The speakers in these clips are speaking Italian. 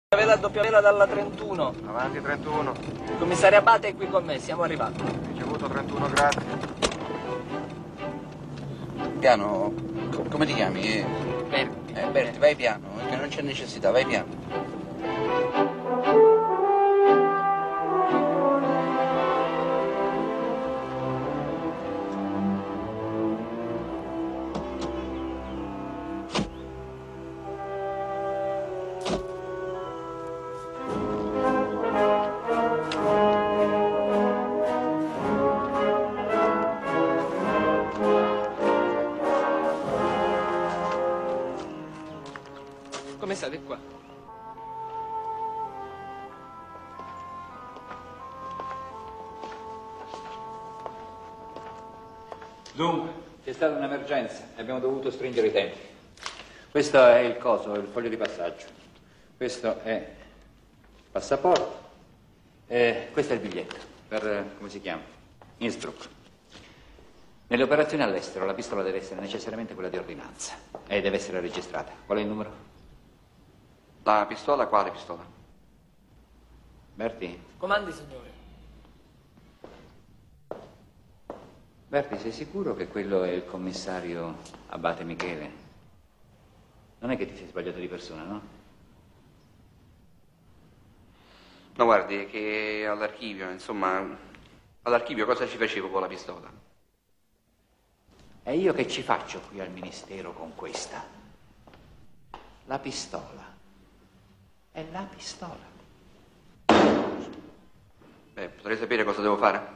Vela doppia vela dalla 31. Avanti 31. Commissario Abate è qui con me, siamo arrivati. Ricevuto 31, grazie. Piano, come ti chiami? Berti. Berti, vai piano, perché non c'è necessità, vai piano. Come state qua? Dunque, c'è stata un'emergenza e abbiamo dovuto stringere i tempi. Questo è il coso, il foglio di passaggio. Questo è il passaporto e questo è il biglietto per, come si chiama? Innsbruck. Nelle operazioni all'estero la pistola deve essere necessariamente quella di ordinanza e deve essere registrata. Qual è il numero? La pistola, quale pistola? Berti? Comandi, signore. Berti, sei sicuro che quello è il commissario Abate Michele? Non è che ti sei sbagliato di persona, no? No, guardi, che all'archivio, insomma, all'archivio cosa ci facevo con la pistola? E io che ci faccio qui al ministero con questa? La pistola. È la pistola. Beh, potrei sapere cosa devo fare?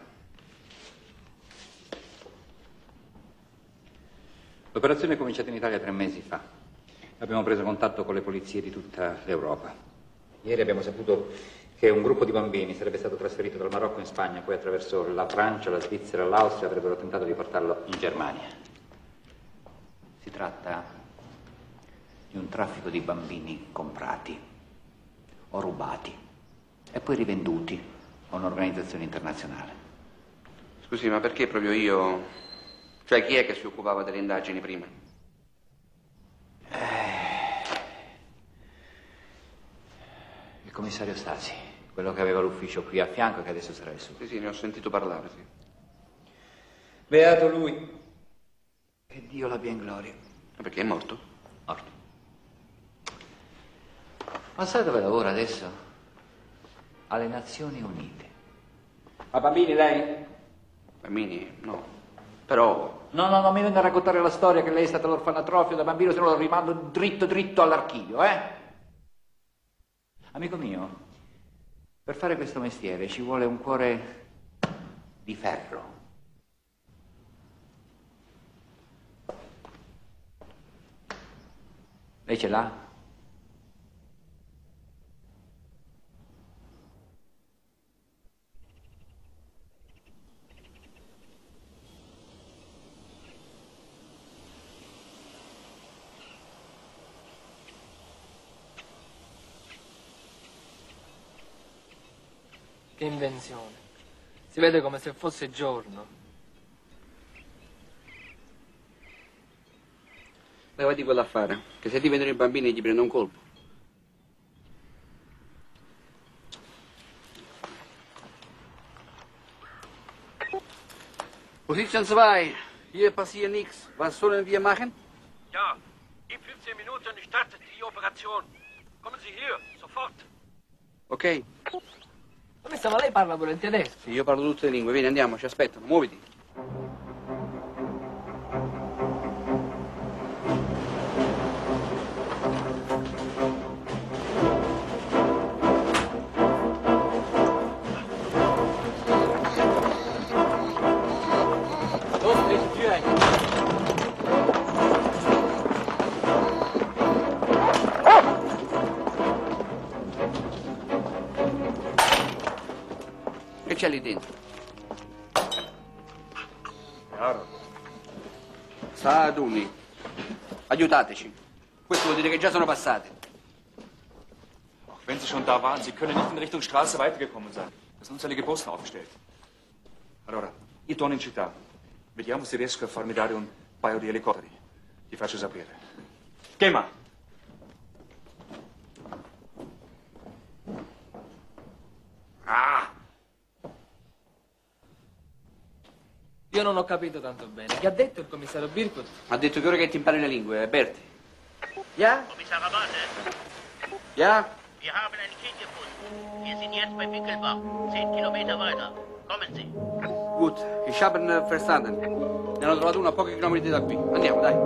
L'operazione è cominciata in Italia 3 mesi fa. Abbiamo preso contatto con le polizie di tutta l'Europa. Ieri abbiamo saputo che un gruppo di bambini sarebbe stato trasferito dal Marocco in Spagna, poi attraverso la Francia, la Svizzera e l'Austria avrebbero tentato di portarlo in Germania. Si tratta di un traffico di bambini comprati o rubati e poi rivenduti a un'organizzazione internazionale. Scusi, ma perché proprio io? Cioè, chi è che si occupava delle indagini prima? Il commissario Stasi, quello che aveva l'ufficio qui a fianco e che adesso sarà il suo. Sì, ne ho sentito parlare, sì. Beato lui. Che Dio l'abbia in gloria. Ma perché è morto? Morto. Ma sai dove lavora adesso? Alle Nazioni Unite. Ma bambini lei? Bambini? No. Però... No, mi venga a raccontare la storia che lei è stata all'orfanatrofio da bambino, se no lo rimando dritto all'archivio, eh? Amico mio, per fare questo mestiere ci vuole un cuore di ferro. Lei ce l'ha? Che invenzione. Si vede come se fosse giorno. Levati quello a fare, che se ti vedono i bambini gli prendo un colpo. Position 2, hier passiert nichts. Was sollen wir machen? Ja, in 15 Minuten startet die Operation. Kommen Sie hier, sofort. Ok? Commessa, ma lei parla pure in tedesco? Sì, io parlo tutte le lingue. Vieni, andiamo, ci aspettano. Muoviti. Che c'è lì dentro? Saduni, aiutateci. Questo vuol dire che già sono passate. Wenn Sie schon da waren, Sie können nicht in Richtung Straße weitergekommen sein. Da sind unzählige Posten aufgestellt. Allora, io torno in città. Vediamo se riesco a farmi dare un paio di elicotteri. Ti faccio sapere. Che ma? Io non ho capito tanto bene. Che ha detto il commissario Birkut? Ha detto che ora che ti impari le lingue, Berti. Ja? Kommissar Rabate, Ja? wir haben ein Kind gefunden. Wir sind jetzt bei Winkelbach, 10 Kilometer weiter. Kommen Sie. Gut, ich habe ihn verstanden. Ne hanno trovato uno a pochi chilometri da qui. Andiamo, dai.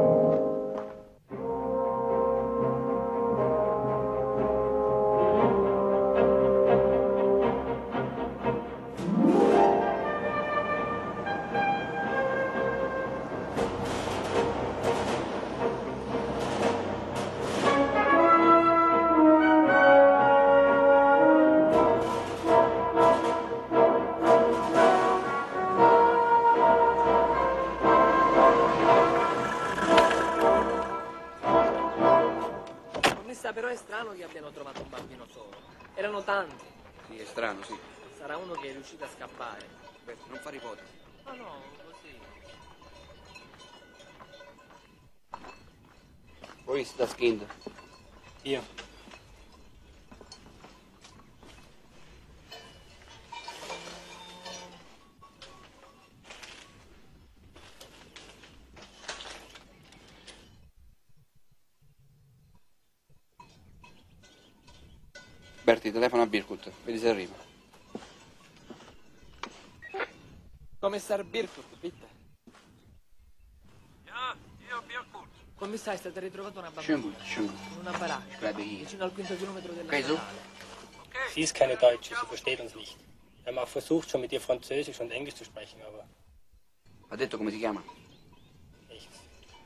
Però è strano che abbiano trovato un bambino solo. Erano tanti. Sì, è strano, sì. Sarà uno che è riuscito a scappare. Berti, non fare ipotesi. Ma no, così. Wo ist das Kind? Io. Berti, telefono a Birkut, vedi se arriva. Commissario Birkut, bitte. Ja, hier, Birkut. Commissario, è stata ritrovata una Schön bambina. gut, schön gut. In una baracca. Bleibe hier. Vicino al quinto chilometro della Okay, so? statale. Okay. Sie ist keine Deutsche, sie versteht uns nicht. Wir haben auch versucht, schon mit ihr Französisch und Englisch zu sprechen, aber Ha detto come si chiama? nichts.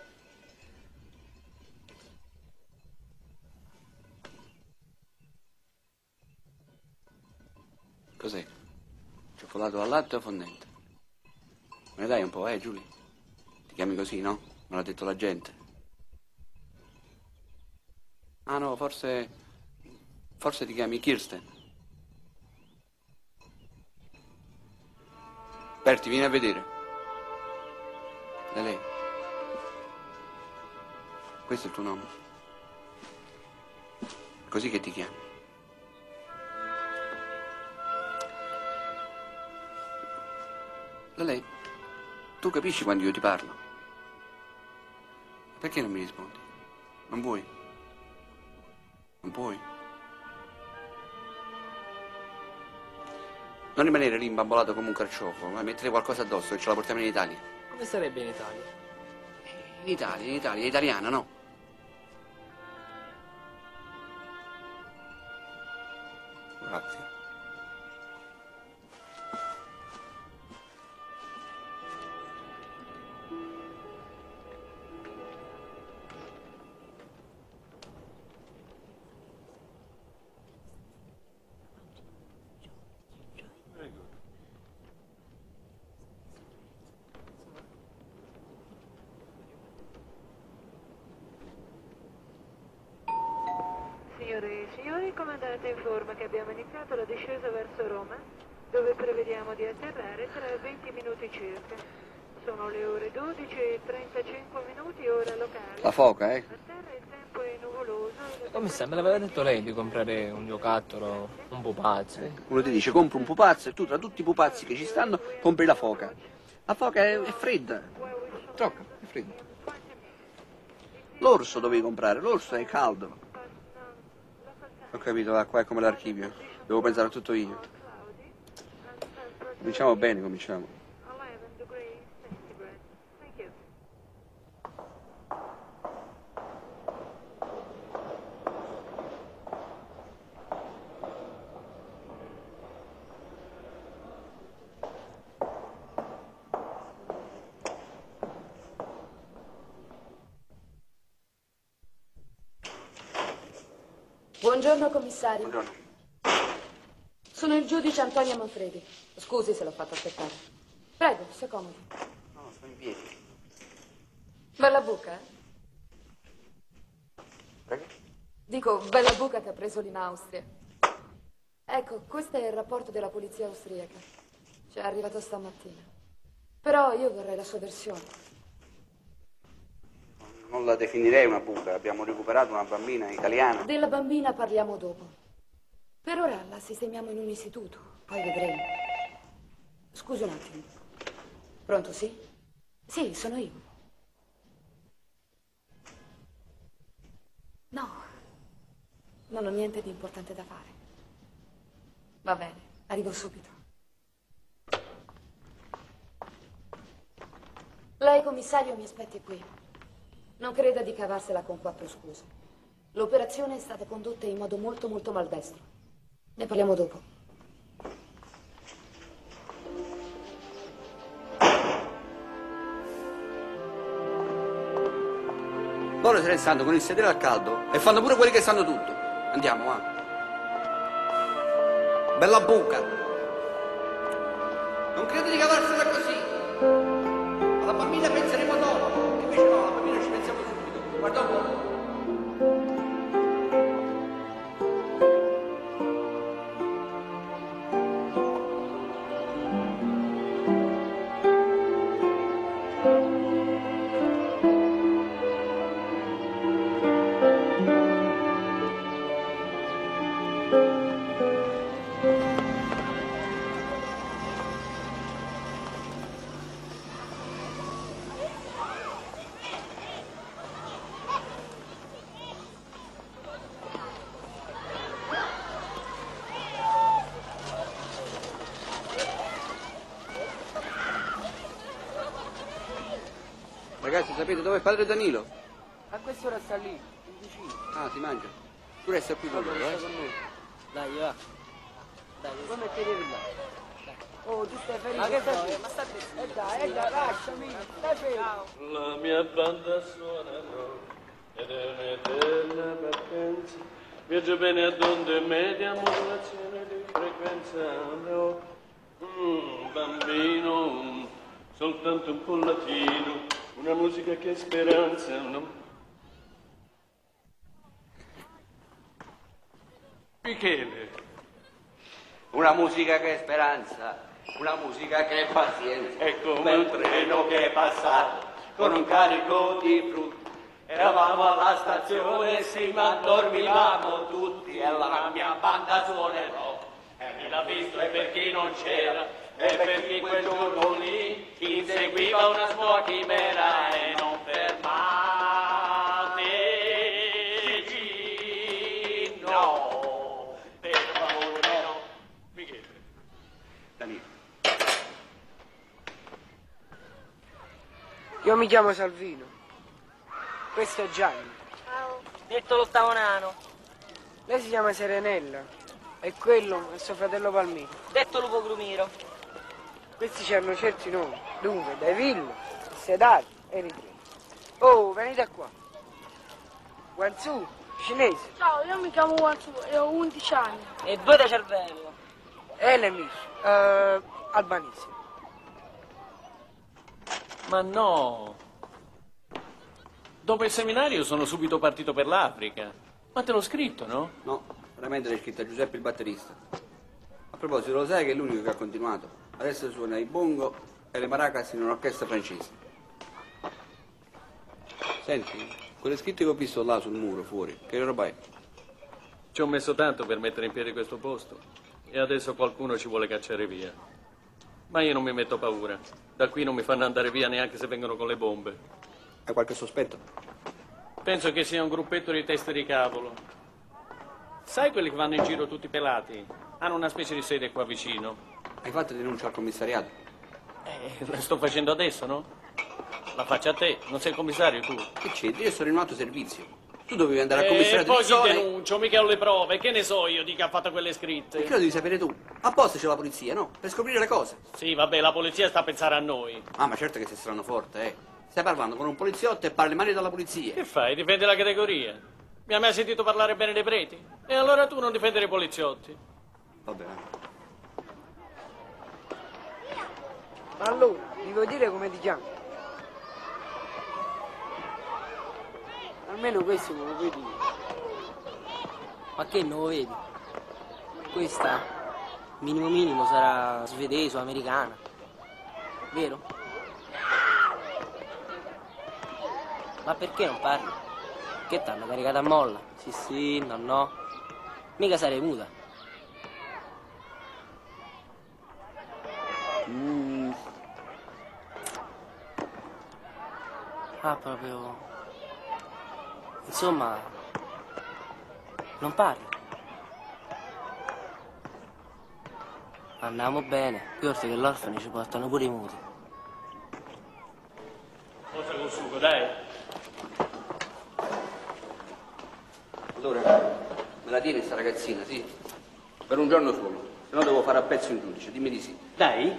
Cos'è? Cioccolato al latte o fondente? Me ne dai un po', Giulia? Ti chiami così, no? Me l'ha detto la gente. Ah no, forse ti chiami Kirsten. Berti, vieni a vedere. Lei. Questo è il tuo nome. Così che ti chiami. Lei, tu capisci quando io ti parlo? Perché non mi rispondi? Non vuoi? Non puoi? Non rimanere lì imbambolato come un carciofo, ma mettere qualcosa addosso e ce la portiamo in Italia. Come sarebbe in Italia? In Italia, è italiana, no? Grazie. Signore e signori, il comandante informa che abbiamo iniziato la discesa verso Roma, dove prevediamo di atterrare tra 20 minuti circa. Sono le ore 12 e 35 minuti, ora locale. La foca, A terra il tempo è nuvoloso e la Commissario, me l'aveva detto lei di comprare un giocattolo, un pupazzo. Uno ti dice compra un pupazzo e tu tra tutti i pupazzi che ci stanno compri la foca. La foca è fredda. Troppo, è fredda. L'orso dovevi comprare, l'orso è caldo. Ho capito, qua è come l'archivio. Devo pensare a tutto io. Cominciamo bene, cominciamo. 11 degrees centigrade. Thank you. Buongiorno, commissario. Buongiorno. Sono il giudice Antonia Manfredi. Scusi se l'ho fatto aspettare. Prego, sia comodo. No, sto in piedi. Bella buca, eh? Prego? Dico, bella buca che ha preso lì in Austria. Ecco, questo è il rapporto della polizia austriaca. Ci è arrivato stamattina. Però io vorrei la sua versione. Non la definirei una buca, abbiamo recuperato una bambina italiana. Della bambina parliamo dopo. Per ora la sistemiamo in un istituto, poi vedremo. Scusi un attimo. Pronto, sì? Sì, sono io. No, non ho niente di importante da fare. Va bene, arrivo subito. Lei, commissario, mi aspetti qui. Non creda di cavarsela con 4 scuse. L'operazione è stata condotta in modo molto, molto maldestro. Ne parliamo dopo. Loro se ne stanno con il sedere al caldo e fanno pure quelli che sanno tutto. Andiamo, va. Bella buca. Non credi di cavarsela così. Alla bambina penseremo dopo. Invece no, alla bambina ci pensiamo subito. Guarda un po'. Ragazzi, sapete dove è padre Danilo? A quest'ora sta lì, in vicino. Ah, si mangia. Tu resta qui con loro, Con noi. Dai, va. Dai, come te là? Dai. Oh, tu stai ferito. Ma che fai? Ma stai ferito. Dai, lasciami. Stai ferito. La mia banda suonerà ed è un'eterna partenza. Viaggio bene ad onde media, modulazione di frequenza. No. Bambino, soltanto un po' latino. Una musica che è speranza, Michele. Una musica che è speranza, una musica che è pazienza. È come un treno che è passato con un carico di frutti. Eravamo alla stazione, sì, ma dormivamo tutti e la mia banda suonerò. E chi l'ha visto e per chi non c'era. E per chi quel giorno lì inseguiva una sua chimera e non fermateci, no, per favore no. Michele. Danilo. Io mi chiamo Salvino. Questo è Gianni. Ciao. Detto lo stavonano. Lei si chiama Serenella. E quello è suo fratello Palmiro. Detto lupo grumiro. Questi hanno certi nomi. Dunque, Davillo, Sedati e Ritrino. Oh, venite qua. Guangzhou, cinese. Ciao, io mi chiamo Guangzhou e ho 11 anni. E 2 da cervello. Elemis, albanese. Ma no. Dopo il seminario sono subito partito per l'Africa. Ma te l'ho scritto, no? No, veramente l'hai scritta Giuseppe il batterista. A proposito, lo sai che è l'unico che ha continuato? Adesso suona i bongo e le maracas in un'orchestra francese. Senti, quelle scritte che ho visto là sul muro fuori, che roba è? Ci ho messo tanto per mettere in piedi questo posto e adesso qualcuno ci vuole cacciare via. Ma io non mi metto paura. Da qui non mi fanno andare via neanche se vengono con le bombe. Hai qualche sospetto? Penso che sia un gruppetto di teste di cavolo. Sai quelli che vanno in giro tutti pelati? Hanno una specie di sede qua vicino. Hai fatto denuncia al commissariato? La sto facendo adesso, no? La faccio a te, non sei il commissario tu. Che c'entri? Io sono in un altro servizio. Tu dovevi andare al E commissariato poi di ti zona. denuncio, mica ho le prove, che ne so io di chi ha fatto quelle E scritte? che lo devi sapere tu? Apposta c'è la polizia, no? Per scoprire le cose. Sì, vabbè, la polizia sta a pensare a noi. Ah, ma certo che sei strano forte, eh. Stai parlando con un poliziotto e parli male dalla polizia. Che fai? Difendi la categoria? Mi hai mai sentito parlare bene dei preti? E allora tu non difendere i poliziotti? Vabbè, va. Ma allora, mi vuoi dire come ti chiami? Almeno questo me lo puoi dire. Ma che non lo vedi? Questa, minimo minimo, sarà svedese o americana. Vero? Ma perché non parli? Che t'hanno caricato a molla? Sì, sì, no, no. Mica sarei muta. Ah, proprio... Insomma... Non parli. Andiamo bene. Qui oltre che l'orfani ci portano pure i muti. Cosa col sugo, dai. Allora, me la tieni sta ragazzina, sì? Per un giorno solo, se no devo fare a pezzo in giudice, dimmi di sì. Dai.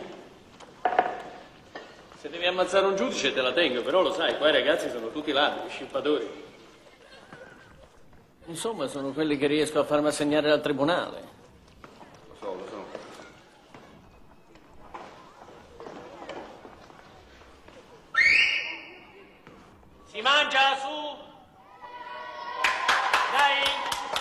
Se devi ammazzare un giudice te la tengo, però lo sai, qua i ragazzi sono tutti ladri, scippatori. Insomma, sono quelli che riesco a farmi assegnare al tribunale. Lo so, lo so. Si mangia su! Dai!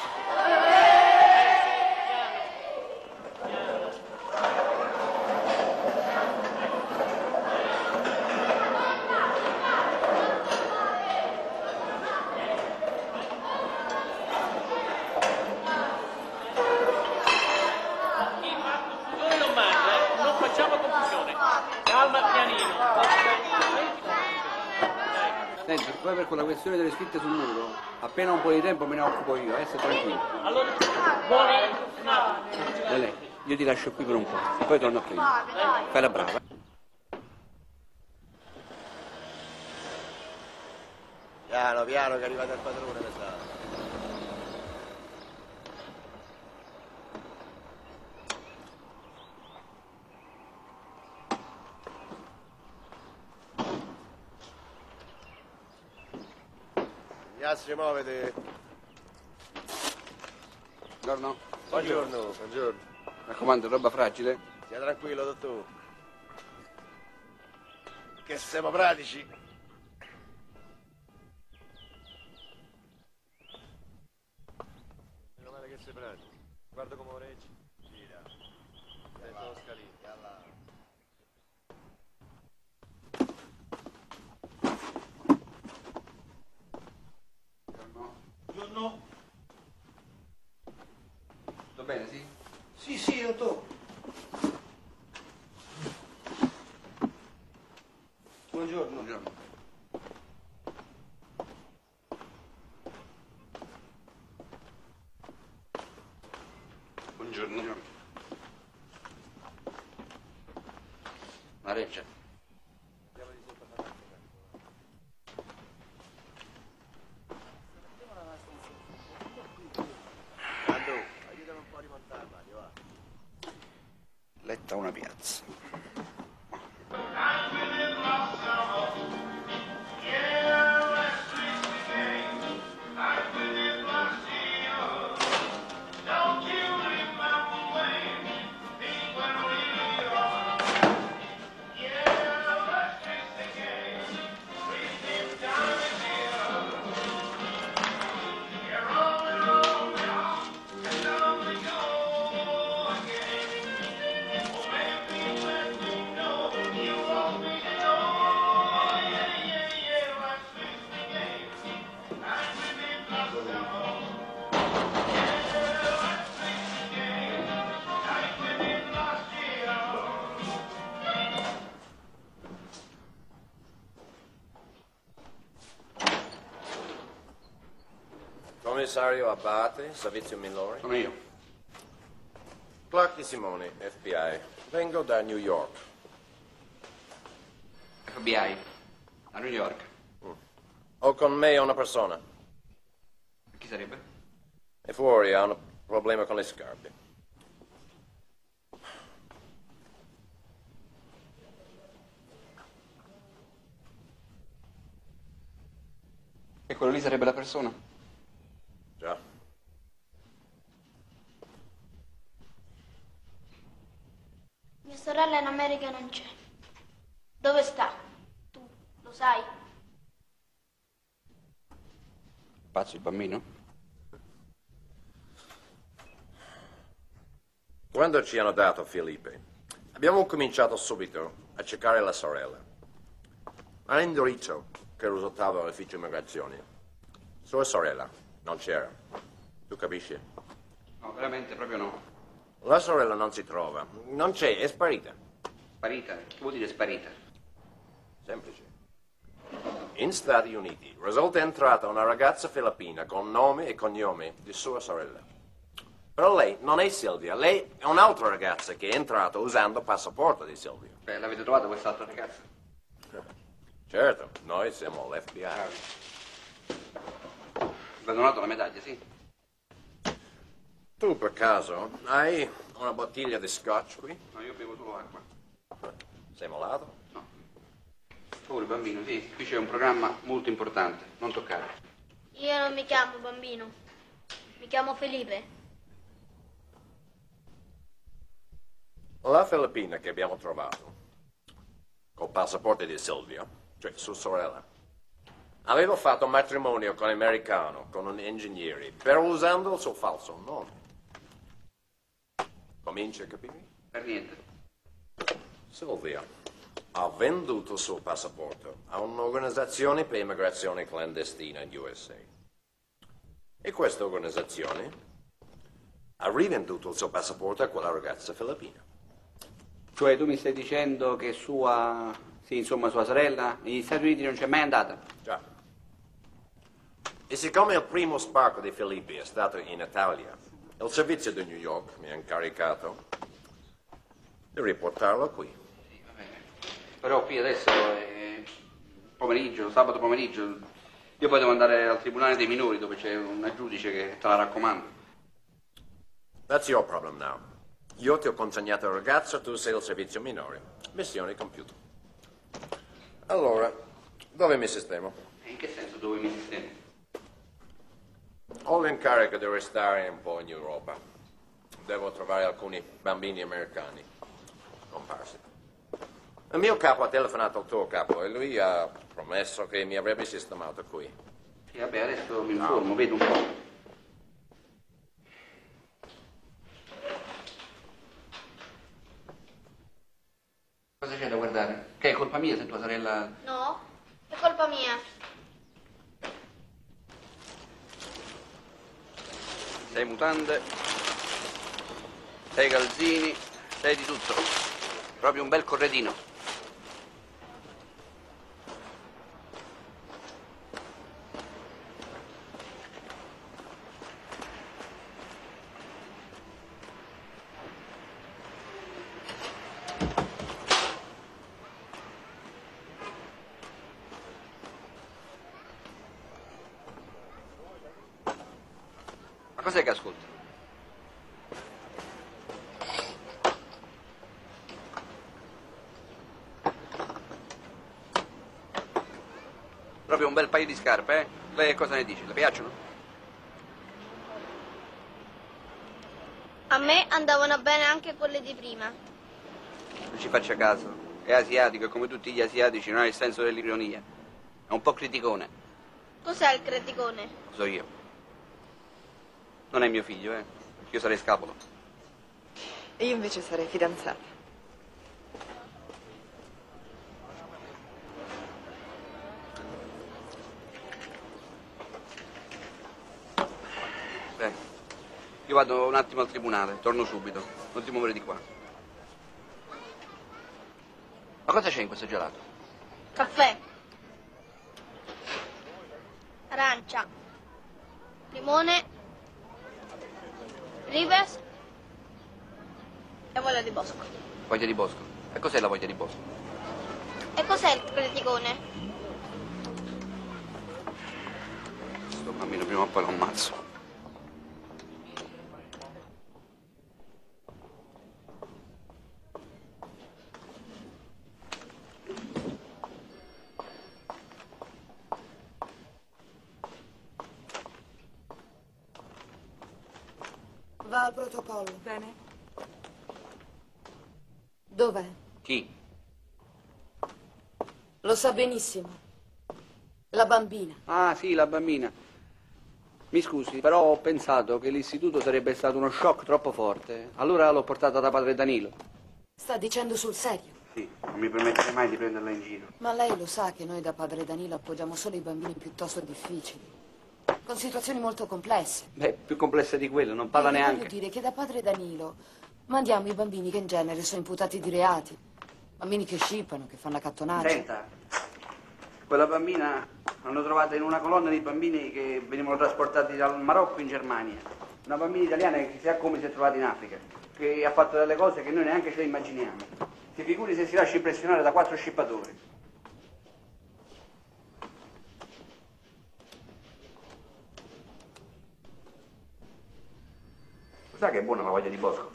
Senti, poi per quella questione delle scritte sul muro, appena un po' di tempo me ne occupo io, stai tranquillo. Allora, buoni? Lele, io ti lascio qui per un po', poi torno a prendere. Fai la brava. Piano, piano, che è arrivato il padrone, mi sa. Ignazio, muovete. Buongiorno. Buongiorno, buongiorno. Raccomando, roba fragile. Stia tranquillo, dottore. Che siamo pratici. Meno male che sei pratico. Guarda come orecchi. Gira. Sento lo scalino. Buongiorno. Tutto bene, sì? Sì, sì, dottore. Buongiorno. Buongiorno. Buongiorno. Mareggia. Aiutami un po' a rimontare, Mario, va. Letta una piazza. Commissario Abate, servizio minore. Sono io. Clark Di Simone, FBI. Vengo da New York. FBI. A New York. Ho con me una persona. Chi sarebbe? È fuori, ha un problema con le scarpe. E quello lì sarebbe la persona? Già. Mia sorella in America non c'è. Dove sta? Tu lo sai? Pazzo il bambino? Quando ci hanno dato Felipe, abbiamo cominciato subito a cercare la sorella. Ma l'indirizzo che risultava all'ufficio immigrazione, sua sorella non c'era. Tu capisci? No, veramente, proprio no. La sorella non si trova. Non c'è, è sparita. Sparita? Che vuol dire sparita? Semplice. In Stati Uniti risulta entrata una ragazza filippina con nome e cognome di sua sorella. Però lei non è Silvia, lei è un'altra ragazza che è entrata usando il passaporto di Silvia. Beh, l'avete trovata quest'altra ragazza? Certo, noi siamo l'FBI. Vi ha donato la medaglia, sì? Tu per caso hai una bottiglia di scotch qui? No, io bevo solo acqua. Sei malato? No. Pure, bambino, sì. Qui c'è un programma molto importante. Non toccare. Io non mi chiamo bambino, mi chiamo Felipe. La filippina che abbiamo trovato, col passaporto di Silvia, cioè sua sorella, aveva fatto un matrimonio con un americano, con un ingegnere, però usando il suo falso nome. Cominci a capire? Per niente. Silvia ha venduto il suo passaporto a un'organizzazione per immigrazione clandestina in USA. E questa organizzazione ha rivenduto il suo passaporto a quella ragazza filippina. Cioè tu mi stai dicendo che sua sorella negli Stati Uniti non c'è mai andata? Già. E siccome il primo sbarco di Filippi è stato in Italia, il servizio di New York mi ha incaricato di riportarlo qui. Sì, va bene. Però qui adesso è pomeriggio, sabato pomeriggio. Io poi devo andare al Tribunale dei Minori dove c'è una giudice che te la raccomando. That's your problem now. Io ti ho consegnato il ragazzo, tu sei il servizio minore. Missione compiuta. Allora, dove mi sistemo? In che senso dove mi sistemo? Ho l'incarico di restare un po' in Europa. Devo trovare alcuni bambini americani comparsi. Il mio capo ha telefonato al tuo capo e lui ha promesso che mi avrebbe sistemato qui. Sì, vabbè, adesso mi informo, vedo un po'. Cosa c'è da guardare? Che è colpa mia se tua sorella... No, è colpa mia. Sei mutande, sei calzini, sei di tutto. Proprio un bel corredino. Ma cos'è che ascolti? Proprio un bel paio di scarpe, eh? Lei cosa ne dice? Le piacciono? A me andavano bene anche quelle di prima. Non ci faccia caso. È asiatico e come tutti gli asiatici non ha il senso dell'ironia. È un po' criticone. Cos'è il criticone? Lo so io. Non è mio figlio, eh? Io sarei scapolo. E io invece sarei fidanzata. Beh, io vado un attimo al tribunale, torno subito. Non ti muovere di qua. Ma cosa c'è in questo gelato? Caffè. Arancia. Limone. Ribes. E voglia di bosco. Voglia di bosco. E cos'è la voglia di bosco? E cos'è il criticone? Sto bambino prima o poi lo ammazzo. Va al protocollo. Bene. Dov'è? Chi? Lo sa benissimo. La bambina. Ah, sì, la bambina. Mi scusi, però ho pensato che l'istituto sarebbe stato uno shock troppo forte. Allora l'ho portata da padre Danilo. Sta dicendo sul serio. Sì, non mi permetterei mai di prenderla in giro. Ma lei lo sa che noi da padre Danilo appoggiamo solo i bambini piuttosto difficili. Con situazioni molto complesse. Beh, più complessa di quello, non parla neanche. Voglio dire che da padre Danilo mandiamo i bambini che in genere sono imputati di reati. Bambini che scippano, che fanno accattonaggi. Senta, Quella bambina l'hanno trovata in una colonna di bambini che venivano trasportati dal Marocco in Germania. Una bambina italiana che chissà come si è trovata in Africa, che ha fatto delle cose che noi neanche ce le immaginiamo. Si figuri se si lascia impressionare da 4 scippatori. Sai che è buona la voglia di bosco?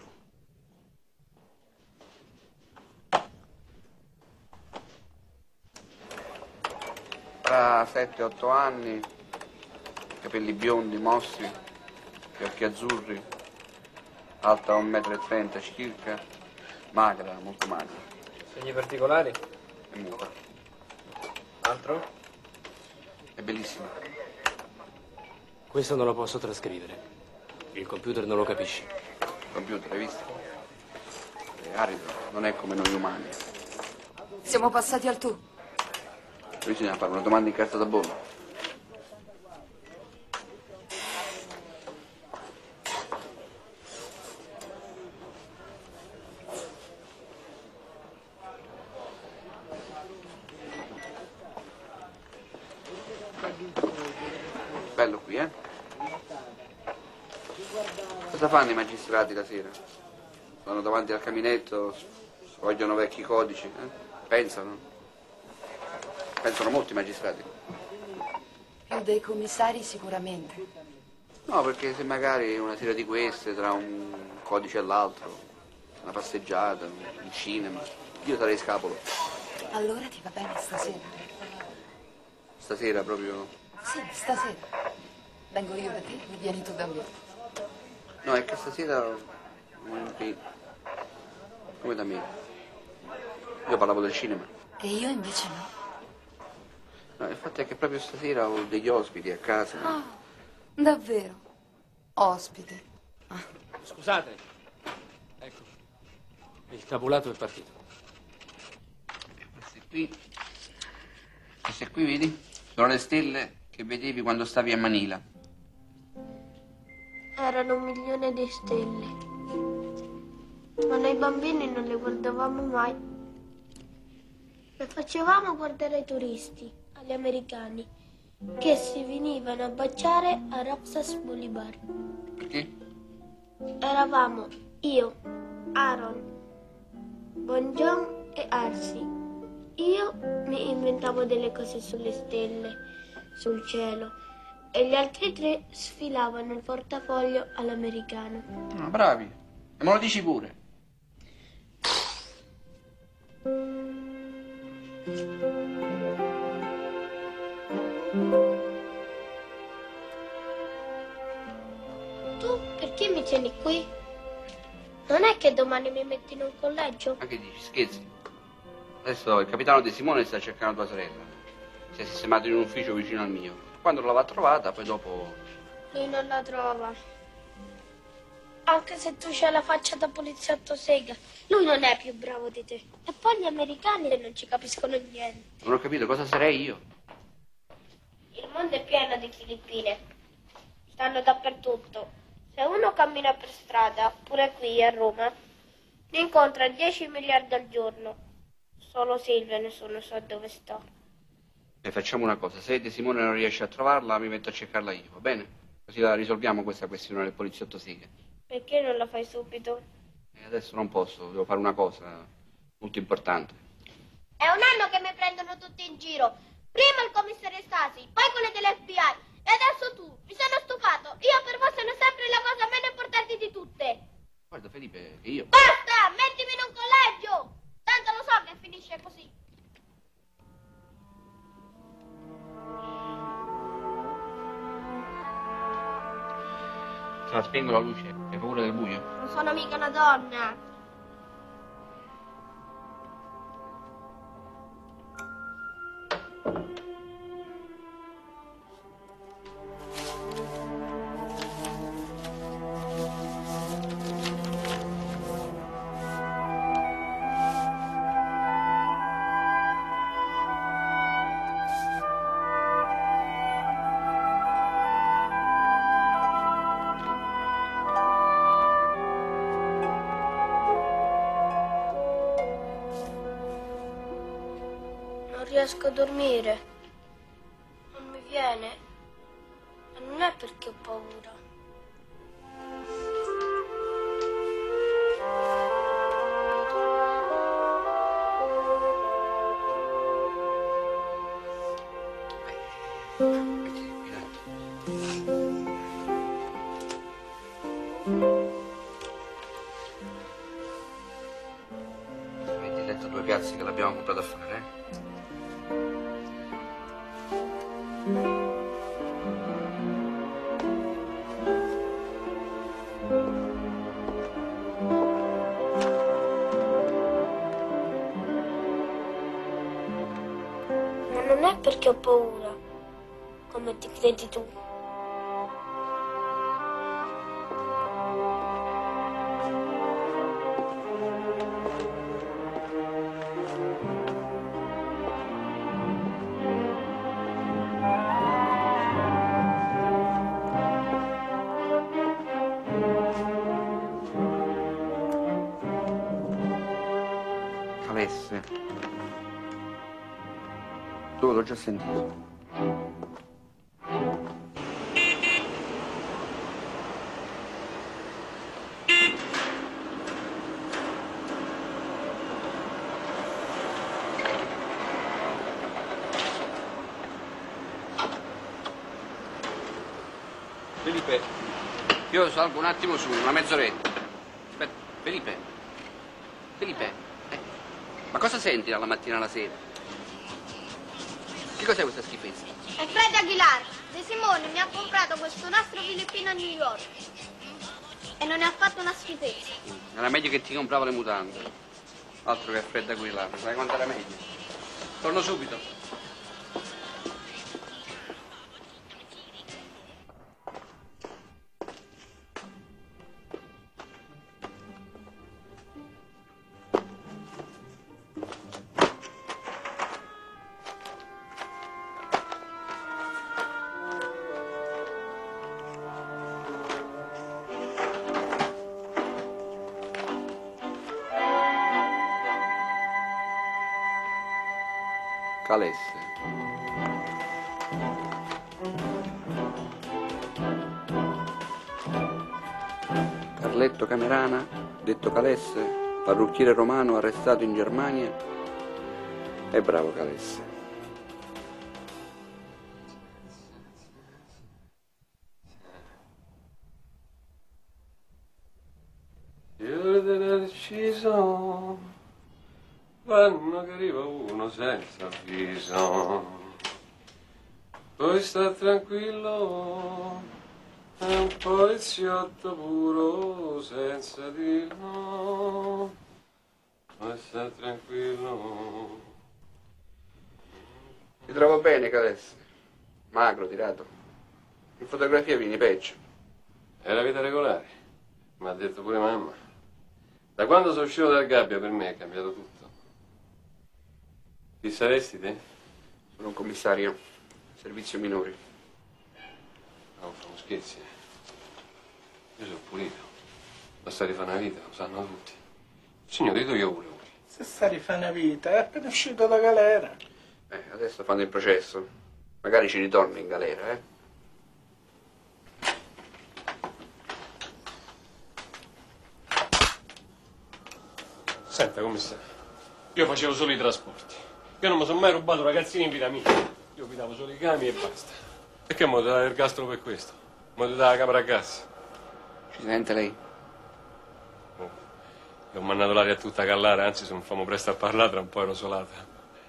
Tra 7-8 anni, capelli biondi, mossi, gli occhi azzurri, alta 1,30 m circa, magra, molto magra. Segni particolari? È muta. Altro? È bellissima. Questo non lo posso trascrivere. Il computer non lo capisce. Il computer, hai visto? È arido, non è come noi umani. Siamo passati al tu. Bisogna fare una domanda in carta da bollo. Bello qui, eh? Cosa fanno i magistrati la sera? Vanno davanti al caminetto, sfogliano vecchi codici, pensano. Pensano molti magistrati. Più dei commissari sicuramente. No, perché se magari una sera di queste, tra un codice e l'altro, una passeggiata, un cinema, io sarei scapolo. Allora ti va bene stasera? Stasera proprio... Sì, stasera. Vengo io da te e vieni tu da me. No, è che stasera... Come da me? Io parlavo del cinema. E io invece no. No, il fatto è che proprio stasera ho degli ospiti a casa. Ah, davvero? Ospite. Ah. Scusate. Ecco. Il tabulato è partito. Queste qui, vedi? Sono le stelle che vedevi quando stavi a Manila. Erano 1 milione di stelle. Ma noi bambini non le guardavamo mai. Le facevamo guardare ai turisti, agli americani, che si venivano a baciare a Rapsas Bolivar. Perché? Eravamo io, Aaron, Bon John e Arsi. Io mi inventavo delle cose sulle stelle, sul cielo, e gli altri 3 sfilavano il portafoglio all'americano. Ah, bravi. E me lo dici pure. Tu perché mi tieni qui? Non è che domani mi metti in un collegio? Ma che dici, scherzi? Adesso il capitano De Simone sta cercando tua sorella. Si è sistemato in un ufficio vicino al mio. Quando l'avrà trovata, poi dopo... Lui non la trova. Anche se tu c'hai la faccia da poliziotto sega, lui non è più bravo di te. E poi gli americani non ci capiscono niente. Non ho capito cosa sarei io. Il mondo è pieno di Filippine. Stanno dappertutto. Se uno cammina per strada, pure qui a Roma, ne incontra 10 miliardi al giorno. Solo Silvia nessuno sa dove sta. E facciamo una cosa, se De Simone non riesce a trovarla, mi metto a cercarla io, va bene? Così la risolviamo questa questione del poliziotto sega. Perché non la fai subito? E adesso non posso, devo fare una cosa molto importante. È un anno che mi prendono tutti in giro. Prima il commissario Stasi, poi quelli dell'FBI. E adesso tu. Mi sono stufato. Io per voi sono sempre la cosa meno importante di tutte. Guarda Felipe, che io... Basta! Mettimi in un collegio! Tanto lo so che finisce così. Se la spengo la luce, hai paura del buio? Non sono mica una donna. Non riesco a dormire. bene. E non è perché ho paura. Avete letto due cazzi che l'abbiamo comprato a fare, eh? Ma non è perché ho paura, come ti credi tu. Calesse. Tu l'ho già sentito. Felipe, io salgo un attimo su, una mezz'oretta. Aspetta, Felipe. Felipe, ma cosa senti dalla mattina alla sera? Che cos'è questa schifezza? È Fred Aguilar. De Simone mi ha comprato questo nastro filippino a New York. E non ne ha fatto una schifezza. Era meglio che ti compravo le mutande. Altro che Fred Aguilar, sai quanto era meglio? Torno subito. Calesse. Carletto Camerana, detto Calesse, parrucchiere romano arrestato in Germania. E bravo Calesse. Io della decisione. L'anno che arriva uno senza avviso, poi sta tranquillo, è un poliziotto puro senza dir no, poi sta tranquillo. Ti trovo bene, Calesse. Magro, tirato. In fotografia vieni peggio. È la vita regolare, mi ha detto pure mamma. Da quando sono uscito dal gabbia per me è cambiato tutto. Chi saresti te? Sono un commissario, servizio minori. Non fanno scherzi. Io sono pulito. Basta rifare una vita, lo sanno tutti. Signore, io pure. Se sta rifare una vita, è appena uscito da galera. Adesso fanno il processo. Magari ci ritorno in galera, eh? Senta, commissario, io facevo solo i trasporti. Io non mi sono mai rubato ragazzini in vita mia. Io guidavo solo i camion e basta. Perché mi dà l'ergastolo per questo? Mi dà la camera a gas. Ci sente lei? Oh, io ho mandato l'aria tutta callare, anzi se non famo presto a parlare tra un po' aerosolata.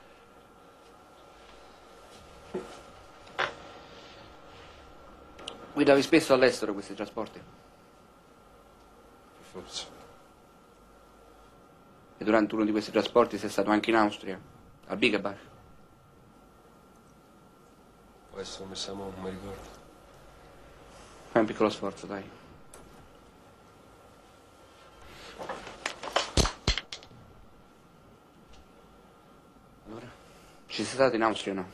Guidavi spesso all'estero questi trasporti? Forse. E durante uno di questi trasporti sei stato anche in Austria, a Bigebach? Può essere messa a mo', non mi ricordo. Fai un piccolo sforzo, dai. Allora, ci sei stato in Austria o no?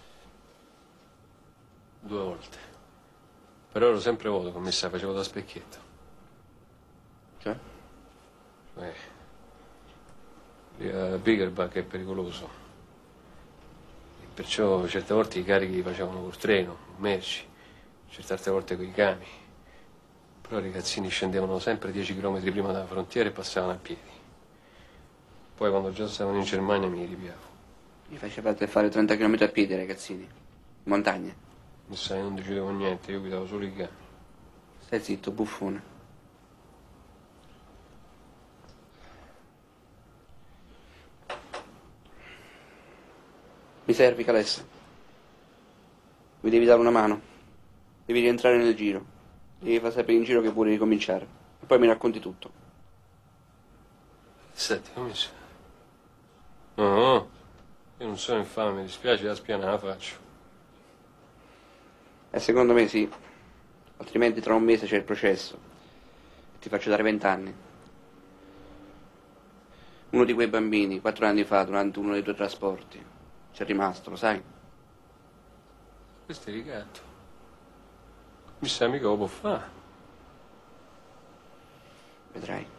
2 volte. Però ero sempre vuoto, commissario, facevo da specchietto. Cioè? Lì a Bigerbach è pericoloso. Perciò certe volte i carichi li facevano col treno, merci, certe altre volte con i cami. Però i ragazzini scendevano sempre 10 km prima dalla frontiera e passavano a piedi. Poi quando già stavano in Germania mi ripiavo. Mi facevate fare 30 km a piedi, ragazzini. In montagna. Mi sai, non decidevo niente, io guidavo solo i cami. Stai zitto, buffone. Mi servi, Calessa? Mi devi dare una mano. Devi rientrare nel giro. Devi far sapere in giro che vuoi ricominciare. E poi mi racconti tutto. Senti, commissario. No, io non sono infame, mi dispiace, la spiana la faccio. Secondo me sì. Altrimenti tra un mese c'è il processo. E ti faccio dare 20 anni. Uno di quei bambini, 4 anni fa, durante uno dei tuoi trasporti, c'è rimasto, lo sai? Questo è ricatto. Commissario, mica lo può fare. Vedrai.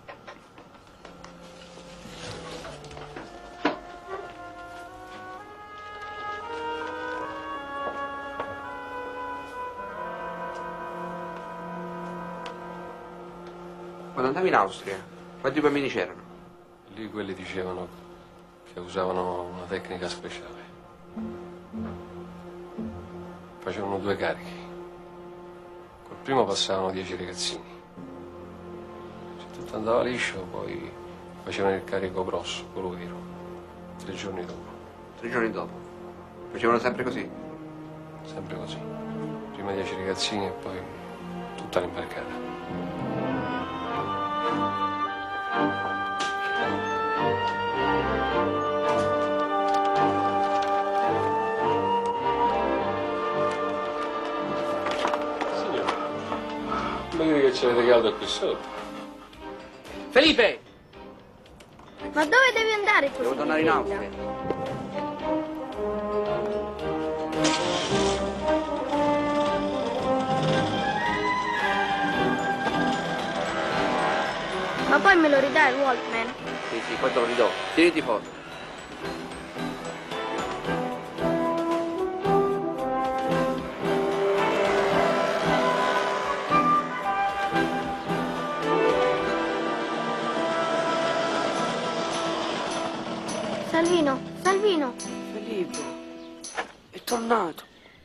Quando andavi in Austria, quanti bambini c'erano? Lì quelli dicevano che usavano una tecnica speciale. Facevano 2 carichi. Col primo passavano 10 ragazzini. Se tutto andava liscio, poi facevano il carico grosso, quello vero, 3 giorni dopo. 3 giorni dopo? Facevano sempre così? Sempre così. Prima 10 ragazzini e poi tutta l'imbarcata. Ma credi che c'è caldo qui sotto? Felipe! Ma dove devi andare così? Devo tornare in Austria. Ma poi me lo ridai il Walkman? Sì, poi te lo ridò. Tieniti forte. Salvino! Felipe, è tornato.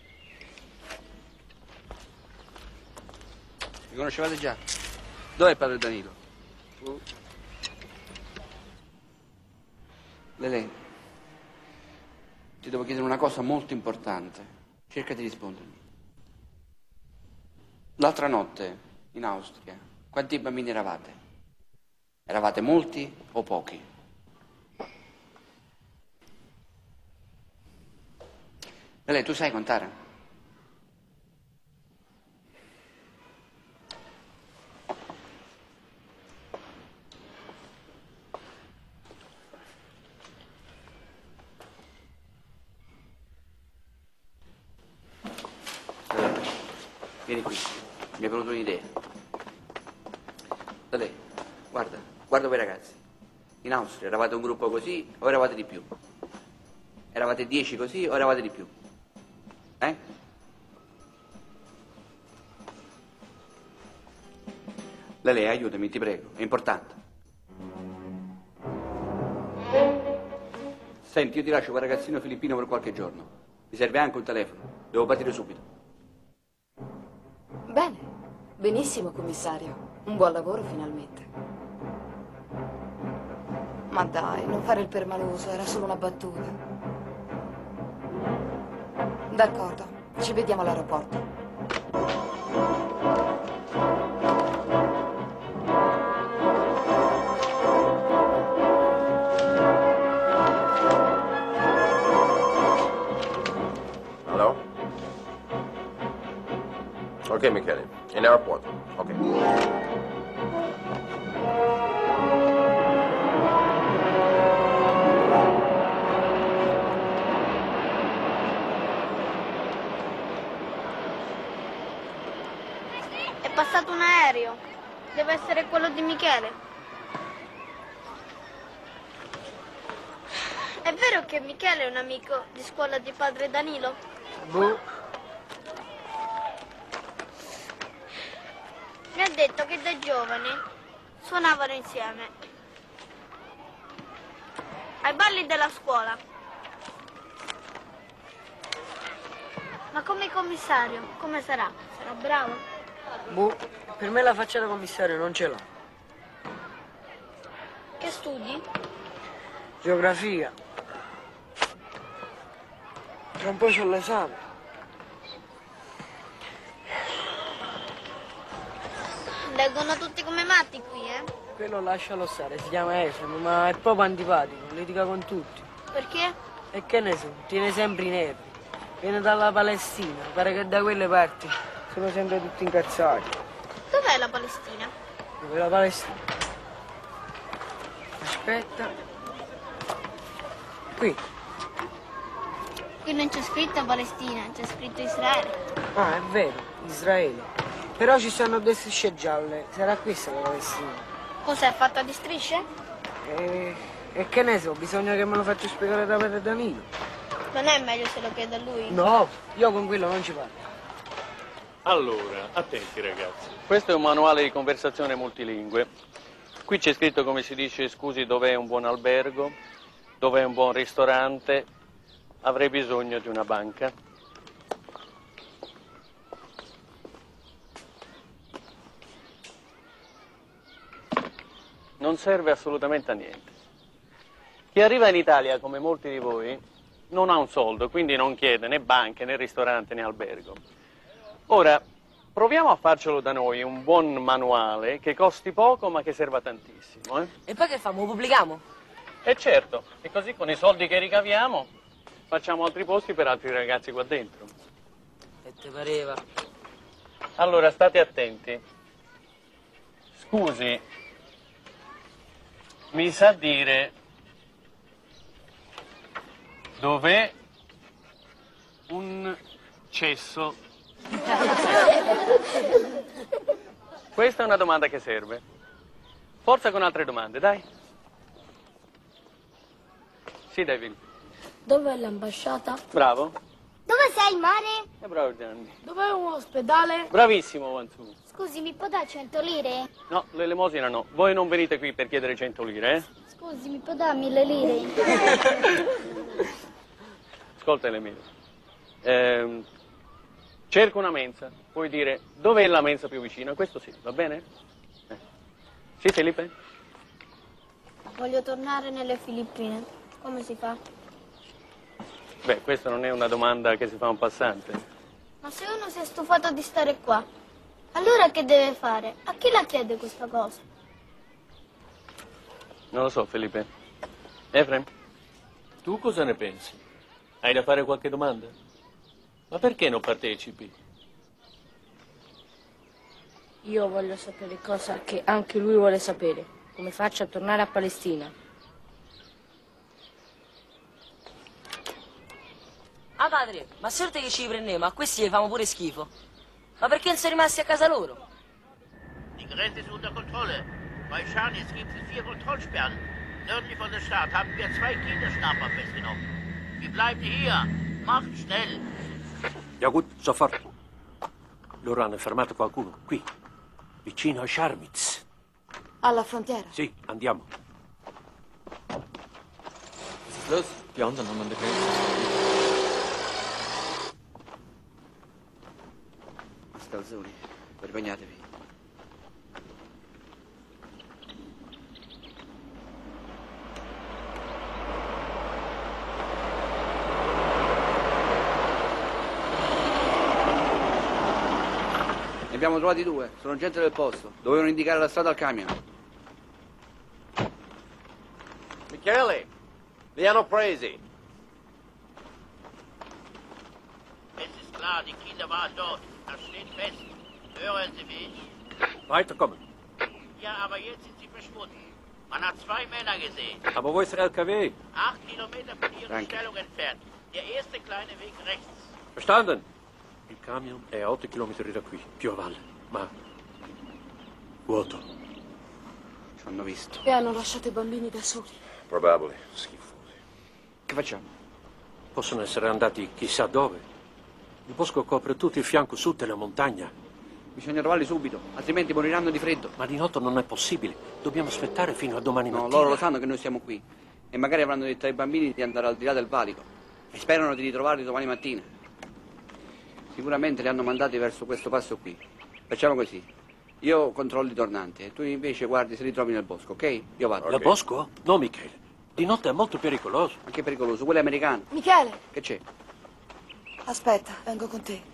Mi conoscevate già? Dov'è padre Danilo? Lele, ti devo chiedere una cosa molto importante. Cerca di rispondermi. L'altra notte, in Austria, quanti bambini eravate? Eravate molti o pochi? Lele, tu sai contare? Vieni qui, mi è venuta un'idea. Da lei, guarda voi ragazzi. In Austria eravate un gruppo così o eravate di più? Eravate 10 così o eravate di più? Lei, aiutami, ti prego, è importante. Senti, io ti lascio quel ragazzino filippino per qualche giorno. Mi serve anche un telefono, devo partire subito. Bene, benissimo, commissario. Un buon lavoro finalmente. Ma dai, non fare il permaloso, era solo una battuta. D'accordo, ci vediamo all'aeroporto. Hello? Okay, Michele. In airport. Okay. È passato un aereo. Deve essere quello di Michele. È vero che Michele è un amico di scuola di padre Danilo? Boh. Mi ha detto che da giovani suonavano insieme ai balli della scuola. Ma come commissario, come sarà? Sarà bravo? Boh, per me la faccia da commissario non ce l'ha. Che studi? Geografia. Tra un po' c'ho l'esame. Leggono tutti come matti qui, eh? Quello lascialo stare, si chiama Efrem, ma è proprio antipatico, litiga con tutti. Perché? E che ne so, tiene sempre i nervi. Viene dalla Palestina, pare che da quelle parti sono sempre tutti incazzati. Dov'è la Palestina? Dove la Palestina? Aspetta. Qui. Qui non c'è scritto Palestina, c'è scritto Israele. Ah, è vero, Israele. Però ci stanno due strisce gialle, sarà questa la Palestina. Cos'è, fatta di strisce? E che ne so, bisogna che me lo faccia spiegare da padre Danilo. Non è meglio se lo chiedo a lui? No, io con quello non ci parlo. Allora, attenti ragazzi. Questo è un manuale di conversazione multilingue. Qui c'è scritto come si dice scusi dov'è un buon albergo, dov'è un buon ristorante, avrei bisogno di una banca. Non serve assolutamente a niente. Chi arriva in Italia, come molti di voi, non ha un soldo, quindi non chiede né banche, né ristorante, né albergo. Ora, proviamo a farcelo da noi, un buon manuale che costi poco ma che serva tantissimo. E poi che famo? Lo pubblichiamo? E certo, e così con i soldi che ricaviamo facciamo altri posti per altri ragazzi qua dentro. E te pareva? Allora, state attenti. Scusi, mi sa dire dov'è un cesso? Questa è una domanda che serve. Forza con altre domande, dai. Sì, David. Dov'è l'ambasciata? Bravo. Dove sei, mare? E bravo Gianni. Dov'è un ospedale? Bravissimo, Wanzu. Scusi, mi può dare 100 lire? No, l'elemosina no. Voi non venite qui per chiedere 100 lire, eh? Scusi, mi può dare 1000 lire? Ascolta, Emilio. Cerco una mensa. Puoi dire dov'è la mensa più vicina? Questo sì, va bene? Sì, Felipe? Voglio tornare nelle Filippine. Come si fa? Beh, questa non è una domanda che si fa a un passante. Ma se uno si è stufato di stare qua, allora che deve fare? A chi la chiede questa cosa? Non lo so, Felipe. Efrem, tu cosa ne pensi? Hai da fare qualche domanda? Ma perché non partecipi? Io voglio sapere cosa che anche lui vuole sapere. Come faccio a tornare a Palestina? Ah padre, ma certo che ci prendiamo, a questi gli fanno pure schifo. Ma perché non sono rimasti a casa loro? Die Grenze ist unter Kontrolle. Bei Scharnitz gibt es 4 Kontrollsperren. Nördlich von der Stadt haben wir 2 Kinderschnapper festgenommen. Wir bleiben hier. Macht schnell. Ja gut, sofort. Loro hanno fermato qualcuno, qui, vicino a Scharnitz. Alla frontiera? Sì, andiamo. Was ist los? Die anderen haben an der Grenze. Mascalzoni, vergognatevi. Ne abbiamo trovati 2, sono gente del posto. Dovevano indicare la strada al camion. Michele, li hanno presi. Es ist klar, die Kinder waren dort. Das steht fest. Hören Sie mich? Weiterkommen. Ja, aber jetzt sind sie verschwunden. Man hat 2 Männer gesehen. Aber wo ist der LKW? 8 Kilometer von ihrer Danke. Stellung entfernt. Der erste kleine Weg rechts. Verstanden? Il camion è a 8 chilometri da qui, più a valle, ma vuoto. Ci hanno visto. E hanno lasciato i bambini da soli. Probabile. Schifosi. Che facciamo? Possono essere andati chissà dove. Il bosco copre tutto il fianco sud della montagna. Bisogna trovarli subito, altrimenti moriranno di freddo. Ma di notte non è possibile. Dobbiamo aspettare fino a domani No, mattina. loro lo sanno che noi siamo qui. E magari avranno detto ai bambini di andare al di là del valico. E sperano di ritrovarli domani mattina. Sicuramente li hanno mandati verso questo passo qui. Facciamo così. Io controllo i tornanti e tu invece guardi se li trovi nel bosco, ok? Io vado. Nel bosco? No, Michele. Di notte è molto pericoloso. Anche pericoloso, quello è americano. Michele, Che c'è? aspetta, vengo con te.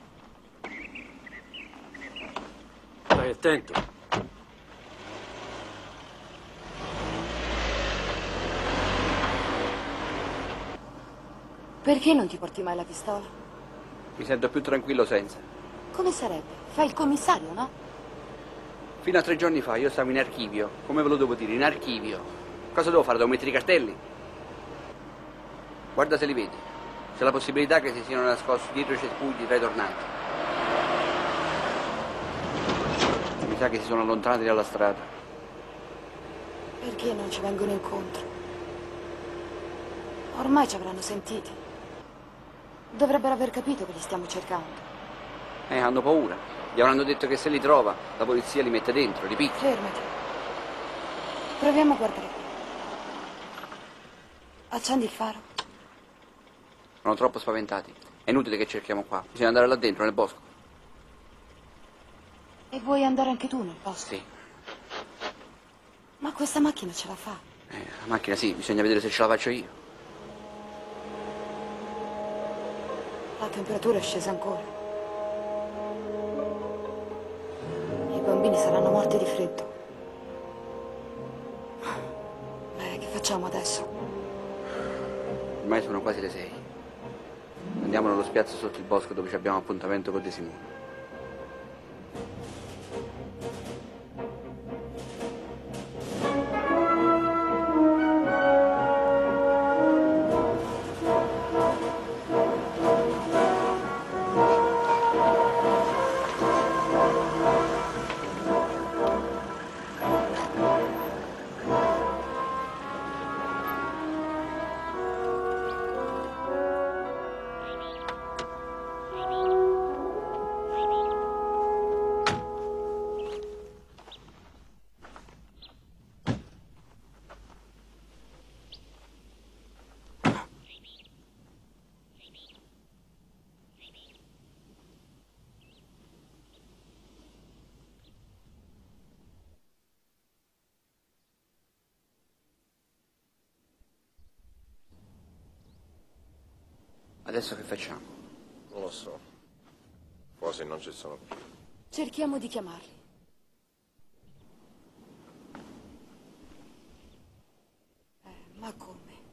Stai attento. Perché non ti porti mai la pistola? Mi sento più tranquillo senza. Come sarebbe? Fai il commissario, no? Fino a 3 giorni fa io stavo in archivio. Come ve lo devo dire? In archivio. Cosa devo fare? Devo mettere i cartelli? Guarda se li vedi. C'è la possibilità che si siano nascosti dietro i cespugli tra i tornanti. Mi sa che si sono allontanati dalla strada. Perché non ci vengono incontro? Ormai ci avranno sentiti. Dovrebbero aver capito che li stiamo cercando. Hanno paura. Gli avranno detto che se li trova, la polizia li mette dentro, li picchia. Fermati. Proviamo a guardare qui. Accendi il faro. Sono troppo spaventati. È inutile che cerchiamo qua. Bisogna andare là dentro, nel bosco. E vuoi andare anche tu nel posto? Sì. Ma questa macchina ce la fa. La macchina sì, bisogna vedere se ce la faccio io. La temperatura è scesa ancora. I bambini saranno morti di freddo. Beh, che facciamo adesso? Ormai sono quasi le 6. Andiamo nello spiazzo sotto il bosco dove abbiamo appuntamento con De Simone. Adesso che facciamo? Non lo so. Forse non ci sono più. Cerchiamo di chiamarli. Ma come?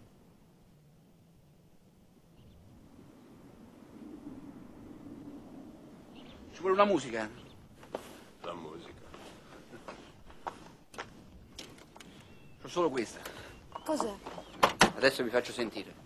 Ci vuole una musica. La musica. C'ho solo questa. Cos'è? Adesso vi faccio sentire.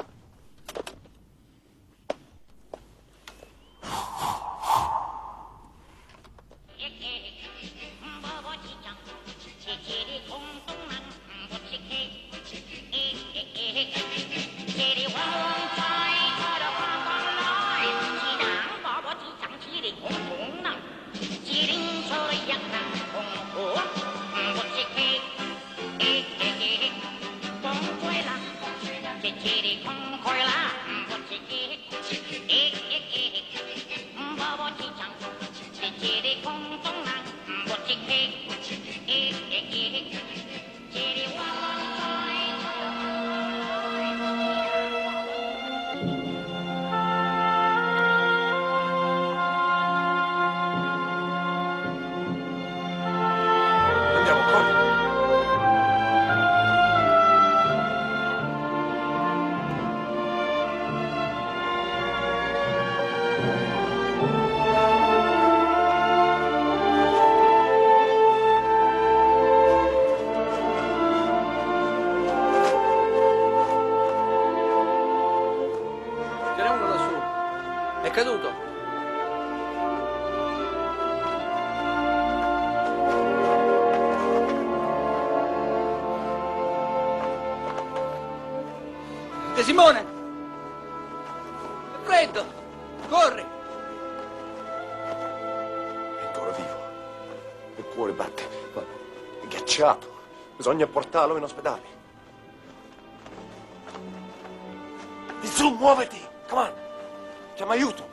È caduto. De Simone! È freddo! Corri! È ancora vivo. Il cuore batte. Ma è ghiacciato. Bisogna portarlo in ospedale. Di su, muoviti! Come on! Chiama aiuto!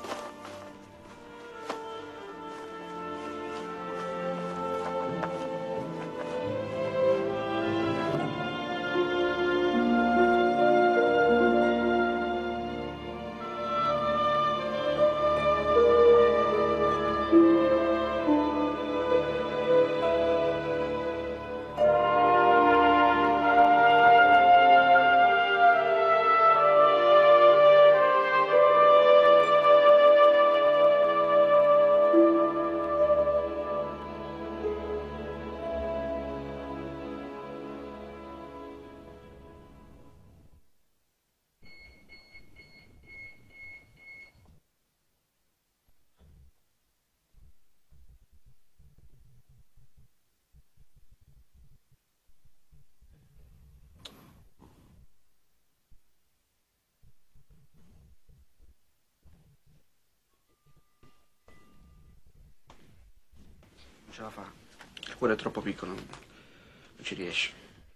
Non ce la fa. Il cuore è troppo piccolo, non ci riesce.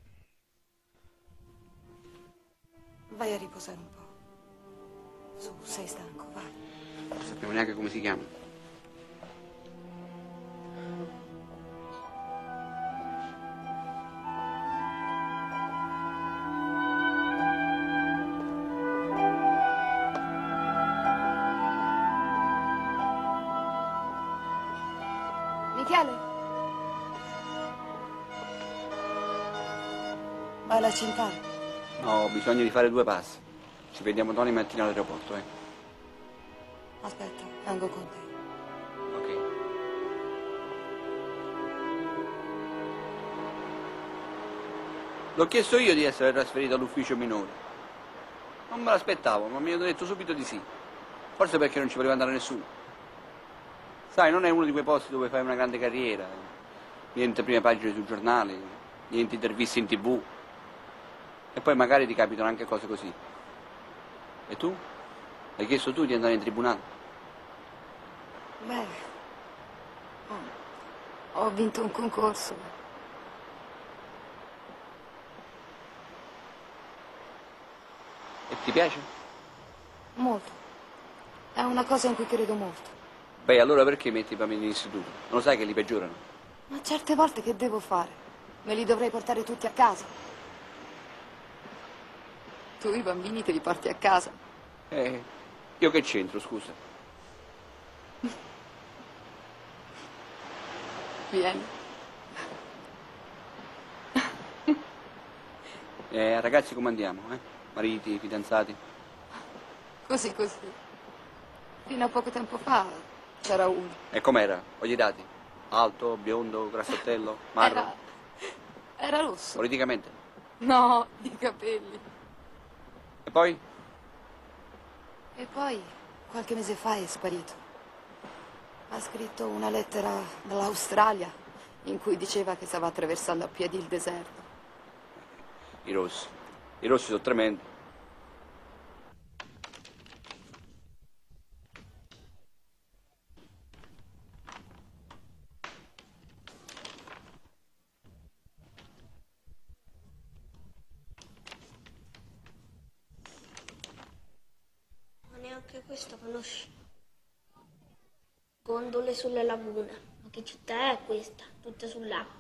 Vai a riposare un po'. Su, sei stanco, vai. Non sappiamo neanche come si chiama. Michele? Vai alla Cintana. No, bisogna rifare 2 passi. Ci vediamo domani mattina all'aeroporto, Aspetta, vengo con te. Ok. L'ho chiesto io di essere trasferito all'ufficio minore. Non me l'aspettavo, ma mi hanno detto subito di sì. Forse perché non ci voleva andare nessuno. Sai, non è uno di quei posti dove fai una grande carriera. Niente prime pagine sui giornali, niente interviste in TV. E poi magari ti capitano anche cose così. E tu? Hai chiesto tu di andare in tribunale? Beh, ho vinto un concorso. E ti piace? Molto. È una cosa in cui credo molto. Beh, allora perché metti i bambini in istituto? Non lo sai che li peggiorano? Ma certe volte che devo fare? Me li dovrei portare tutti a casa. Tu i bambini te li porti a casa. Io che c'entro, scusa? Vieni. Ragazzi, come andiamo, Mariti, fidanzati? Così. Fino a poco tempo fa c'era uno. E com'era? Ho gli dati? Alto, biondo, grassottello, magro? Era rosso. Politicamente? No, di capelli. E poi? E poi, qualche mese fa è sparito. Ha scritto una lettera dall'Australia in cui diceva che stava attraversando a piedi il deserto. I rossi sono tremendi. Neanche questo conosci. Gondole sulla laguna. Ma che città è questa? Tutta sull'acqua.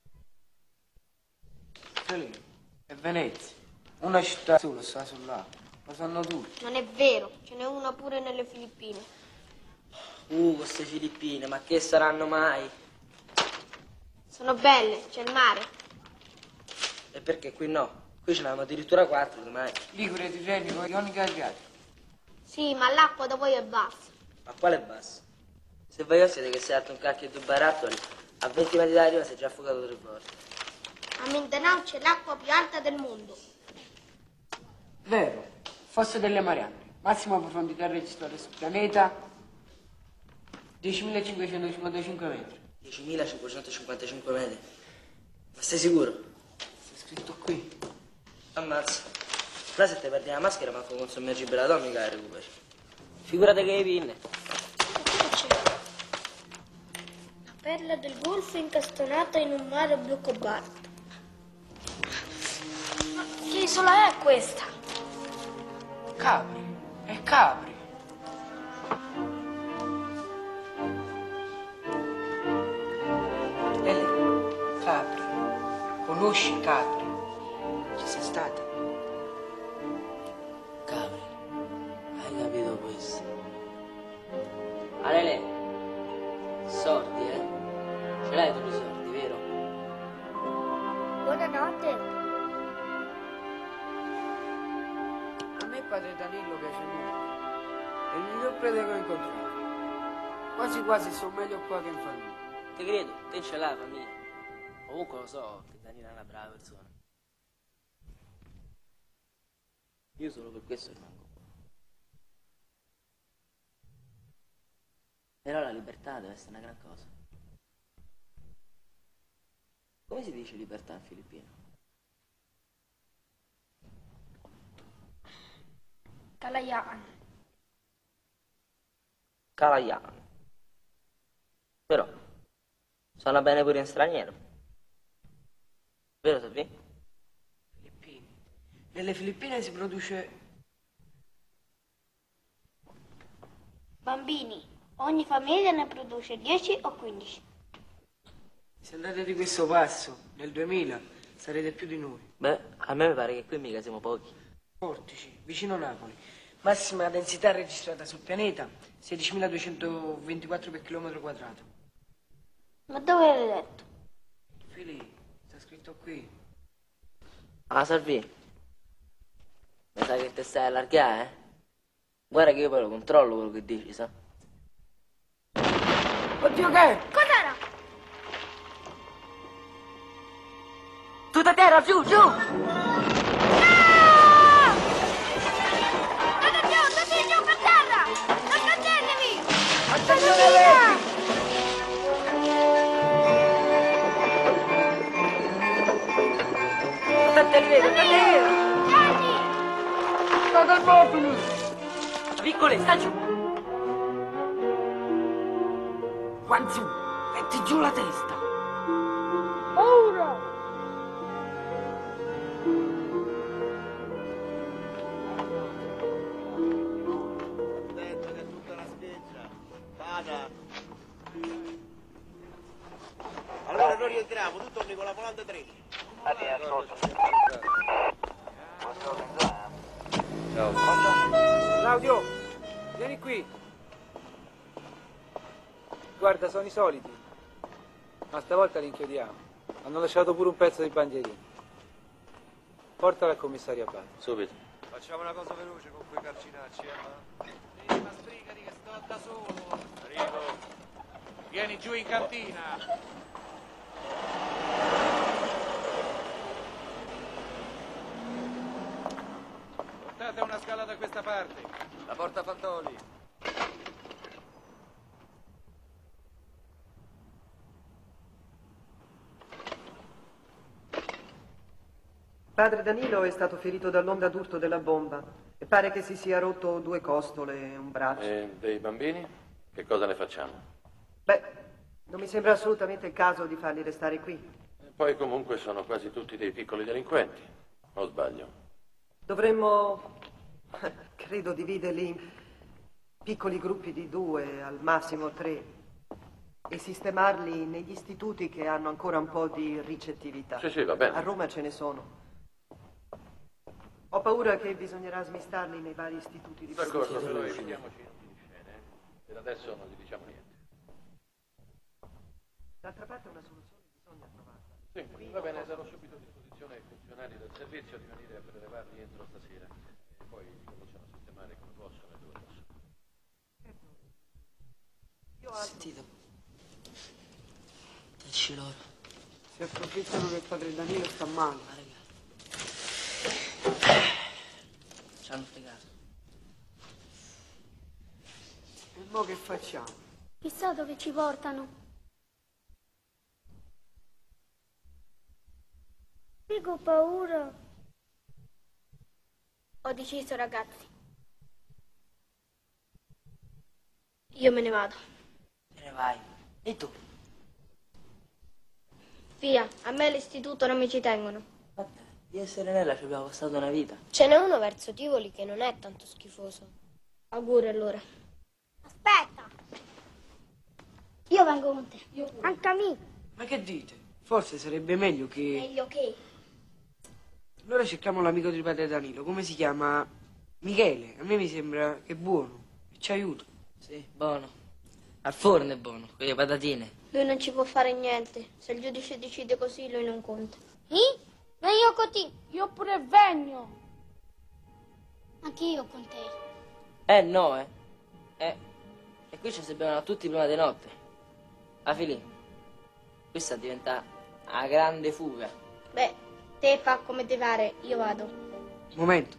È Venezia. Una città sola sta sull'acqua. Lo sanno tutti. Non è vero, ce n'è una pure nelle Filippine. Queste Filippine, ma che saranno mai? Sono belle, c'è il mare. E perché qui no? Qui ce n'avevamo addirittura 4 domani. Ligure, Tirrenico, Ionica e Adriatico. Sì, ma l'acqua da voi è bassa. Ma quale bassa? Se voi siete che sei alto un cacchio di 2 barattoli, a 20 metri da riva sei già affogato 3 volte. A Mindanao c'è l'acqua più alta del mondo. Vero, fosse delle Marianne. Massima profondità registrata sul pianeta 10.555 metri. 10.555 metri. Ma sei sicuro? C'è scritto qui. Ammazza. Là se ti perdi la maschera, manco con sommergibile atomica la recuperi. Figurate che hai pinne. La perla del golfo incastonata in un mare blu cobalto. Ma che isola è questa? Capri, è Capri. Lele, Capri. Conosci Capri? Ci sei stata? Capri, hai capito questo? Alele, sordi, Ce l'hai tu i soldi, vero? Buonanotte. A me padre Danilo piace molto. È il miglior prete che ho incontrato. Quasi quasi sono meglio qua che in famiglia. Ti credo, te ce l'hai famiglia. Comunque lo so che Danilo è una brava persona. Io solo per questo rimango qua. Però la libertà deve essere una gran cosa. Come si dice libertà in filippino? Kalayaan. Kalayaan. Però suona bene pure in straniero. Vero, Sabi? Filippine. Nelle Filippine si produce... Bambini, ogni famiglia ne produce 10 o 15. Se andate di questo passo, nel 2000, sarete più di noi. Beh, a me mi pare che qui mica siamo pochi. Portici, vicino Napoli. Massima densità registrata sul pianeta, 16.224 per chilometro quadrato. Ma dove l'hai letto? Fili, sta scritto qui. Ah, Salvi, mi sa che te stai allargare, Guarda che io poi lo controllo quello che dici, sa? Oddio, che? Cos'era? Tutta terra, giù, giù! Tutti giù per terra! Non scattetevi! Attenzione, Levi! State vero, state vero! State al popolo! Piccole, sta giù! Guanzu, metti giù la testa! Ora! Attento che è tutta una scheggia. Vada. Allora noi rientriamo, tu torni con la volante 13. Ciao. Claudio, vieni qui. Guarda, sono i soliti. Ma stavolta li inchiodiamo. Hanno lasciato pure un pezzo di bandierina. Portala al commissario a Bari. Subito. Facciamo una cosa veloce con quei carcinacci, ma... Sì, ma sbrigati che sto da solo. Arrivo. Vieni giù in cantina. Portate una scala da questa parte. La porta Fantoli. Padre Danilo è stato ferito dall'onda d'urto della bomba e pare che si sia rotto 2 costole e un braccio. E dei bambini? Che cosa ne facciamo? Beh, non mi sembra assolutamente il caso di farli restare qui. Poi comunque sono quasi tutti dei piccoli delinquenti, o sbaglio? Dovremmo, credo, dividerli in piccoli gruppi di 2, al massimo 3, e sistemarli negli istituti che hanno ancora un po' di ricettività. Sì, va bene. A Roma ce ne sono. Ho paura che bisognerà smistarli nei vari istituti di D'accordo, polizia. però vediamoci in scene. Per adesso non gli diciamo niente. D'altra parte una soluzione bisogna trovarla. Sì, va bene, darò subito a disposizione ai funzionari del servizio di venire a prelevarli entro stasera. E poi cominciano a sistemare come possono e dove possono. Ho sentito. Dici loro. Si approfittano che il padre Danilo sta male. Ci hanno fregato. E mo che facciamo? Chissà dove ci portano. Dico paura. Ho deciso, ragazzi. Io me ne vado. Te ne vai. E tu? Via, a me all'istituto non mi ci tengono. Io e Serenella ci abbiamo passato una vita. Ce n'è uno verso Tivoli che non è tanto schifoso. Auguri allora. Aspetta! Io vengo con te. Anche a me. Ma che dite? Forse sarebbe meglio che... Meglio che? Allora cerchiamo l'amico di padre Danilo. Come si chiama? Michele. A me mi sembra che è buono. E ci aiuta. Sì, buono. Al forno è buono, con le patatine. Lui non ci può fare niente. Se il giudice decide così, lui non conta. Ma io con te. Io pure vengo. Anche io con te. No. E qui ci si bevono tutti prima di notte. A Filì. Questa diventa una grande fuga. Beh, te fa come te pare, io vado. Momento.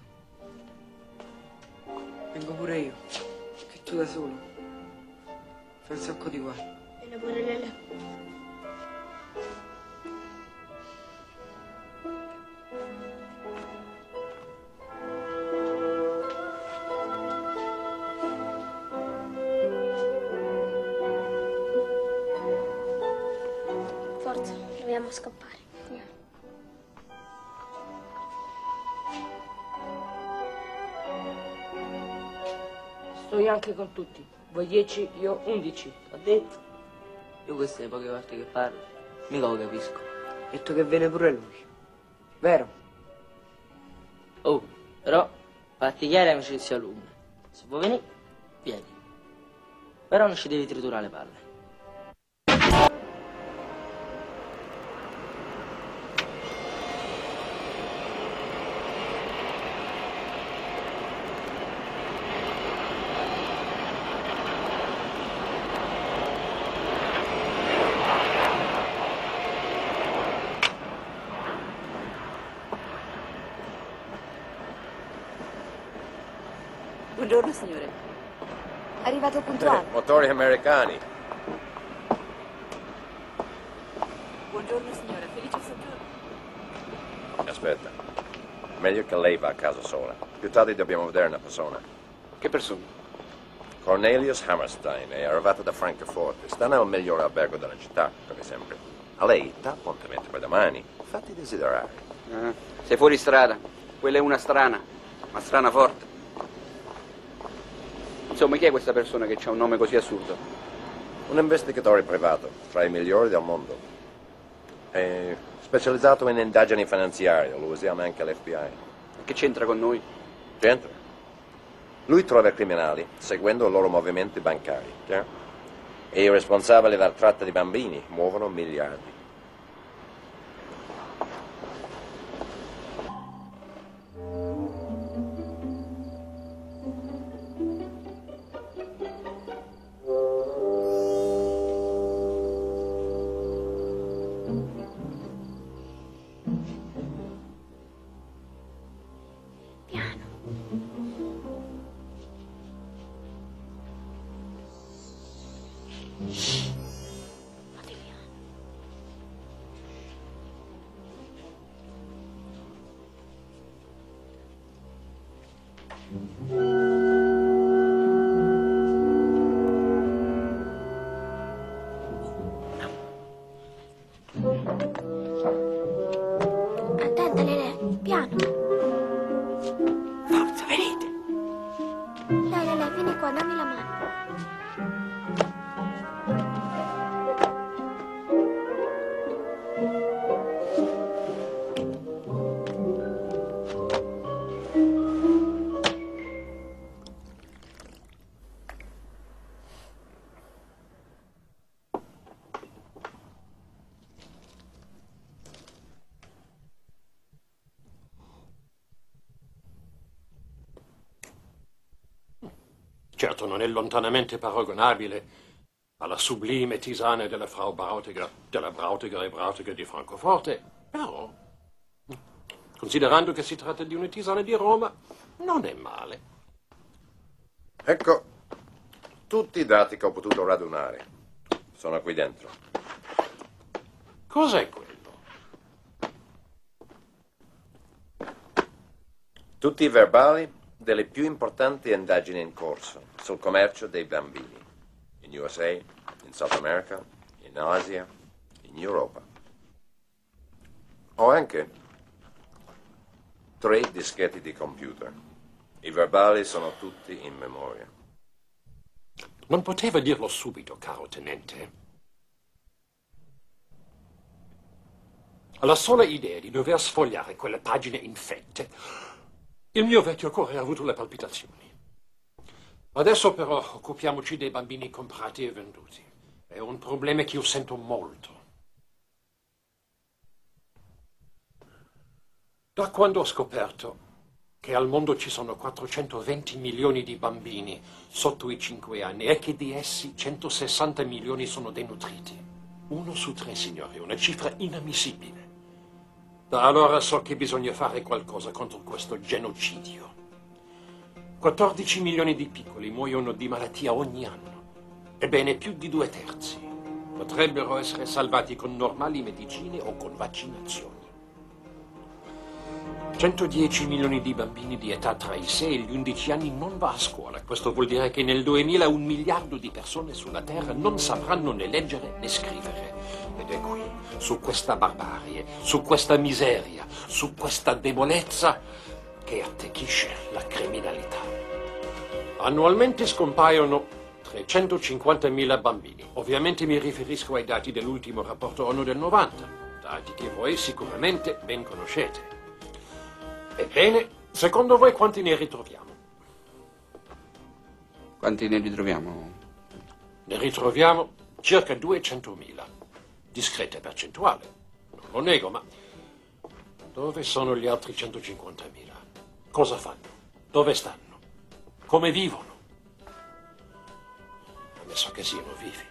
Vengo pure io. Che tu da solo. Fai un sacco di guai. Viene pure Lele. Forza, dobbiamo scappare. Sto io anche con tutti. Voi 10, io 11. Ho detto. Io queste poche volte che parlo, mica lo capisco. Ha detto che viene pure lui. Vero? Oh, però, fatti chiare amicizia lunga. Se vuoi venire, vieni. Però non ci devi triturare le palle. Buongiorno signore. Arrivato puntuale. Motori americani. Buongiorno signore, felice soggiorno. Aspetta. Meglio che lei va a casa sola. Più tardi dobbiamo vedere una persona. Che persona? Cornelius Hammerstein è arrivato da Francoforte. Sta nel migliore albergo della città, come sempre. A lei dà appuntamento per domani. Fatti desiderare. Sei fuori strada. Quella è una strana, ma strana forte. Insomma, chi è questa persona che ha un nome così assurdo? Un investigatore privato, tra i migliori del mondo. È specializzato in indagini finanziarie, lo usiamo anche l'FBI. Che c'entra con noi? C'entra. Lui trova criminali seguendo i loro movimenti bancari, chiaro? E i responsabili della tratta di bambini muovono miliardi. Attenta, Lele, piano. Forza, venite. Dai, Lele, vieni qua, dammi la mano. Certo, non è lontanamente paragonabile alla sublime tisana della Frau Brautiger, della Brautiger e Brautiger di Francoforte, però, considerando che si tratta di una tisana di Roma, non è male. Ecco tutti i dati che ho potuto radunare. Sono qui dentro. Cos'è quello? Tutti i verbali delle più importanti indagini in corso sul commercio dei bambini in USA, in South America, in Asia, in Europa. Ho anche 3 dischetti di computer. I verbali sono tutti in memoria. Non poteva dirlo subito, caro tenente? Alla sola idea di dover sfogliare quelle pagine infette, il mio vecchio cuore ha avuto le palpitazioni. Adesso però occupiamoci dei bambini comprati e venduti. È un problema che io sento molto. Da quando ho scoperto che al mondo ci sono 420 milioni di bambini sotto i 5 anni e che di essi 160 milioni sono denutriti. 1 su 3, signori, una cifra inammissibile. Da allora so che bisogna fare qualcosa contro questo genocidio. 14 milioni di piccoli muoiono di malattia ogni anno. Ebbene, più di 2/3 potrebbero essere salvati con normali medicine o con vaccinazioni. 110 milioni di bambini di età tra i 6 e gli 11 anni non va a scuola. Questo vuol dire che nel 2000 1 miliardo di persone sulla Terra non sapranno né leggere né scrivere. Ed è qui, su questa barbarie, su questa miseria, su questa debolezza che attecchisce la criminalità. Annualmente scompaiono 350.000 bambini. Ovviamente mi riferisco ai dati dell'ultimo rapporto ONU del 90, dati che voi sicuramente ben conoscete. Ebbene, secondo voi quanti ne ritroviamo? Quanti ne ritroviamo? Ne ritroviamo circa 200.000. Discreta percentuale, non lo nego, ma dove sono gli altri 150.000? Cosa fanno? Dove stanno? Come vivono? Ammesso che siano vivi.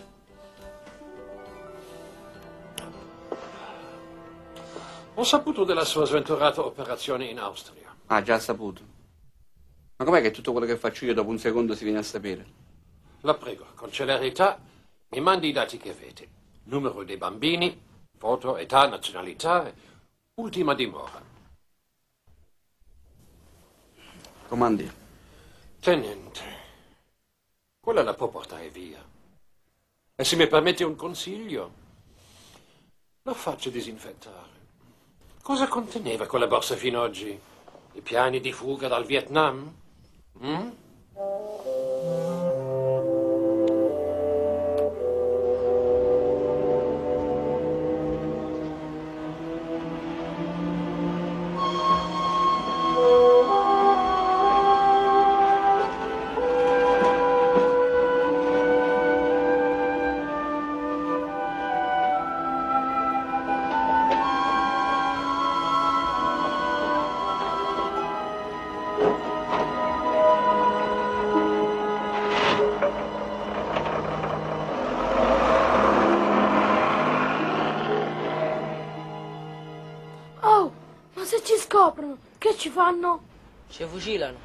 Ho saputo della sua sventurata operazione in Austria. Ah, già saputo. Ma com'è che tutto quello che faccio io dopo un secondo si viene a sapere? La prego, con celerità, mi mandi i dati che avete. Numero dei bambini, foto, età, nazionalità, ultima dimora. Comandi. Tenente, quella la può portare via. E se mi permette un consiglio, la faccia disinfettare. Cosa conteneva quella borsa fino ad oggi? I piani di fuga dal Vietnam? scoprono, che ci fanno? Ci fucilano.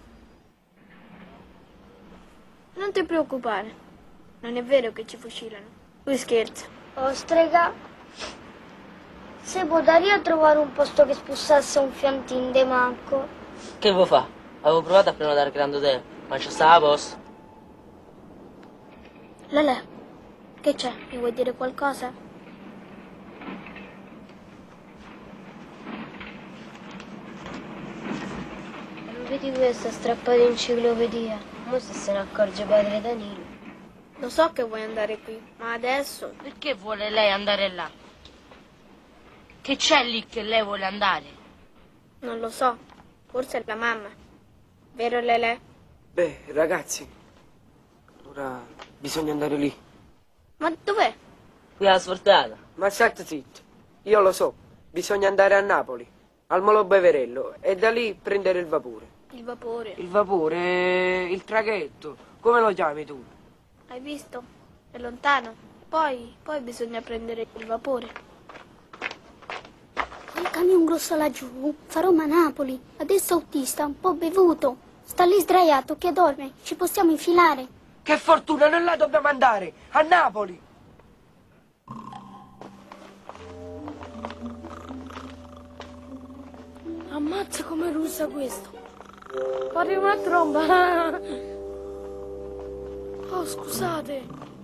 Non ti preoccupare, non è vero che ci fucilano. Lui scherza. Oh, strega, se potrei a trovare un posto che spussasse un fiantin de manco. Che vuoi fa? Avevo provato a prenotare il Grand Hotel, ma c'è stava a posto. Lele, che c'è? Mi vuoi dire qualcosa? Vedi questa strappata enciclopedia? Mo se ne accorge padre Danilo. Lo so che vuoi andare qui, ma adesso... Perché vuole lei andare là? Che c'è lì che lei vuole andare? Non lo so, forse è la mamma. Vero Lele? Beh, ragazzi, ora bisogna andare lì. Ma dov'è? Qui alla sfortata. Ma state zitto, io lo so, bisogna andare a Napoli, al Molo Beverello, e da lì prendere il vapore. Il vapore. Il vapore, il traghetto, come lo chiami tu? Hai visto? È lontano. Poi bisogna prendere il vapore. Quel camion grosso laggiù, fa Roma-Napoli. Adesso autista, un po' bevuto. Sta lì sdraiato che dorme. Ci possiamo infilare. Che fortuna, non la dobbiamo andare! A Napoli! Ammazza come russa questo. Pare una tromba. Oh, scusate.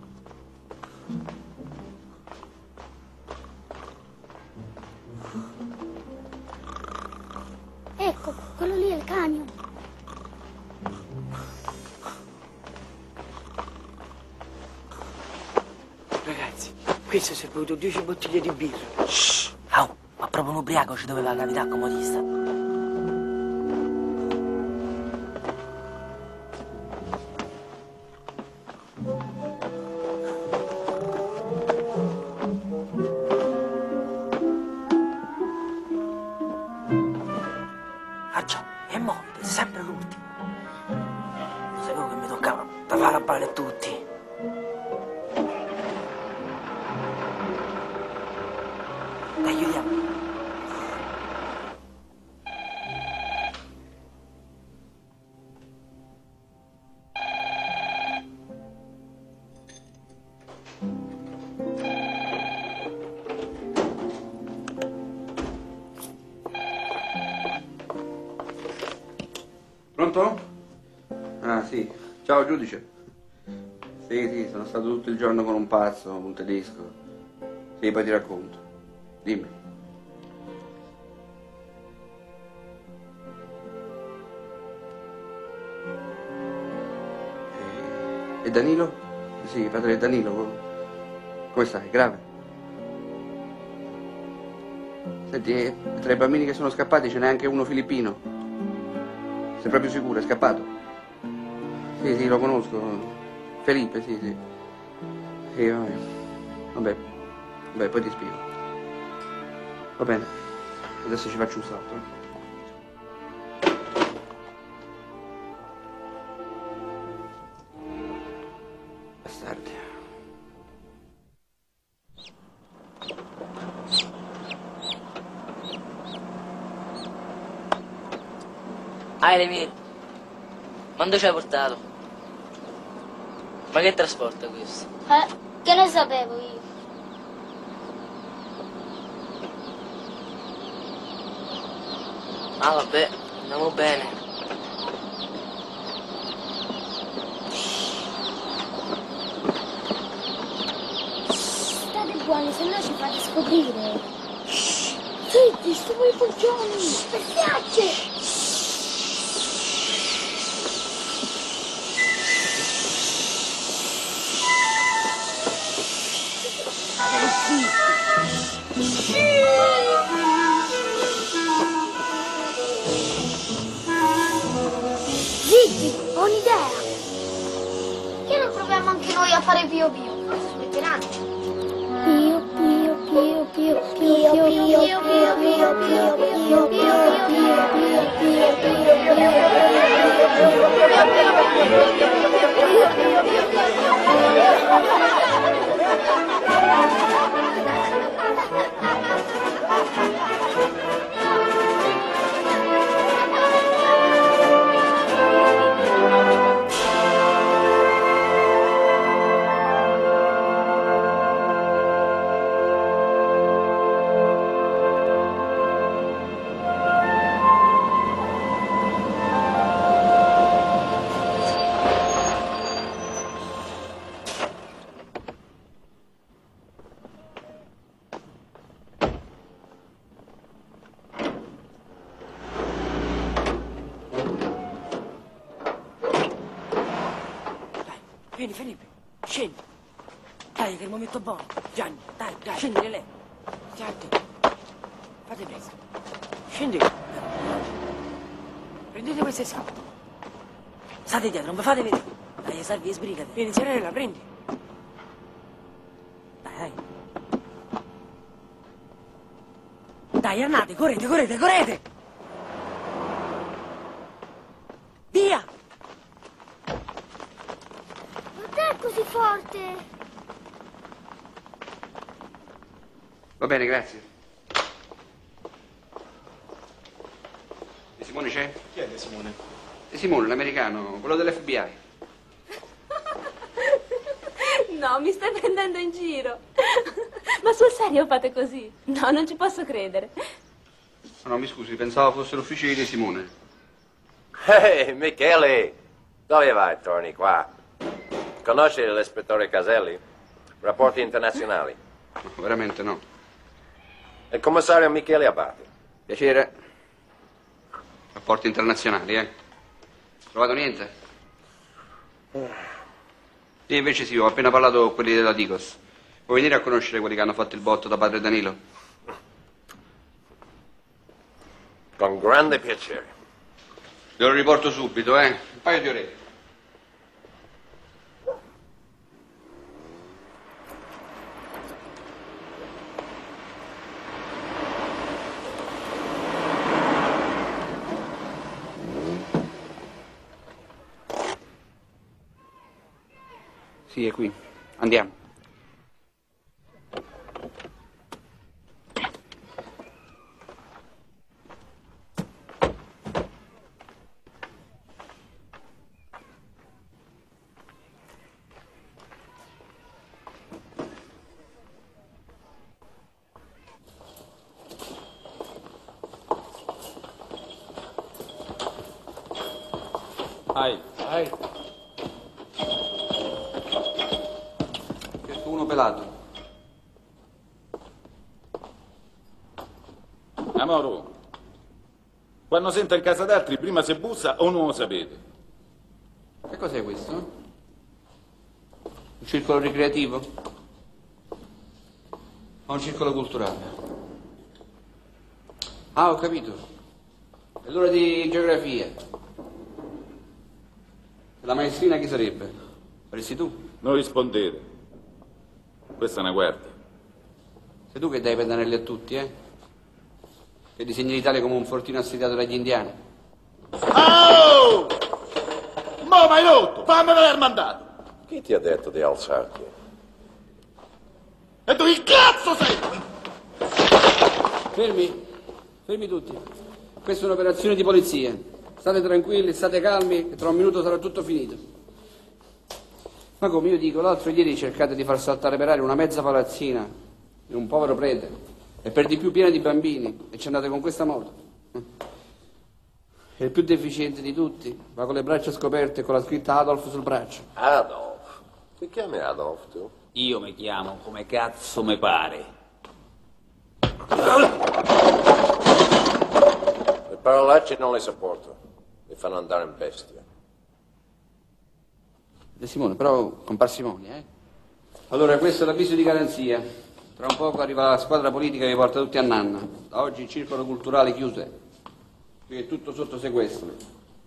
Ecco, quello lì è il camion. Ragazzi, questo si è bevuto 10 bottiglie di birra. Shh! Au, ma proprio un ubriaco ci doveva capitare comodista. Arcia, e mo, sempre l'ultimo. Sapevo che mi toccava per fare a ballare tutti. Dai, chiudiamo. Pronto? Ah, sì. Ciao, giudice. Sì, sono stato tutto il giorno con un pazzo, un tedesco. Sì, poi ti racconto. Dimmi. E Danilo? Sì, padre Danilo. Come stai? Grave? Senti, tra i bambini che sono scappati ce n'è anche uno filippino. Sei proprio sicuro? È scappato? Sì, lo conosco. Felipe, sì. Sì, vabbè, poi ti spiego. Va bene, adesso ci faccio un salto. Bastardi. Levi, quando ci hai portato? Ma che trasporto è questo? Che ne sapevo io? Ah, vabbè, andiamo bene. State buoni, se no ci fate scoprire. Zitti, stiamo i coglioni! Bestiacce! Zitti, ho un'idea! Che non proviamo anche noi a fare pio pio? Forse smetteranno. Pio pio pio pio pio pio pio pio pio pio pio Vieni, Felipe, scendi. Dai, che è il momento buono. Gianni, dai, scendi lei. Stai attento. Fate presto. Scendi. Prendete queste scale. State dietro, non vi fate vedere. Dai, salvi e sbrigate. Vieni, Serena, prendi. Dai. Dai, andate, correte. Via! Così forte. Va bene, grazie. De Simone c'è? Chi è De Simone? De Simone, l'americano, quello dell'FBI. No, mi stai prendendo in giro. Ma sul serio fate così? No, non ci posso credere. No, mi scusi, pensavo fosse l'ufficio di De Simone. Ehi, Michele, dove vai? Torni qua. Conosci l'ispettore Caselli? Rapporti internazionali. No, veramente no. Il commissario Michele Abate. Piacere. Rapporti internazionali, Trovato niente? Io invece sì, ho appena parlato con quelli della Digos. Vuoi venire a conoscere quelli che hanno fatto il botto da padre Danilo? Con grande piacere. Te lo riporto subito, Un paio di ore. Sì, è qui. Andiamo. Vai. Cerco uno pelato. Amoro, quando sento in casa d'altri, prima si bussa o non lo sapete? Che cos'è questo? Un circolo ricreativo? O un circolo culturale? Ah, ho capito. È l'ora di geografia. La maestrina chi sarebbe? Saresti tu? Non rispondete. Questa è una guerra. Sei tu che dai i pendanelli a tutti, Che disegni l'Italia come un fortino assediato dagli indiani. Oh! Mo' m'hai rotto! Fammi aver mandato! Chi ti ha detto di alzarti? E tu il cazzo sei! Fermi tutti. Questa è un'operazione di polizia. State tranquilli, state calmi, che tra un minuto sarà tutto finito. Ma come io dico, l'altro ieri cercate di far saltare per aria una mezza palazzina di un povero prete, e per di più piena di bambini, e ci andate con questa moto. È il più deficiente di tutti, va con le braccia scoperte e con la scritta Adolf sul braccio. Adolf? Ti chiami Adolf tu? Io mi chiamo come cazzo mi pare. Le parolacce non le sopporto. Mi fanno andare in bestia. De Simone, però con parsimonia, Allora, questo è l'avviso di garanzia. Tra un poco arriva la squadra politica che vi porta tutti a Nanna. Da oggi il circolo culturale chiuso. Qui è tutto sotto sequestro.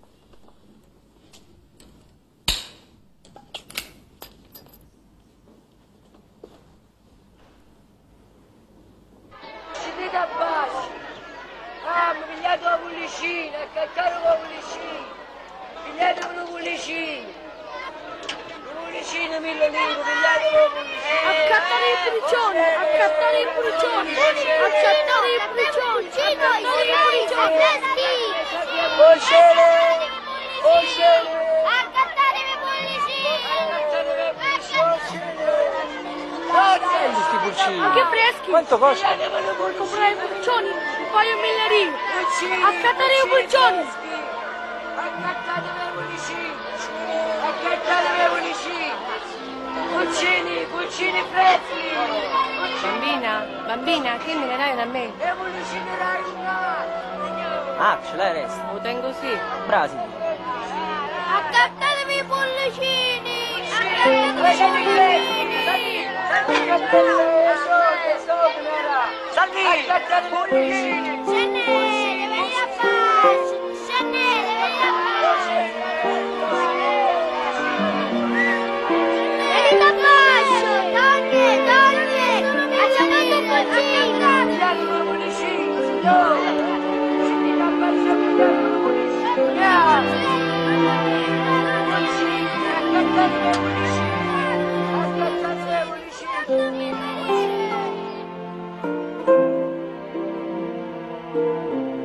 Siete da basso. Ah, mi pigliate la pollicina, accattare la pollicina. Pigliate una pollicina. Una pollicina, 1000 lire, pigliate la pollicina. Accattare i pulcioni, accattare i pulcioni, accattare i pulcioni, accattare i pulcioni. Polcere, polcere. Accattare le pollicine. Accattare le pollicine. Questi pulcini. Che freschi! Quanto costa? Per comprare i pulcioni, un paio di 1000 lire. Accattare i pulcioni. Accattate le pollicine. Accattate le pollicine. Pulcini freschi. Bambina, che me ne dai da me? Le pollicine raginate. Ah, ce l'hai resta? Lo tengo sì. Brasi. Accattatevi i pollicini. Salvi! Accattate le pollicine. Scendete, venite a pace. Scendete, venite a pace. Venite a pace. Donne. Accattate un pollicino. Accattate le pollicine, signore. Venite a pace, accattate le pollicine. Accattate le pollicine. Accattate le pollicine.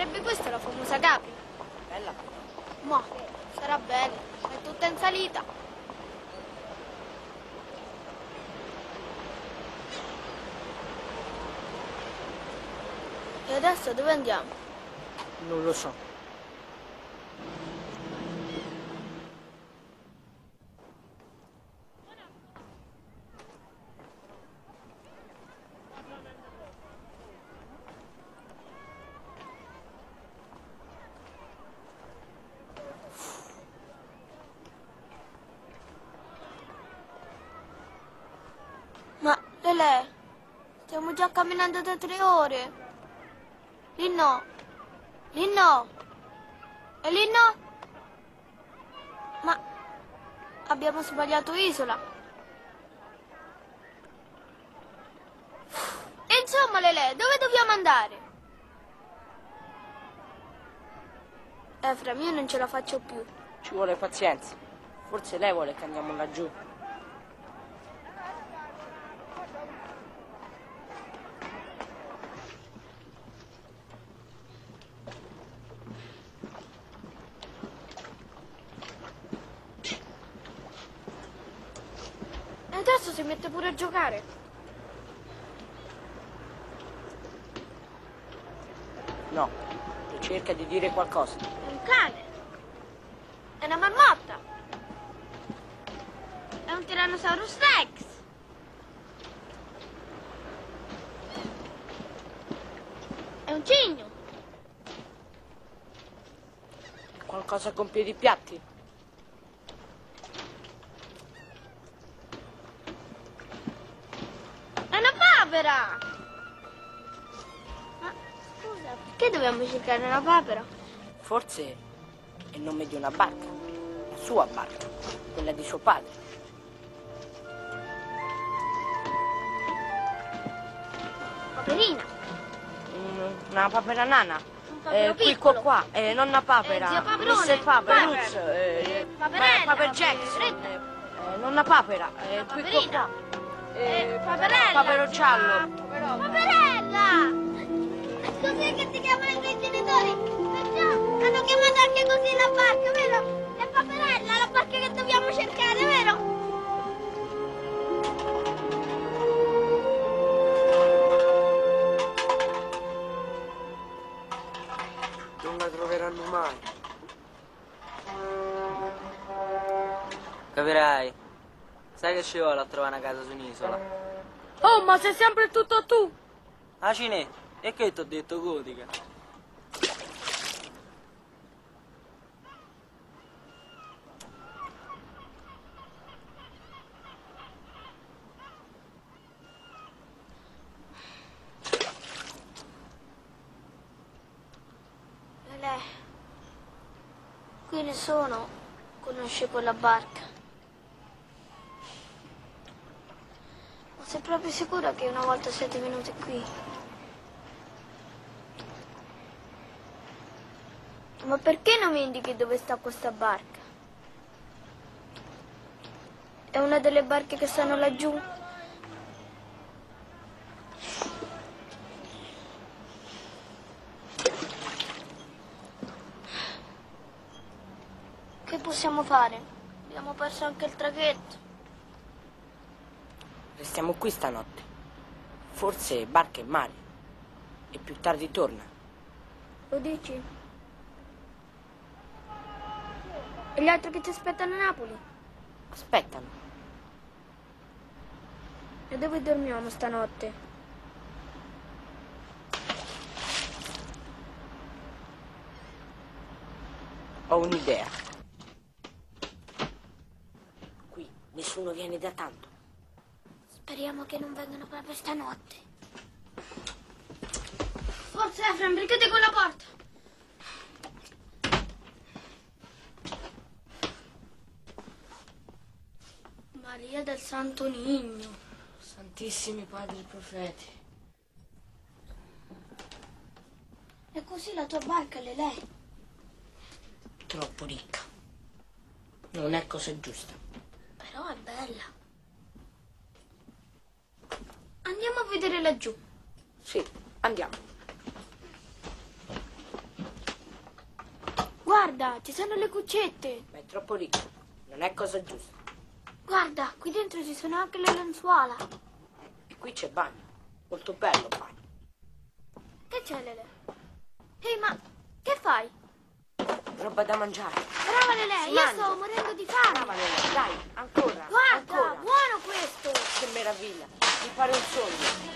sarebbe questa la famosa Capri? Bella. Ma, sarà bella, è tutta in salita. E adesso dove andiamo? Non lo so. Ma, Lele, stiamo già camminando da 3 ore. Lì no. Lì no. E lì no? Ma abbiamo sbagliato isola. E insomma, Lele, dove dobbiamo andare? Efrem, io non ce la faccio più. Ci vuole pazienza. Forse lei vuole che andiamo laggiù. E adesso si mette pure a giocare. No, cerca di dire qualcosa. È un cane. È una marmotta. È un Tyrannosaurus Rex. È un cigno. Qualcosa con piedi piatti? È una papera. Ma scusa, perché dobbiamo cercare una papera? Forse è il nome di una barca. La sua barca. Quella di suo padre. Paperina. Una papera nana. Un papero Qui piccolo. qua. Nonna Papera. Zio Paperone. Mr. Papera. Paper. Lutz. Paperella. Paper Jackson. Nonna Papera. Qui Paperina. qua. Paperella. Papero giallo. Paperella! È così che ti chiamano i tuoi genitori? Perciò hanno chiamato anche così la barca, vero? È Paperella, la barca che dobbiamo cercare, vero? Non la troveranno mai. Capirai. Sai che ci vuole a trovare una casa su un'isola? Oh, ma sei sempre tutto tu! Ah, Cine, e che ti ho detto gotica? Lele, qui nessuno conosce quella barca. Ma sei proprio sicura che una volta siete venuti qui? Ma perché non mi indichi dove sta questa barca? È una delle barche che stanno laggiù? Che possiamo fare? Abbiamo perso anche il traghetto. Restiamo qui stanotte. Forse barca in mare. E più tardi torna. Lo dici? E gli altri che ci aspettano a Napoli? Aspettano. E dove dormiamo stanotte? Ho un'idea. Qui nessuno viene da tanto. Speriamo che non vengano proprio stanotte. Forza, Efrem, brincate con la porta. Maria del Santo Niño. Santissimi padri profeti. E così la tua barca, Lele? Troppo ricca. Non è cosa giusta. Però è bella. Andiamo a vedere laggiù. Sì, andiamo. Guarda, ci sono le cuccette. Ma è troppo ricco, non è cosa giusta. Guarda, qui dentro ci sono anche le lenzuola. E qui c'è bagno, molto bello il bagno. Che c'è, Lele? Ehi, ma che fai? Roba da mangiare. Brava Lele, io sto morendo di fame. Brava Lele, dai, ancora. Guarda, ancora. buono questo. Che meraviglia, mi pare un sogno.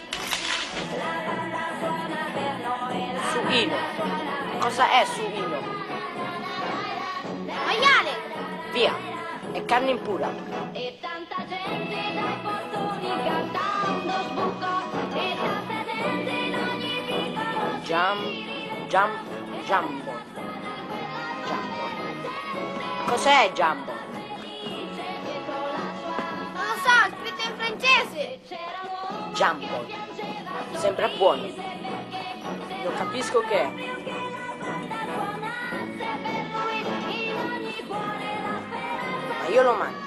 Suino. Cosa è suino? Maiale. Via, è carne impura. E tanta gente dai portoni cantando sbucò. E tanta gente in ogni piccolo. Jumbo. Cos'è Jumbo? Non lo so, è scritto in francese. Jumbo. Sembra buono. Non capisco che è. Ma io lo mangio.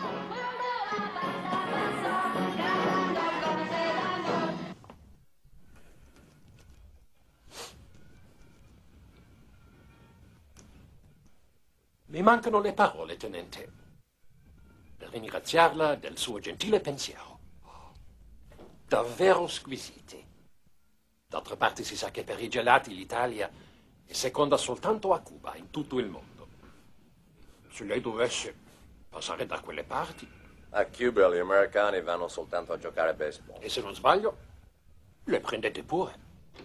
Mi mancano le parole, tenente, per ringraziarla del suo gentile pensiero. Davvero squisiti. D'altra parte si sa che per i gelati l'Italia è seconda soltanto a Cuba in tutto il mondo. Se lei dovesse passare da quelle parti... A Cuba gli americani vanno soltanto a giocare a baseball. E se non sbaglio, le prendete pure.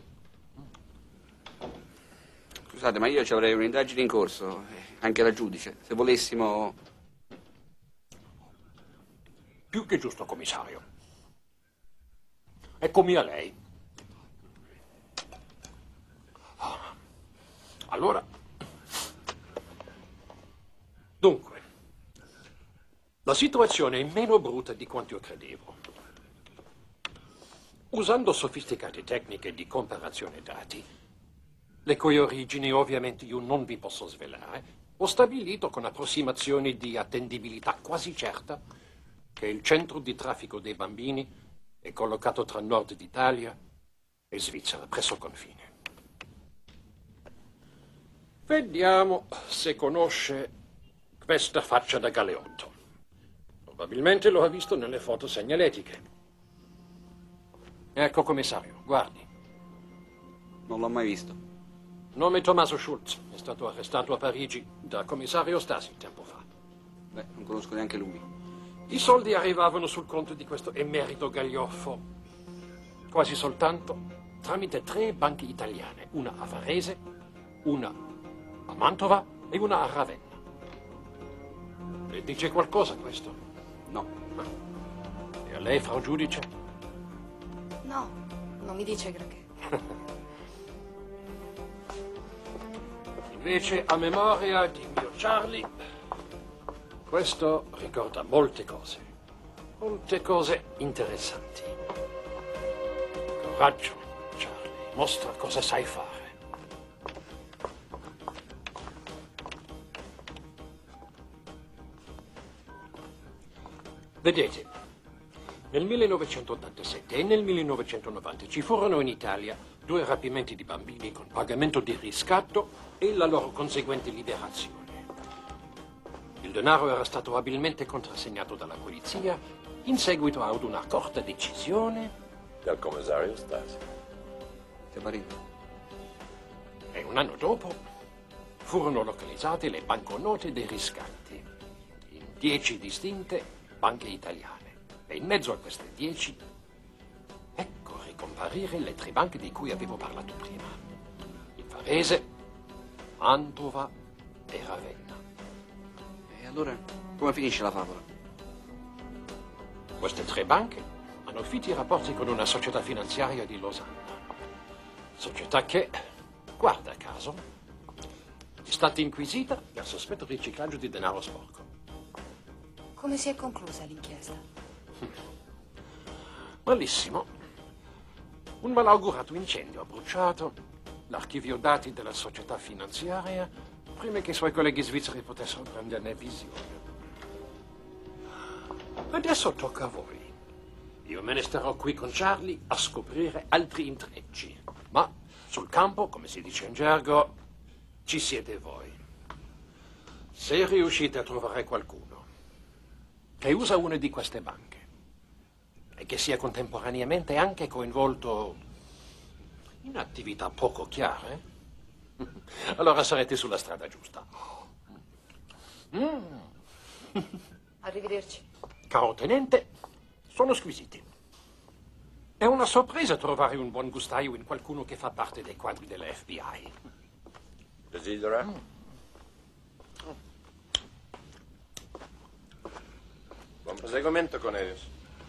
Scusate, ma io ci avrei un'indagine in corso, anche la giudice. Se volessimo... Più che giusto, commissario. Eccomi a lei. Allora, dunque, la situazione è meno brutta di quanto io credevo. Usando sofisticate tecniche di comparazione dati, le cui origini ovviamente io non vi posso svelare, ho stabilito con approssimazioni di attendibilità quasi certa che il centro di traffico dei bambini è collocato tra nord d'Italia e Svizzera, presso il confine. Vediamo se conosce questa faccia da galeotto. Probabilmente lo ha visto nelle foto segnaletiche. Ecco, commissario, guardi. Non l'ho mai visto. Nome Tommaso Schultz, è stato arrestato a Parigi da commissario Stasi tempo fa. Beh, non conosco neanche lui. I soldi arrivavano sul conto di questo emerito gaglioffo quasi soltanto tramite 3 banche italiane, una a Varese, una a Mantova e una a Ravenna. Le dice qualcosa questo? No. E a lei, Frau Giudice? No, non mi dice granché. Invece, a memoria di mio Charlie, questo ricorda molte cose interessanti. Coraggio, Charlie, mostra cosa sai fare. Vedete, nel 1987 e nel 1990 ci furono in Italia 2 rapimenti di bambini con pagamento di riscatto e la loro conseguente liberazione. Il denaro era stato abilmente contrassegnato dalla polizia in seguito ad una corta decisione del commissario Stasi. E un anno dopo furono localizzate le banconote dei riscatti in 10 distinte banche italiane. E in mezzo a queste 10, ecco ricomparire le 3 banche di cui avevo parlato prima. Il Varese, Mantova e Ravenna. E allora, come finisce la favola? Queste 3 banche hanno fitti rapporti con una società finanziaria di Losanna. Società che, guarda caso, è stata inquisita per sospetto di riciclaggio di denaro sporco. Come si è conclusa l'inchiesta? Malissimo. Un malaugurato incendio ha bruciato l'archivio dati della società finanziaria prima che i suoi colleghi svizzeri potessero prenderne visione. Adesso tocca a voi. Io me ne starò qui con Charlie a scoprire altri intrecci. Ma sul campo, come si dice in gergo, ci siete voi. Se riuscite a trovare qualcuno che usa una di queste banche e che sia contemporaneamente anche coinvolto in attività poco chiare, allora sarete sulla strada giusta. Arrivederci. Caro tenente, sono squisiti. È una sorpresa trovare un buon gustaio in qualcuno che fa parte dei quadri della FBI. Desidera? Buon proseguimento, Cornelius.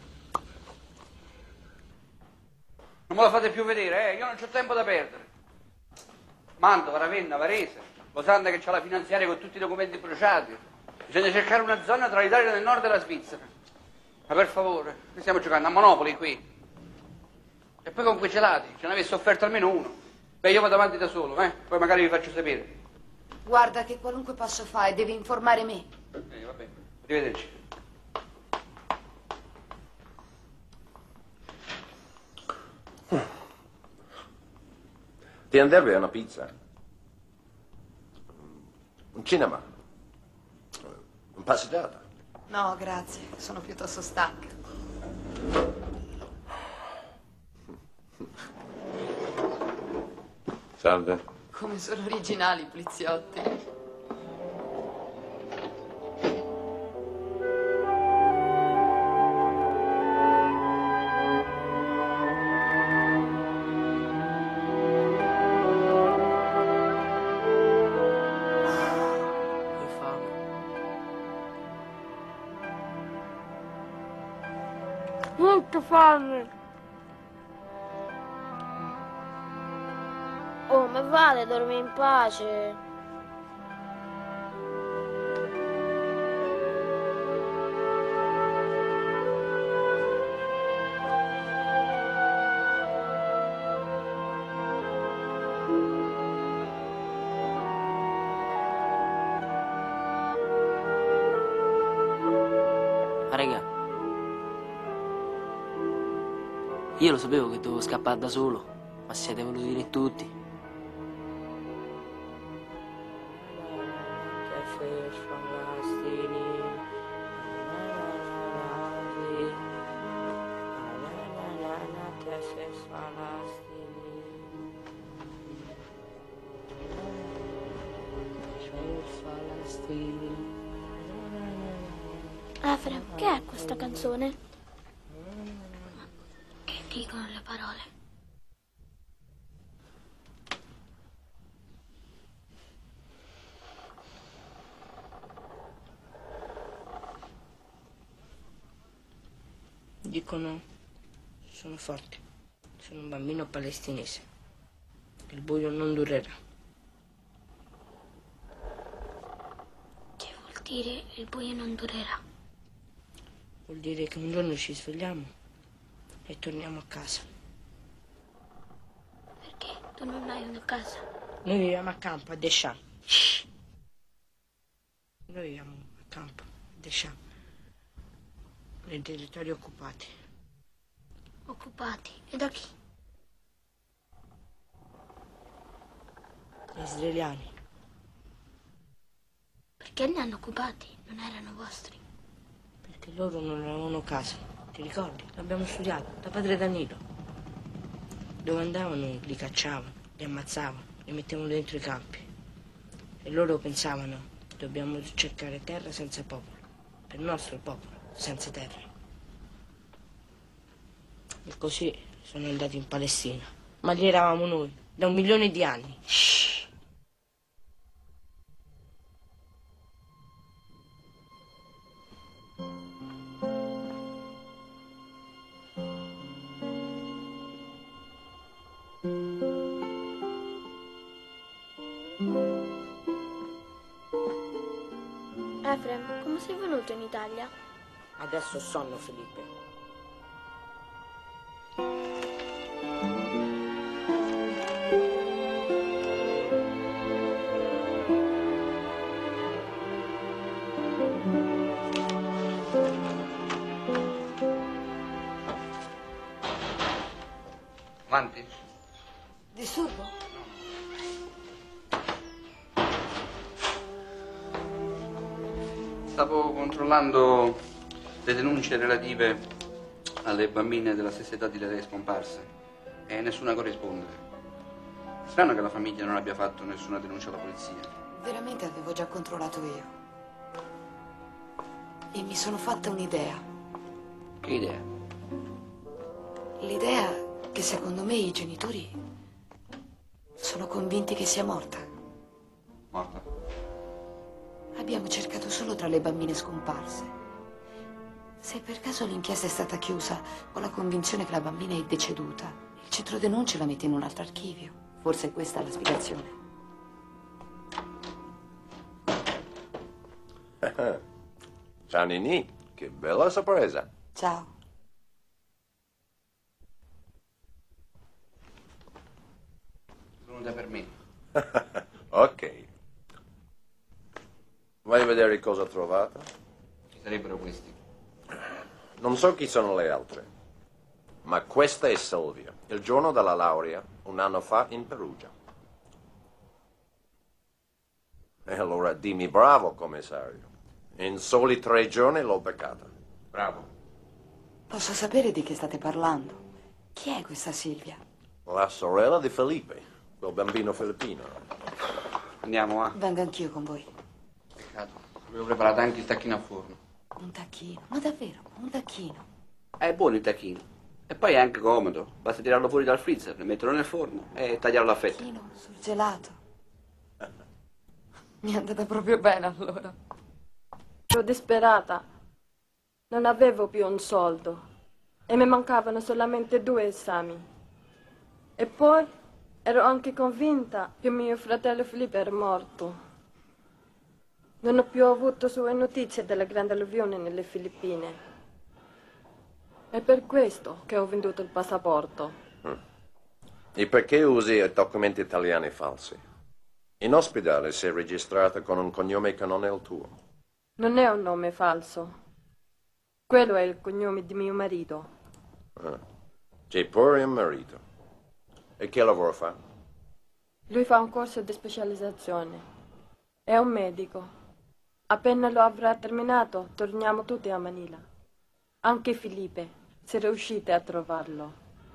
Non me lo fate più vedere, io non c'ho tempo da perdere. Mantova, Ravenna, Varese, Losanna che c'ha la finanziaria con tutti i documenti bruciati. Bisogna cercare una zona tra l'Italia del Nord e la Svizzera. Ma per favore, noi stiamo giocando a Monopoli qui. E poi con quei gelati, ce ne avesse offerto almeno uno. Beh, io vado avanti da solo, poi magari vi faccio sapere. Guarda che qualunque passo fai, devi informare me. Va bene, arrivederci. Ti andrebbe una pizza? Un cinema? Un passeggiata? No, grazie, sono piuttosto stanca. Salve. Come sono originali i poliziotti. Molto fame. Oh, ma vale, dormi in pace. Ma raga, io lo sapevo che dovevo scappare da solo, ma siete voluti dire tutti. Efrem, che è questa canzone? Che dicono le parole? Dicono, sono forte, sono un bambino palestinese, il buio non durerà. Che vuol dire il buio non durerà? Vuol dire che un giorno ci svegliamo e torniamo a casa. Perché tu non hai una casa? Noi viviamo a campo, a Deschamps. Noi viviamo a campo, a Deschamps, nei territori occupati. Occupati? E da chi? Gli israeliani. Perché li hanno occupati? Non erano vostri. Perché loro non avevano casa. Ti ricordi? L'abbiamo studiato, da padre Danilo. Dove andavano li cacciavano, li ammazzavano, li mettevano dentro i campi. E loro pensavano, dobbiamo cercare terra senza popolo, per il nostro popolo, senza terra. E così sono andati in Palestina. Ma lì eravamo noi, da 1 milione di anni. Efrem, come sei venuto in Italia? Adesso ho sonno, Felipe. Avanti. Disturbo? stavo controllando le denunce relative alle bambine della stessa età di lei scomparse e nessuna corrisponde. Strano che la famiglia non abbia fatto nessuna denuncia alla polizia. Veramente avevo già controllato io. E mi sono fatta un'idea. Che idea? L'idea che secondo me i genitori sono convinti che sia morta. Morta? Abbiamo cercato solo tra le bambine scomparse. Se per caso l'inchiesta è stata chiusa, ho la convinzione che la bambina è deceduta. Il centro denunce la mette in un altro archivio. Forse questa è la spiegazione. Ciao Nini, che bella sorpresa. Ciao. Venuta per me. Ok. Vuoi vedere cosa ho trovato? Chi sarebbero questi? Non so chi sono le altre, ma questa è Silvia, il giorno della laurea, un anno fa in Perugia. E allora dimmi bravo, commissario. In soli 3 giorni l'ho beccata. Bravo. Posso sapere di che state parlando? Chi è questa Silvia? La sorella di Felipe, quel bambino filippino. Andiamo, va. Vengo anch'io con voi. Peccato. Avevo preparato anche il tacchino a forno. Un tacchino? Ma davvero? Un tacchino? È buono il tacchino. E poi è anche comodo. Basta tirarlo fuori dal freezer, metterlo nel forno e tagliarlo a fette. Tacchino surgelato. Mi è andata proprio bene allora. Ero disperata. Non avevo più un soldo. E mi mancavano solamente 2 esami. E poi ero anche convinta che mio fratello Filippo era morto. Non ho più avuto sue notizie della grande alluvione nelle Filippine. È per questo che ho venduto il passaporto. E perché usi i documenti italiani falsi? In ospedale sei registrata con un cognome che non è il tuo. Non è un nome falso. Quello è il cognome di mio marito. C'è pure un marito. E che lavoro fa? Lui fa un corso di specializzazione. È un medico. Appena lo avrà terminato, torniamo tutti a Manila. Anche Felipe, se riuscite a trovarlo.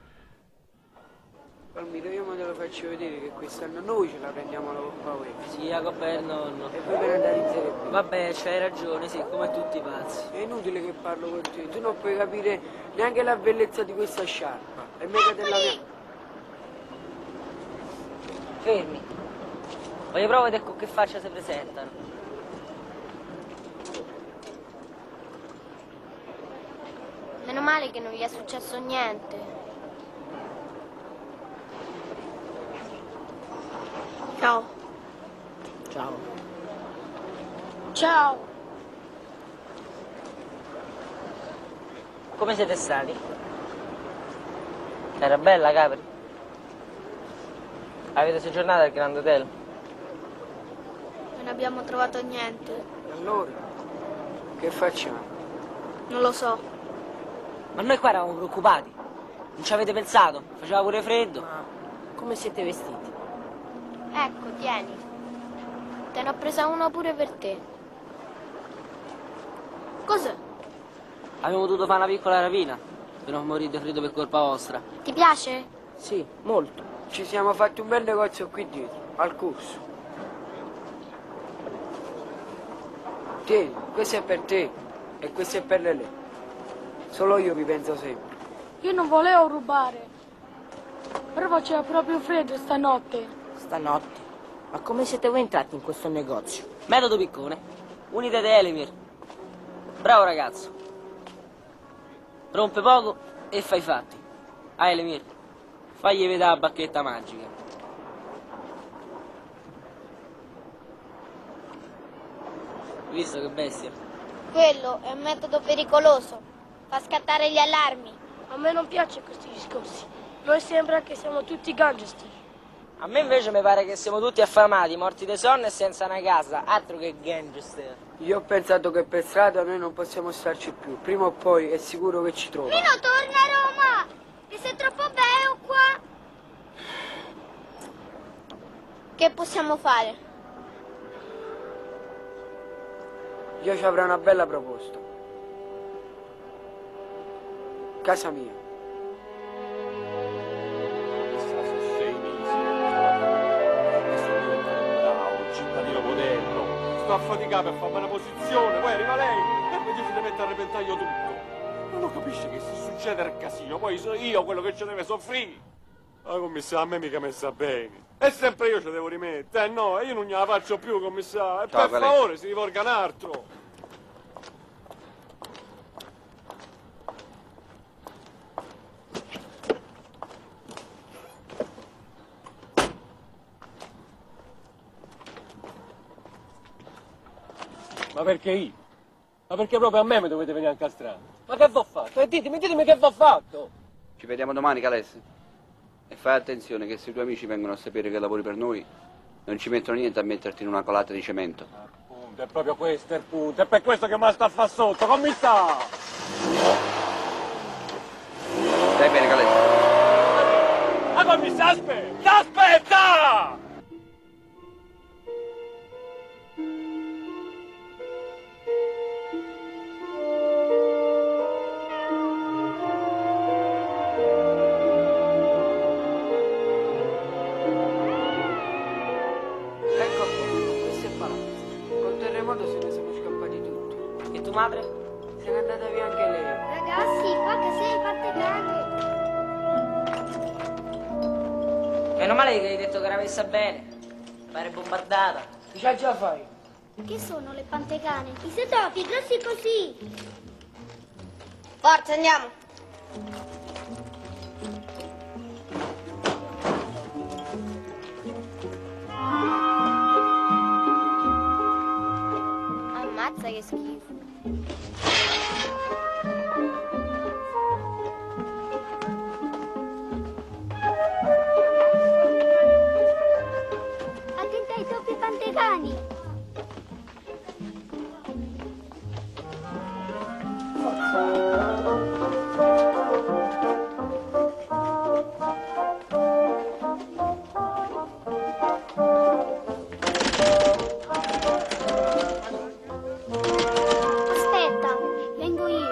Palmiro, io me lo faccio vedere che quest'anno noi ce la prendiamo la Coppa UEFA. Sì, la Coppa del nonno. E voi per andare in Serie B. Vabbè, c'hai ragione, sì, come tutti i pazzi. È inutile che parlo con te, tu non puoi capire neanche la bellezza di questa sciarpa. È mega della mia... Fermi. Voglio provare a vedere con che faccia si presentano. Meno male che non gli è successo niente. Ciao. Ciao. Ciao. Come siete stati? Era bella, Capri? Avete soggiornato al Grand Hotel? Non abbiamo trovato niente. Allora, che facciamo? Non lo so. Ma noi qua eravamo preoccupati. Non ci avete pensato? Faceva pure freddo. Ma come siete vestiti? Ecco, tieni. Te ne ho presa uno pure per te. Cos'è? Abbiamo dovuto fare una piccola rapina per non morire di freddo per colpa vostra. Ti piace? Sì, molto. Ci siamo fatti un bel negozio qui dietro, al corso. Tieni, questo è per te e questo è per Lele. Solo io vi penso sempre. Io non volevo rubare. Però faceva proprio freddo stanotte. Stanotte? Ma come siete voi entrati in questo negozio? Metodo piccone. Unite di Elimir. Bravo ragazzo. Rompe poco e fai i fatti. Ah, Elimir, fagli vedere la bacchetta magica. Visto che bestia? Quello è un metodo pericoloso. Fa scattare gli allarmi. A me non piacciono questi discorsi. Noi sembra che siamo tutti gangster. A me invece mi pare che siamo tutti affamati, morti di sonno e senza una casa. Altro che gangster. Io ho pensato che per strada noi non possiamo starci più. Prima o poi è sicuro che ci trova. Nino, torna a Roma! Ti sei troppo bello qua! Che possiamo fare? Io ci avrei una bella proposta. Casa mia. Chissà, sono 6 mesi. E sono diventato bravo, un cittadino moderno. Sto a faticare per farmi una posizione, poi arriva lei e mi dice di mettere a repentaglio tutto. Non lo capisce che se succede il casino, poi sono io quello che ci deve soffrire. La commissaria a me mica messa bene. E sempre io ci devo rimettere. No, io non gliela faccio più, commissaria. Ciao, Per favore, si rivolga un altro. Ma perché io? Ma perché proprio a me mi dovete venire a incastrare? Ma che v'ho fatto? E ditemi che v'ho fatto! Ci vediamo domani, Calesse. E fai attenzione che se i tuoi amici vengono a sapere che lavori per noi, non ci mettono niente a metterti in una colata di cemento. Appunto, è proprio questo il punto. È per questo che me la sta a far sotto, commissario! Stai bene, Calesse. Ma commissario, aspetta! Ecco qua, questo è il palazzo. Col terremoto se ne sono scappati tutti. E tua madre? Se n'è andata via anche lei. Ragazzi, qua che sei fatte Meno male che hai detto che era messa bene. Pare bombardata. Già fai. Che sono le pantegane? I setopi, grossi così. Forza, andiamo. Ammazza che schifo. Attenta ai topi pantegani. Aspetta, vengo io.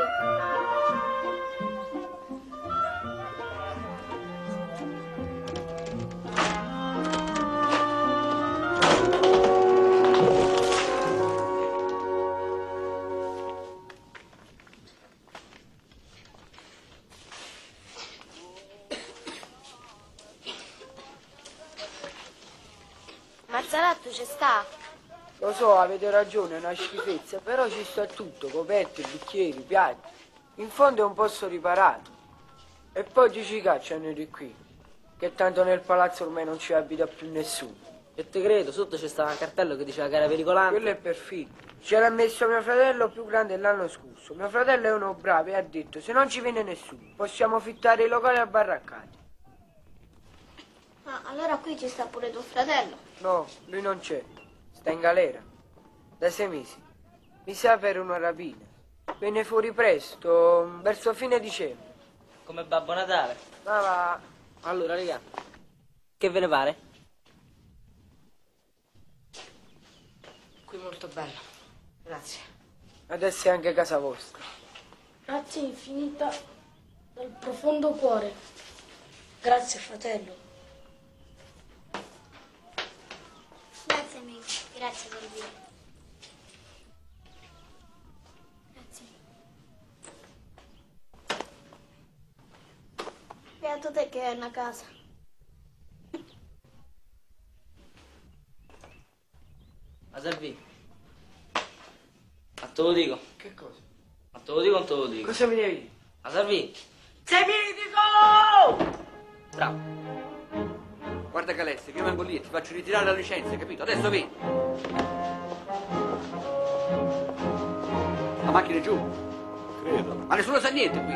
Marzalotto ci sta. Lo so, avete ragione, è una schifezza, però ci sta tutto, coperte, bicchieri, piatti. In fondo è un posto riparato. E poi ci cacciano di qui, che tanto nel palazzo ormai non ci abita più nessuno. E te credo, sotto c'è stato un cartello che diceva che era pericolante. Quello è perfino. C'era messo mio fratello più grande l'anno scorso. Mio fratello è uno bravo e ha detto, se non ci viene nessuno, possiamo fittare i locali abbarraccati. Ah, allora qui ci sta pure tuo fratello. No, lui non c'è. Sta in galera. Da 6 mesi. Mi sa per una rapina. Venne fuori presto, verso fine dicembre. Come Babbo Natale. Ma va. Allora, raga, che ve ne pare? Qui molto bello. Grazie. Adesso è anche casa vostra. Grazie infinita dal profondo cuore. Grazie, fratello. Grazie amico, grazie per dire. Grazie. Beato te che hai una casa. Ma Salvi, ma te lo dico. Che cosa? Ma te lo dico o non te lo dico? Cosa mi devi dire? Ma Salvi, sei mitico! Bravo. Guarda Calesse, che io vengo lì e ti faccio ritirare la licenza, capito? Adesso vedi. La macchina è giù. Credo. Ma nessuno sa niente qui.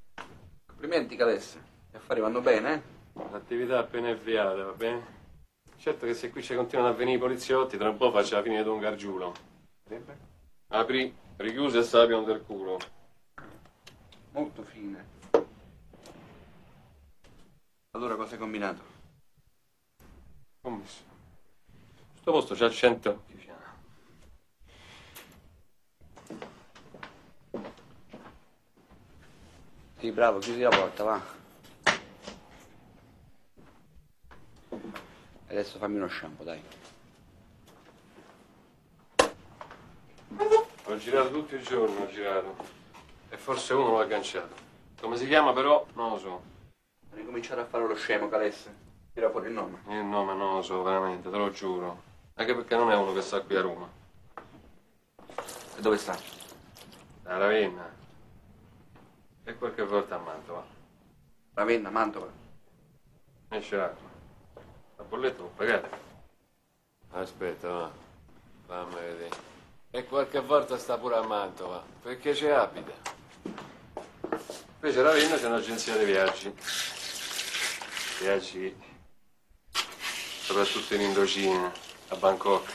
Complimenti, Calesse. Gli affari vanno bene, eh? L'attività appena avviata, va bene? Certo che se qui ci continuano a venire i poliziotti, tra un po' faccia la fine di Don Gargiulo. Apri, richiuso e sapiano del culo. Molto fine. Allora cosa hai combinato? Commesso. Sto posto c'ha 100. Sì, bravo, chiudi la porta, va. Adesso fammi uno shampoo, dai. Ho girato tutto il giorno, ho girato. E forse uno l'ha agganciato. Come si chiama però? Non lo so. Non ricominciare a fare lo scemo, Calesse. Tira fuori il nome. Il nome non lo so, veramente, te lo giuro. Anche perché non è uno che sta qui a Roma. E dove sta? A Ravenna. E qualche volta a Mantova. Ravenna, Mantova. Esce l'acqua. La bolletta l'ho pagata. Aspetta, va. Fammi vedere. E qualche volta sta pure a Mantova. Perché ci abita. Invece a Ravenna c'è un'agenzia di viaggi. Viaggi soprattutto in Indocina, a Bangkok.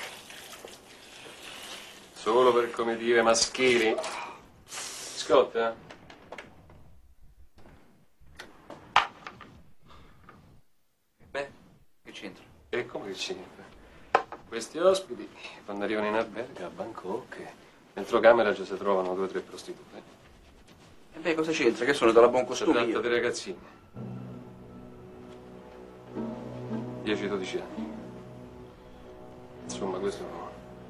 Solo per comitive maschili. Scotta? Beh, che c'entra? E come che c'entra? Questi ospiti, quando arrivano in albergo a Bangkok, dentro camera già si trovano 2 o 3 prostitute. E beh, cosa c'entra? Che sono dalla buon Si costume tratta io? di ragazzini. 10-12 anni. Insomma, questo no.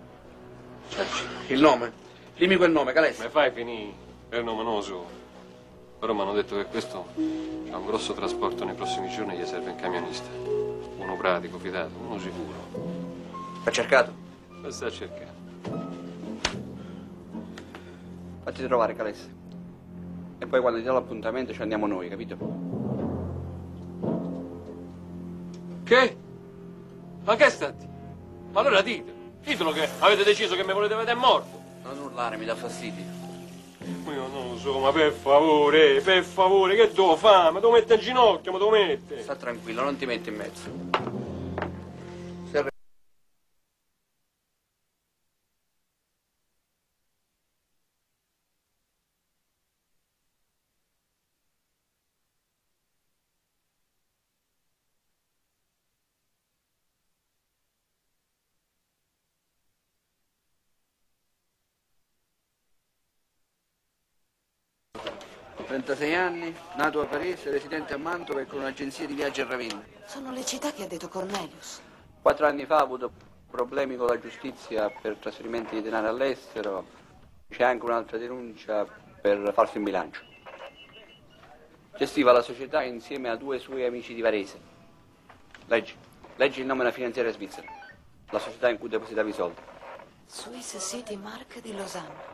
Il nome? Dimmi quel nome, Calesse. Ma fai finì? Per nome non lo so. Però mi hanno detto che questo c'ha un grosso trasporto nei prossimi giorni e gli serve un camionista. Uno pratico, fidato, uno sicuro. L'ha cercato? Lo sta cercando. Fatti trovare, Calesse. E poi quando ti do l'appuntamento ci andiamo noi, capito? Che? Ma che stati? Ma allora ditelo che avete deciso che mi volete vedere morto. Non urlare, mi dà fastidio. Io non lo so, ma per favore, che devo fare? Ma devo mettere in ginocchio, ma devo mettere? Sta tranquillo, non ti metti in mezzo. Ho 36 anni, nato a Varese, residente a Mantova e con un'agenzia di viaggi a Ravenna. Sono le città che ha detto Cornelius. 4 anni fa ho avuto problemi con la giustizia per trasferimenti di denaro all'estero. C'è anche un'altra denuncia per falso in bilancio. Gestiva la società insieme a 2 suoi amici di Varese. Leggi il nome della finanziaria svizzera, la società in cui depositavi i soldi. Swiss City Mark di Losanna.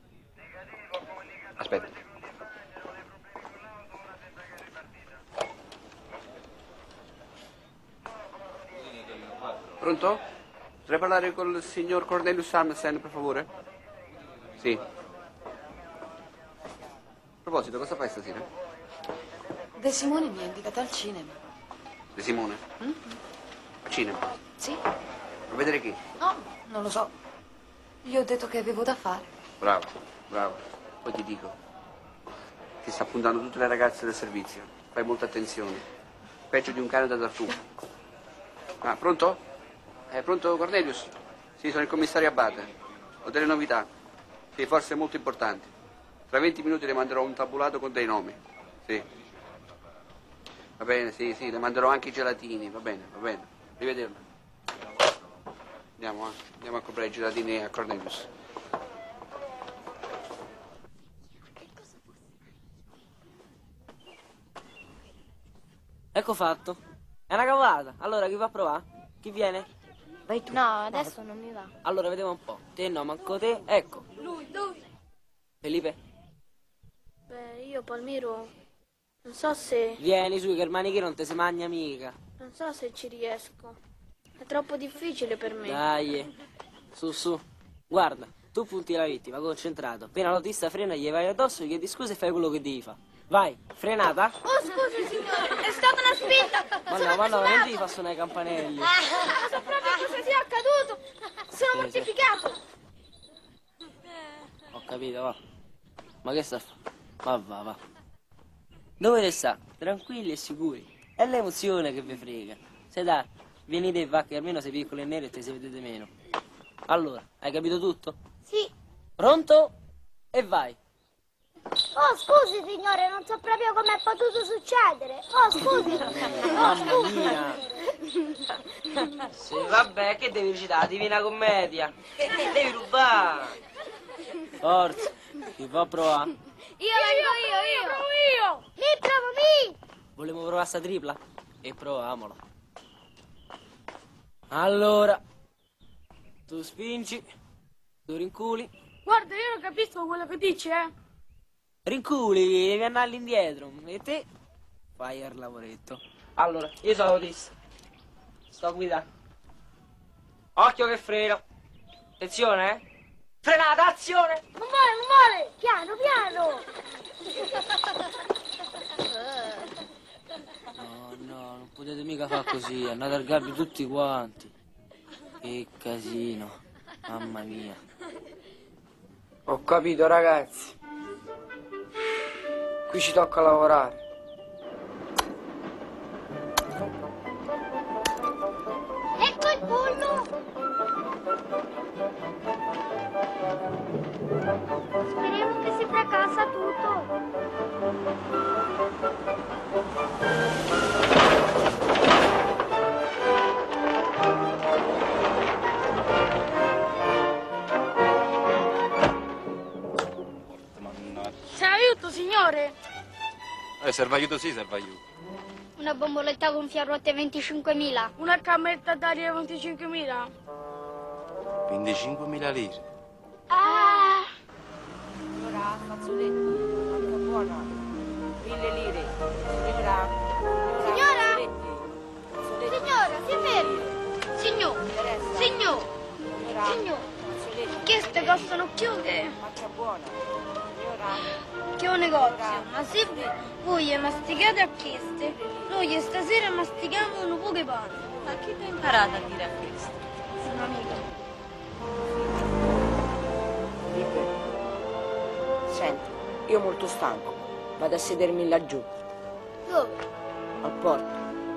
Aspetta. Pronto? Potrei parlare con il signor Cornelius Amsen, per favore? Sì. A proposito, cosa fai stasera? De Simone mi ha invitato al cinema. De Simone? Al cinema? Sì? A vedere chi? No, non lo so. Gli ho detto che avevo da fare. Bravo, bravo. Poi ti dico. Ti sta puntando tutte le ragazze del servizio. Fai molta attenzione. Peggio di un cane da tartuga. Ah, pronto? Pronto Cornelius? Sì, sono il commissario Abate. Ho delle novità. Sì, forse molto importanti. Tra 20 minuti le manderò un tabulato con dei nomi. Sì. Va bene, sì, le manderò anche i gelatini. Va bene. Rivederla. Andiamo a comprare i gelatini a Cornelius. Ecco fatto. È una cavolata. Allora chi va a provare? Chi viene? Vai tu. No, adesso non mi va. Allora vediamo un po'. Te no, manco te. Ecco. Lui. Felipe, Beh, io Palmiro non so se... vieni su che il maniche non te si mangia mica. Non so se ci riesco. È troppo difficile per me. Dai. Su. Guarda, tu punti la vittima, concentrato. Appena l'autista frena gli vai addosso, gli chiedi scusa e fai quello che devi fare. Vai, frenata. Oh, scusi, signore, è stata una spinta. Ma no, non ti fa suonare i campanelli. Non so proprio cosa sia accaduto. Sono mortificato. Ho capito, va. Ma che sta a fare? Va. Dove ne sta? Tranquilli e sicuri. È l'emozione che vi frega. Se dai, venite e va che almeno sei piccolo e nero e te si vedete meno. Allora, hai capito tutto? Sì. Pronto? E vai. Oh, scusi, signore, non so proprio come è potuto succedere. Oh, scusi. Mamma mia. Sì, vabbè, che devi recitare? Divina Commedia. Devi rubare. Forza, chi va a provare? Io. Mi provo, mi. Volevo provare sta tripla? E proviamola. Allora, tu spingi, tu rinculi. Guarda, io non capisco quello che dici, Rinculi, devi andare all'indietro. E te fai il lavoretto. Allora, io sono autista. Sto guidando. Occhio che freno. Attenzione, Frenata, azione! Non vuole! Piano! No, non potete mica far così. Andate al gabbio tutti quanti. Che casino. Mamma mia. Ho capito, ragazzi. Qui ci tocca lavorare. Ecco il pollo! Speriamo che si fracassa tutto. Serve aiuto, signore? Serve aiuto sì, serve aiuto. Una bomboletta gonfia a ruote 25.000. Una cametta d'aria 25.000. 25.000 lire. Ah! Signora, fazzoletti, tanta buona. 1.000 lire. Signora. Signora, si fermi. Signor. Queste costano più che... Faccia buona. Che un negozio. Ma se voi masticate a queste, noi stasera mastichiamo un poche pane. Ma chi ti ha imparato a dire a questo? Un amico. Senti, io molto stanco. Vado a sedermi laggiù, Dove? al porto.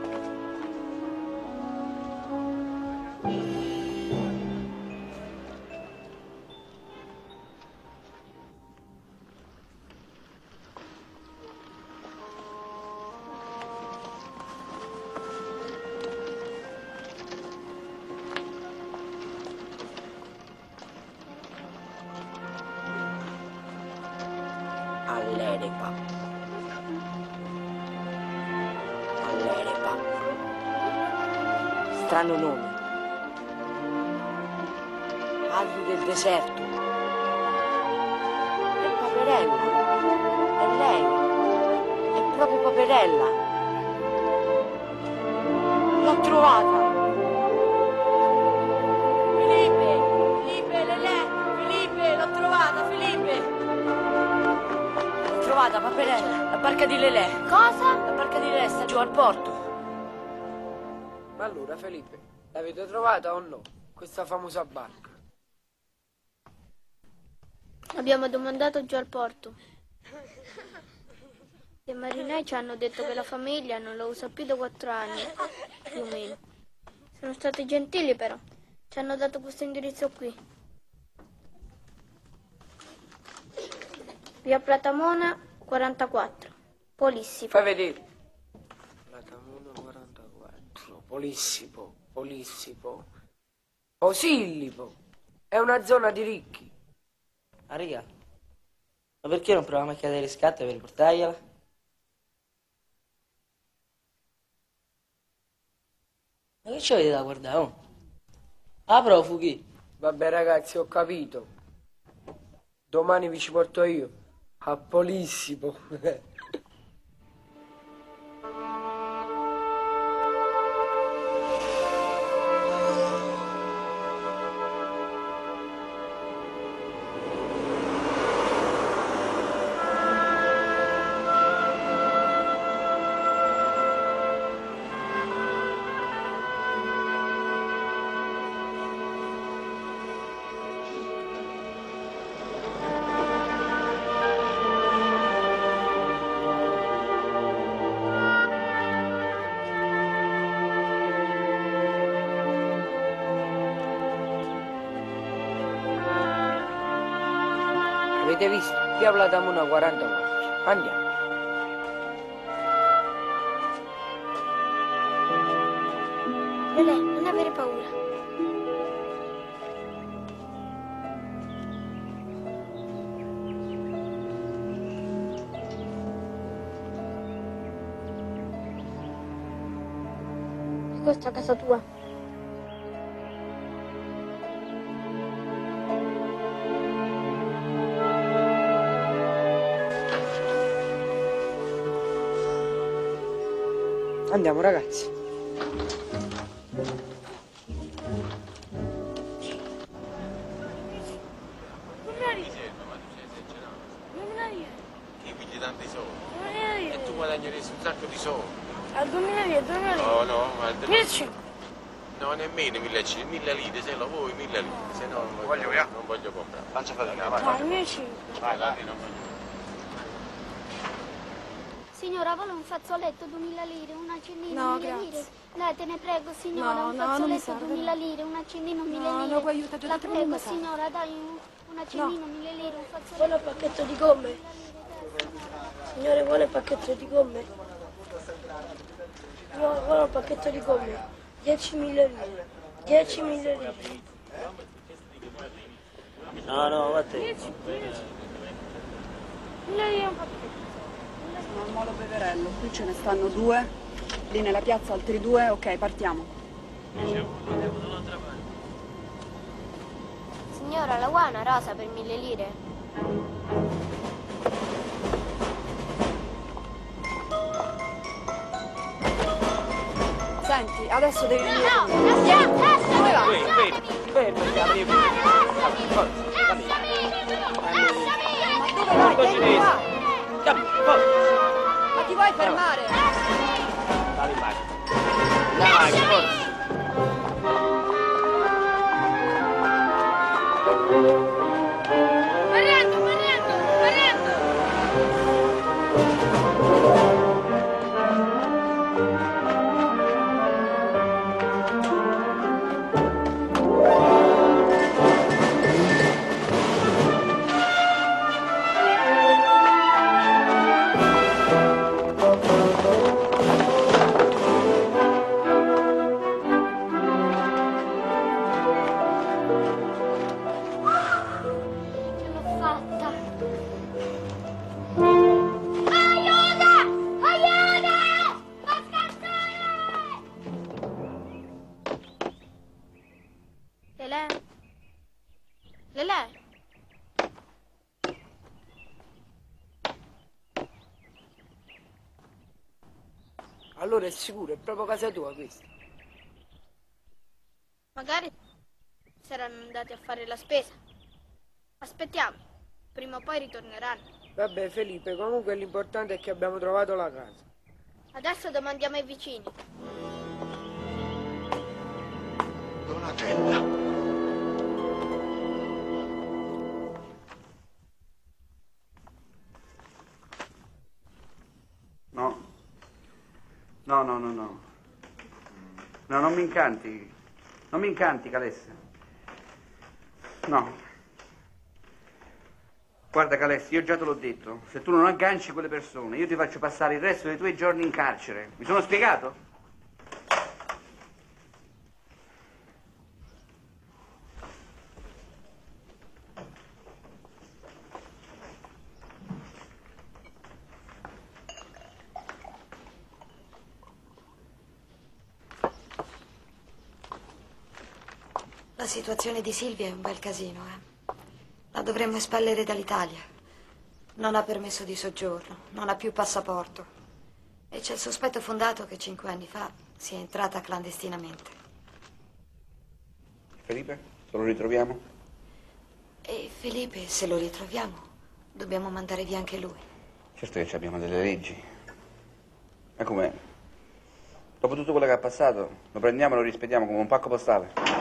All'Erepa. Strano nome. Alli del deserto. È Paperella. È lei. È proprio Paperella. L'ho trovata. Felipe, Lelè, Felipe, l'ho trovata, Felipe. L'ho trovata, Paperella. La barca di Lelè. Cosa? La barca di Lelè sta giù al porto. Ma allora, Felipe, l'avete trovata o no? Questa famosa barca? Abbiamo domandato giù al porto. I marinai ci hanno detto che la famiglia non la usa più da 4 anni, più o meno. Sono stati gentili però. Ci hanno dato questo indirizzo qui. Via Platamona 44. Polissimo. Fai vedere. Platamona 44. Polissimo. Posillipo. È una zona di ricchi. Ah, raga, ma perché non proviamo a chiedere riscatto per riportargliela? Ma che ci avete da guardare, oh? Ah, profughi. Vabbè ragazzi, ho capito. Domani vi ci porto io. A Polissimo. Avete visto? Via Platamona 44. Andiamo. Lele, non avere paura. E questa è casa tua. Andiamo ragazzi. Che pigli tanti soldi? E tu guadagneresti un sacco di soldi. Al 2010, No, no, ma al 1500. No, nemmeno 1500, 1000 lire, se lo vuoi 1000 lire, se no non voglio comprare. Faccia fatica, vai. Dai, 1500. Vai, non voglio. Signora, vuole un fazzoletto 2000 lire, un accendino No, 1000 lire? grazie. Dai, te ne prego, signora, No, un no, non mi fazzoletto serve. 2000 lire, un accendino 1000 No, lire. no, poi aiuta, La tutto prego, non mi serve. signora, dai un accendino 1000 lire, un fazzoletto. Vuole un pacchetto di gomme? Signore, vuole un pacchetto di gomme? Vuole un pacchetto di gomme? 10.000 lire. 10.000 lire. No, vattene. 1000 lire un pacchetto. Sono al Molo Beverello, qui ce ne stanno 2, lì nella piazza altri 2, ok, partiamo. Signora, la vuoi una rosa per 1000 lire? Senti, adesso devi venire No, con me. lasciami! Dove vai? Fermi, Ma dove vai? Vieni qua! Ma ti vuoi fermare? Dai, vai. Dai, forza. Allora è sicuro, è proprio casa tua questa. Magari saranno andati a fare la spesa. Aspettiamo, prima o poi ritorneranno. Vabbè Felipe, comunque l'importante è che abbiamo trovato la casa. Adesso domandiamo ai vicini. Donatella. No. No, non mi incanti. Non mi incanti, Calesse. No. Guarda, Calesse, io già te l'ho detto. Se tu non agganci quelle persone, io ti faccio passare il resto dei tuoi giorni in carcere. Mi sono spiegato? La situazione di Silvia è un bel casino, La dovremmo espellere dall'Italia. Non ha permesso di soggiorno, non ha più passaporto. E c'è il sospetto fondato che 5 anni fa sia entrata clandestinamente. Felipe, se lo ritroviamo? E Felipe, se lo ritroviamo, dobbiamo mandare via anche lui. Certo che abbiamo delle leggi. Ma com'è? Dopo tutto quello che ha passato, lo prendiamo e lo rispediamo come un pacco postale.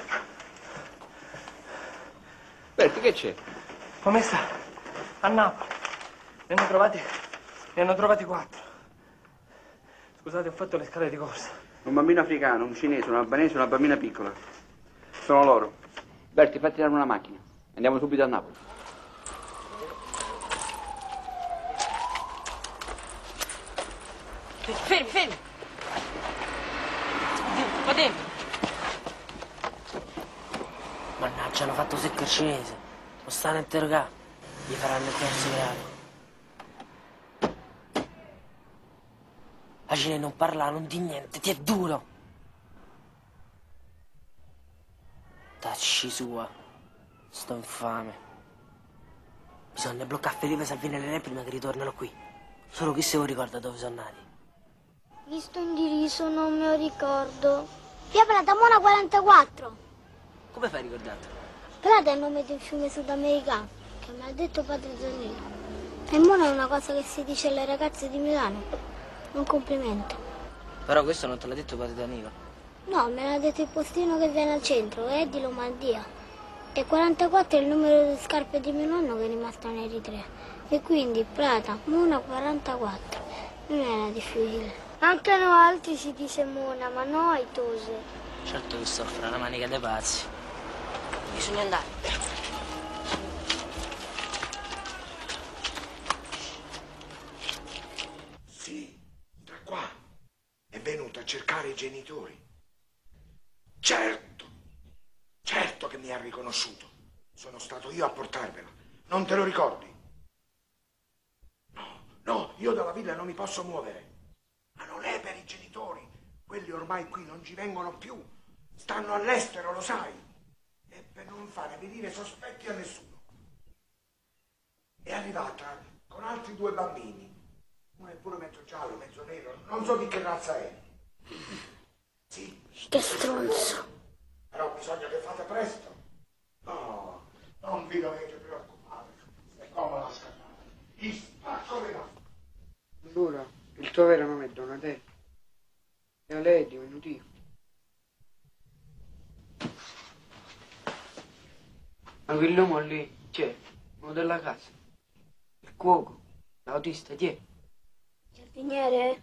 Berti, che c'è? Come sta? A Napoli. Ne hanno trovati 4. Scusate, ho fatto le scale di corsa. Un bambino africano, un cinese, un albanese e una bambina piccola. Sono loro. Berti, fatti dare una macchina. Andiamo subito a Napoli. Fermi, fermi! Qua dentro! Mannaggia, hanno fatto secco il cinese. Lo stanno a interrogare. Gli faranno il terzo grado. Agile, non parla, non di niente, ti è duro. Tacci sua. Sto infame. Bisogna bloccare Felipe Salvini e Lele prima che ritornano qui. Solo chi se lo ricorda dove sono nati. Visto indirizzo non me lo ricordo. Via Platamona 44. Come fai a ricordarti? Plata è il nome di un fiume sudamericano che mi ha detto padre Zanino. E Mona è una cosa che si dice alle ragazze di Milano. Un complimento. Però questo non te l'ha detto padre Danilo. No, me l'ha detto il postino che viene al centro, è di Lombardia. E 44 è il numero di scarpe di mio nonno che è rimasto in Eritrea. E quindi Plata, Mona 44. Non era difficile. Anche a noi altri si dice Mona, ma noi Tose. Certo che soffre una manica dei pazzi. Bisogna andare. Sì, da qua. È venuto a cercare i genitori. Certo che mi ha riconosciuto. Sono stato io a portarvela. Non te lo ricordi? No, io dalla villa non mi posso muovere. Ma non è per i genitori. Quelli ormai qui non ci vengono più. Stanno all'estero, lo sai. E per non fare venire sospetti a nessuno. È arrivata con altri 2 bambini. Uno è pure mezzo giallo, mezzo nero. Non so di che razza è. Sì. Che stronzo. Però bisogna che fate presto. No, non vi dovete preoccupare. È come la scappata. Gli spacco le gambe. Allora, il tuo vero nome è Donatello. E a lei è diminutivo. Ma quell'uomo lì, c'è, uno della casa. Il cuoco, l'autista, chi è? Giardiniere?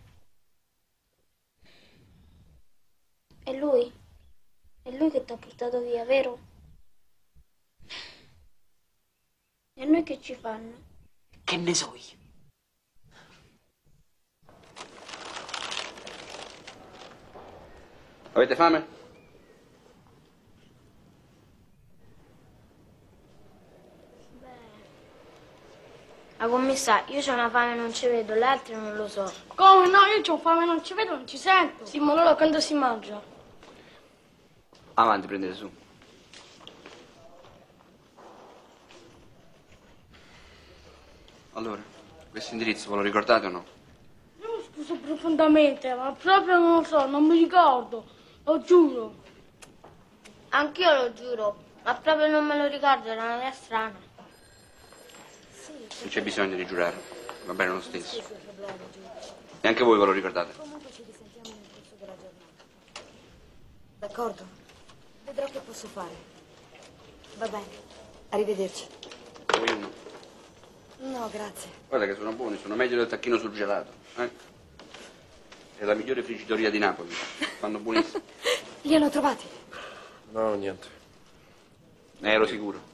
È lui? È lui che ti ha portato via, vero? E a noi che ci fanno? Che ne so io? Avete fame? Ma commissario, io c'ho una fame e non ci vedo, le altre non lo so. Come no? Io c'ho fame e non ci vedo, non ci sento. Sì, ma allora quando si mangia? Avanti, prendete su. Allora, questo indirizzo ve lo ricordate o no? Io mi scuso profondamente, ma proprio non lo so, non mi ricordo. Lo giuro. Anch'io lo giuro, ma proprio non me lo ricordo, era una idea strana. Non c'è bisogno di giurare, va bene lo stesso. E anche voi ve lo ricordate? Comunque ci risentiamo nel corso della giornata. D'accordo? Vedrò che posso fare. Va bene. Arrivederci. Voi no. No, grazie. Guarda che sono buoni, sono meglio del tacchino sul gelato. È la migliore frigitoria di Napoli. Fanno buonissimo. Li hanno trovati? No, niente. Ne ero sicuro.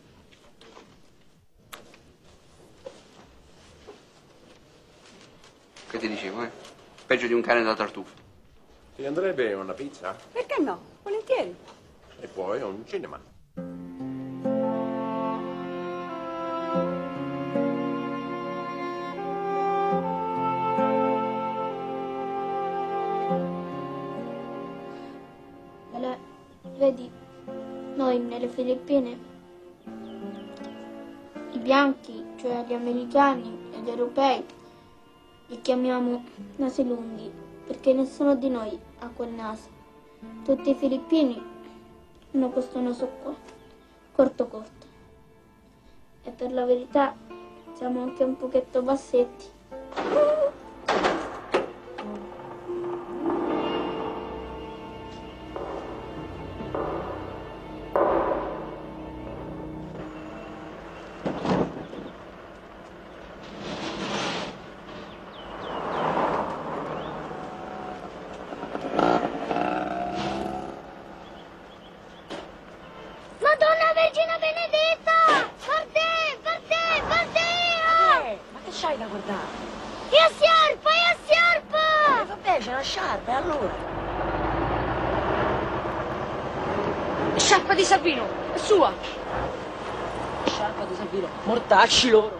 Che ti dicevo, Peggio di un cane da tartufo. Ti andrebbe una pizza? Perché no? Volentieri. E poi un cinema. Vedi, noi nelle Filippine, i bianchi, cioè gli americani e gli europei, li chiamiamo nasi lunghi, perché nessuno di noi ha quel naso. Tutti i filippini hanno questo naso qua, corto corto. E per la verità siamo anche un pochetto bassetti. Madonna Vergine Benedetta! Guarda! Ma che c'hai da guardare? una sciarpa, e allora? Sciarpa di Sabino, è sua. Sciarpa di Sabino, mortacci loro.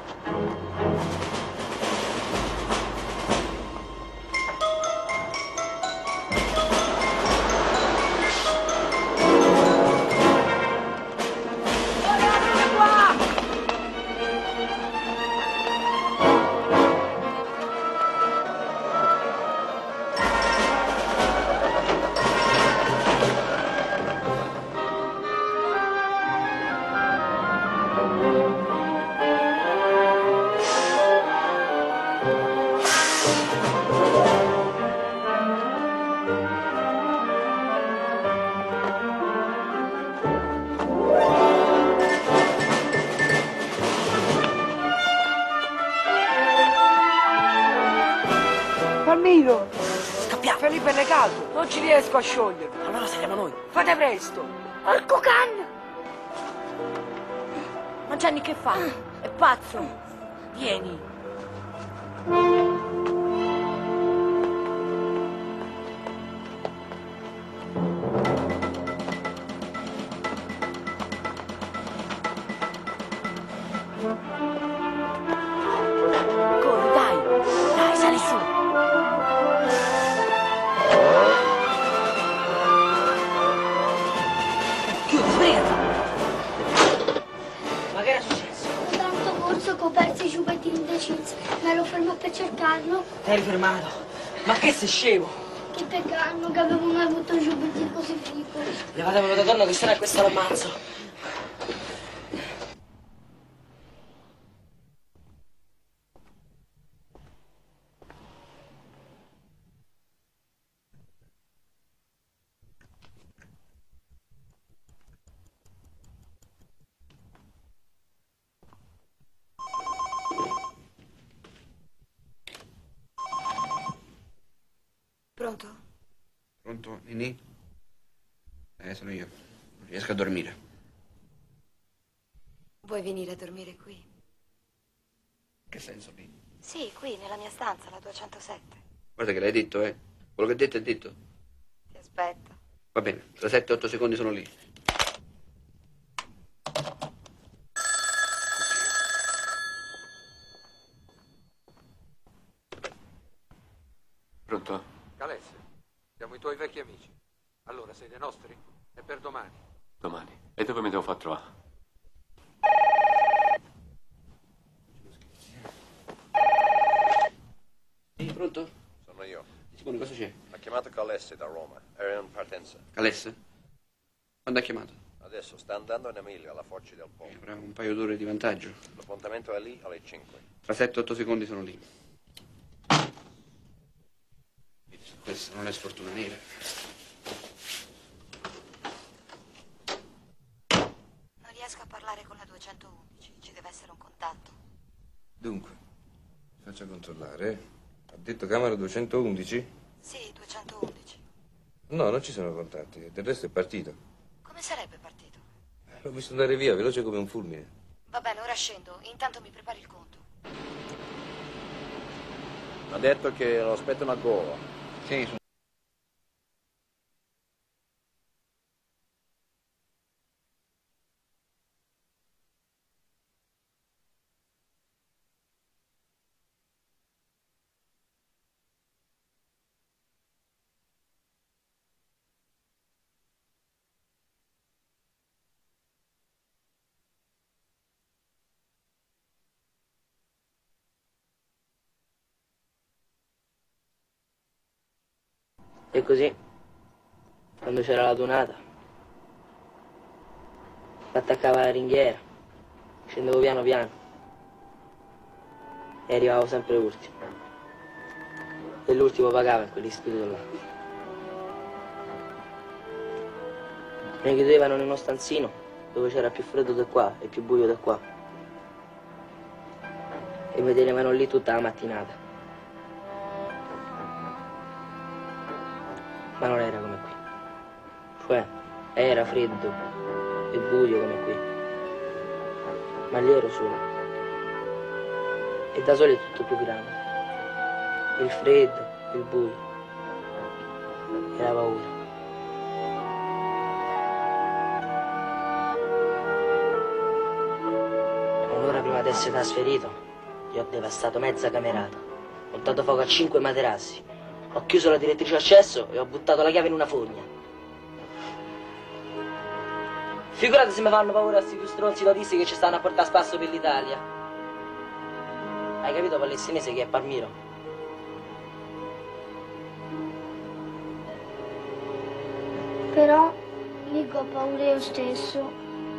Palmiro! Scappiamo! Felipe è legato, non ci riesco a scioglierlo. Allora saliamo noi. Fate presto! Porco can! Ma Gianni che fa? È pazzo. Vieni. Corri, dai. Dai, sali su. Chiudi, sbrigati. Ma che era successo? Tanto corso che ho perso i giubbetti indecisi. Me lo fermo per cercarlo. Eri fermato. Ma che sei scemo? Che peccato che avevo mai avuto i giubbetti così piccoli. Levatemi da torno che se no questo l'ammazzo. Pronto? Pronto, Nini? Sono io. Non riesco a dormire. Vuoi venire a dormire qui? Che senso, lì? Sì, qui, nella mia stanza, la 207. Guarda che l'hai detto, eh? Quello che hai detto è detto. Ti aspetto. Va bene, tra 7-8 secondi sono lì. Pronto? Calesse, siamo i tuoi vecchi amici. Allora, sei dei nostri? È per domani. Domani. E dove mi devo far trovare? Sì, pronto? Sono io. Simone, cosa c'è? Ha chiamato Calesse da Roma. Era in partenza. Calesse? Quando ha chiamato? Adesso sta andando in Emilia, alla Foce del Po. Avrà un paio d'ore di vantaggio. L'appuntamento è lì alle 5. Tra 7-8 secondi sono lì. Questa non è sfortuna nera. Non riesco a parlare con la 211. Ci deve essere un contatto. Dunque, faccia controllare. Ha detto camera 211? Sì, 211. No, non ci sono contatti. Del resto è partito. Come sarebbe partito? L'ho visto andare via, veloce come un fulmine. Va bene, ora scendo. Intanto mi prepari il conto. Ha detto che lo aspettano a Goa. Sì, sono... E così, quando c'era la donata, attaccava la ringhiera, scendevo piano piano e arrivavo sempre ultimo. E l'ultimo pagava in quell'istituto là. Mi chiudevano in uno stanzino dove c'era più freddo da qua e più buio da qua. E mi tenevano lì tutta la mattinata. Ma non era come qui. Cioè, era freddo e buio come qui. Ma lì ero solo. E da solo è tutto più grande. Il freddo, il buio. Era paura. Un'ora prima di essere trasferito, io ho devastato mezza camerata. Ho dato fuoco a 5 materassi. Ho chiuso la direttrice accesso e ho buttato la chiave in una fogna. Figurate se mi fanno paura questi due stronzi autisti che ci stanno a portare a spasso per l'Italia. Hai capito, palestinese, chi è Palmiro? Però Nico ha paura io stesso.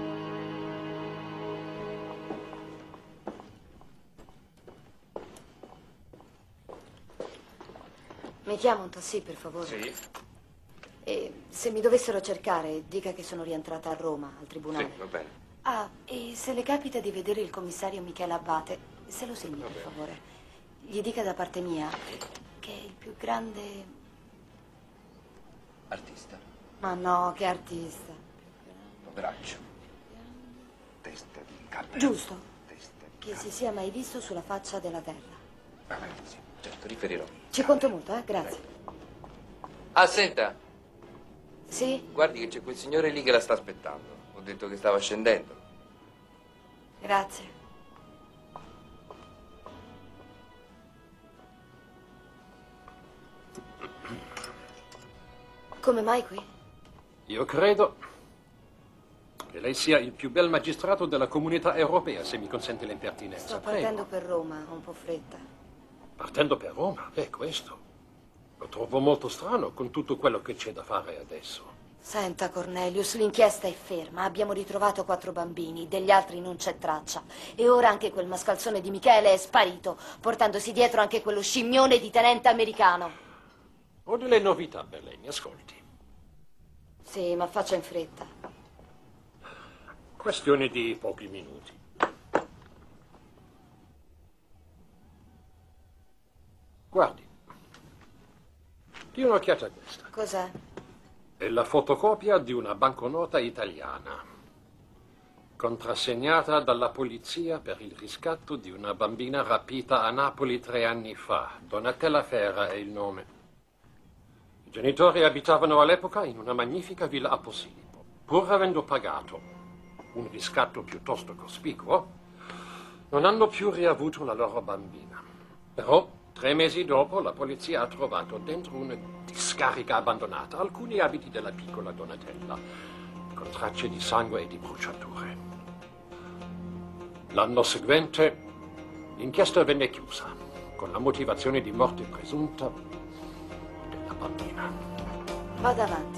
Mi chiama un taxi, per favore? Sì. E se mi dovessero cercare, dica che sono rientrata a Roma, al tribunale. Sì, va bene. Ah, e se le capita di vedere il commissario Michele Abbate, se lo segni, per favore. Gli dica da parte mia che è il più grande... Artista. Ma no, che artista. Poveraccio. Testa di capra. Giusto. Che si sia mai visto sulla faccia della terra. Va bene, sì, certo, riferirò. Ci conto molto, grazie. Ah, senta, Sì? guardi che c'è quel signore lì che la sta aspettando. Ho detto che stava scendendo. Grazie. Come mai qui? Io credo che lei sia il più bel magistrato della comunità europea, se mi consente l'impertinenza. Sto Prego. partendo per Roma, ho un po' fretta. Partendo per Roma? Beh, questo lo trovo molto strano con tutto quello che c'è da fare adesso. Senta, Cornelius, l'inchiesta è ferma. Abbiamo ritrovato 4 bambini, degli altri non c'è traccia. E ora anche quel mascalzone di Michele è sparito, portandosi dietro anche quello scimmione di tenente americano. Ho delle novità per lei, mi ascolti. Sì, ma faccia in fretta. Questione di pochi minuti. Guardi, di un'occhiata a questa. Cos'è? È la fotocopia di una banconota italiana, contrassegnata dalla polizia per il riscatto di una bambina rapita a Napoli 3 anni fa. Donatella Ferra è il nome. I genitori abitavano all'epoca in una magnifica villa a Posillipo. Pur avendo pagato un riscatto piuttosto cospicuo, non hanno più riavuto la loro bambina. Però 3 mesi dopo la polizia ha trovato dentro una discarica abbandonata alcuni abiti della piccola Donatella, con tracce di sangue e di bruciature. L'anno seguente l'inchiesta venne chiusa, con la motivazione di morte presunta della bambina. Vada avanti.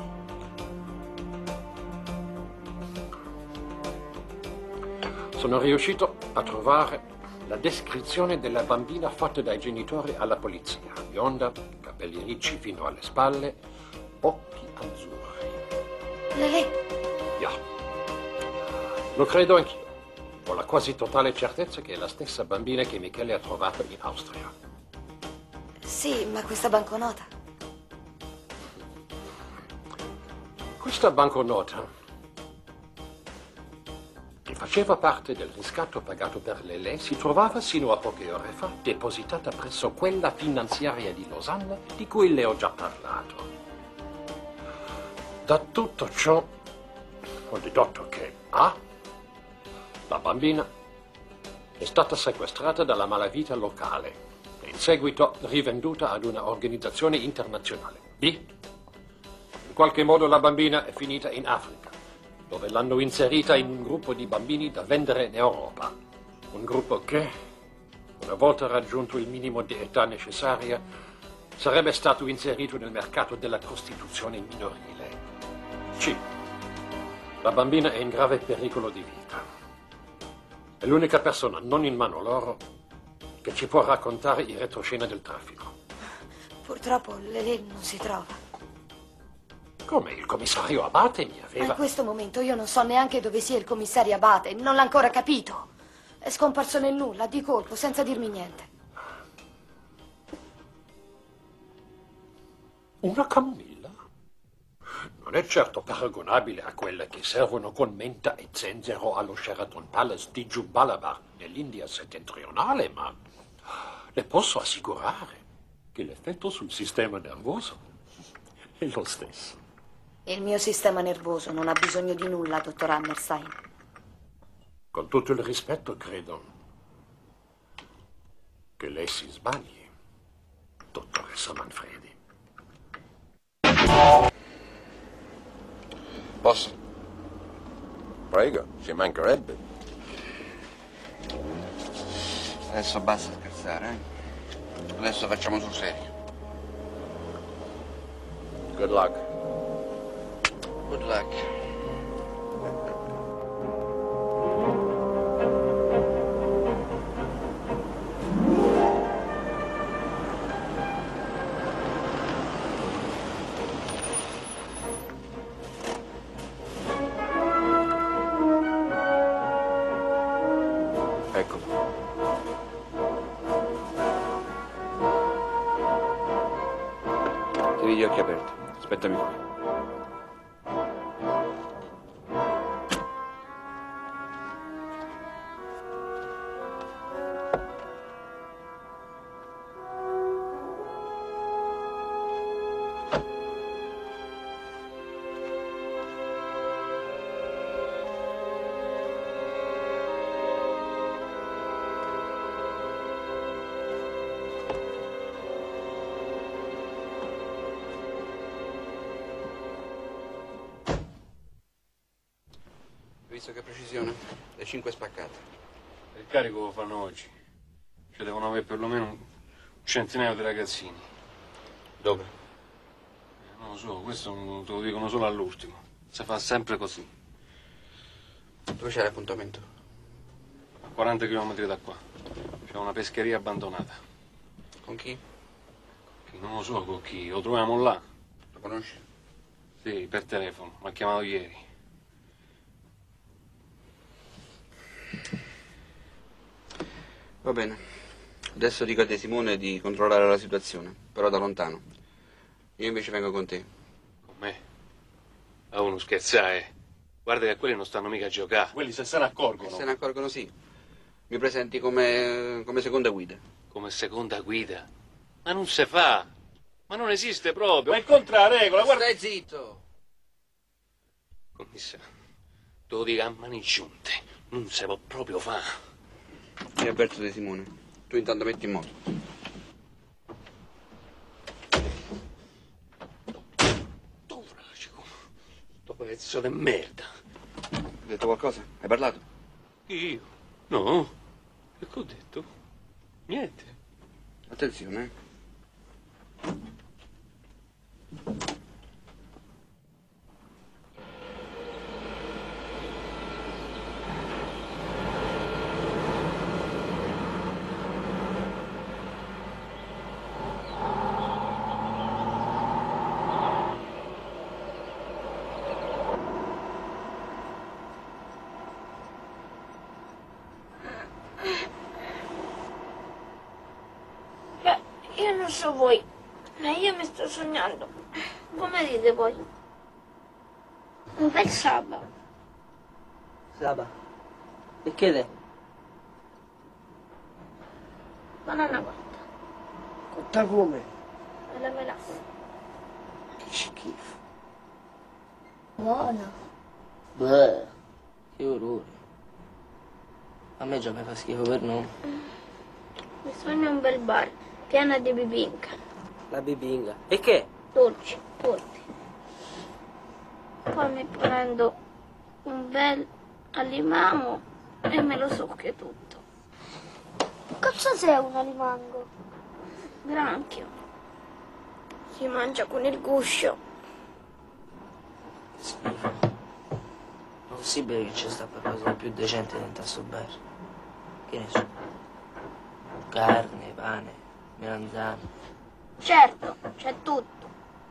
Sono riuscito a trovare la descrizione della bambina fatta dai genitori alla polizia. Bionda, capelli ricci fino alle spalle, occhi azzurri. Lei? Ja. Lo credo anch'io. Ho la quasi totale certezza che è la stessa bambina che Michele ha trovato in Austria. Sì, ma questa banconota? Questa banconota, che faceva parte del riscatto pagato per Lelè, si trovava sino a poche ore fa depositata presso quella finanziaria di Losanna di cui le ho già parlato. Da tutto ciò ho dedotto che A. La bambina è stata sequestrata dalla malavita locale e in seguito rivenduta ad una organizzazione internazionale. B. In qualche modo la bambina è finita in Africa, dove l'hanno inserita in un gruppo di bambini da vendere in Europa. Un gruppo che, una volta raggiunto il minimo di età necessaria, sarebbe stato inserito nel mercato della prostituzione minorile. C. La bambina è in grave pericolo di vita. È l'unica persona non in mano loro che ci può raccontare il retroscena del traffico. Purtroppo Lelè non si trova. Come il commissario Abate mi Ma in aveva... questo momento io non so neanche dove sia il commissario Abate, non l'ha ancora capito. È scomparso nel nulla, di colpo, senza dirmi niente. Una camomilla? Non è certo paragonabile a quelle che servono con menta e zenzero allo Sheraton Palace di Jubbalabar nell'India settentrionale, ma le posso assicurare che l'effetto sul sistema nervoso è lo stesso. Il mio sistema nervoso non ha bisogno di nulla, dottor Hammerstein. Con tutto il rispetto, credo che lei si sbagli, dottoressa Manfredi. Boss. Prego, ci mancherebbe. Adesso basta scherzare, eh? Adesso facciamo sul serio. Good luck. Good luck. Ecco. Tieni gli occhi aperti. Aspettami qui. Visto che precisione? Le 5 spaccate. Il carico lo fanno oggi. Ci devono avere perlomeno un centinaio di ragazzini. Dove? Non lo so, questo te lo dicono solo all'ultimo. Si fa sempre così. Dove c'è l'appuntamento? A 40 km da qua. C'è una pescheria abbandonata. Con chi? Non lo so con chi, lo troviamo là. Lo conosci? Sì, per telefono, mi ha chiamato ieri. Va bene. Adesso dico a De Simone di controllare la situazione, però da lontano. Io invece vengo con te. Con me? A uno scherzare. Guarda che quelli non stanno mica a giocare. Quelli se ne accorgono. Se ne accorgono, sì. Mi presenti come seconda guida. Come seconda guida? Ma non si fa. Ma non esiste proprio. Ma è contro la regola, guarda. Stai zitto. Commissario, te lo dico a mani giunte. Non si può proprio fare. Ti avverto De Simone. Tu intanto metti in moto. Tu fracico. Sto pezzo di merda. Hai detto qualcosa? Hai parlato? Io? No. Che ho detto? Niente. Attenzione, eh. Io non so voi, ma io mi sto sognando. Come dite voi? Un bel sabato. Saba. E che è? Banana cotta. Cotta come? E la melassa. Che schifo. Buona. Beh, che orrore. A me già mi fa schifo per nome. Mi sogno un bel bar, pieno di bibinca. La bibinga. E che? Dolci, forti. Poi mi prendo un bel alimango e me lo succhio tutto. Cosa sei un alimango? Granchio. Si mangia con il guscio. Schifo. Non è possibile che ci sta qualcosa di più decente dentro a sto bar. Che ne so. Carne, pane, melanzane. Certo, c'è tutto.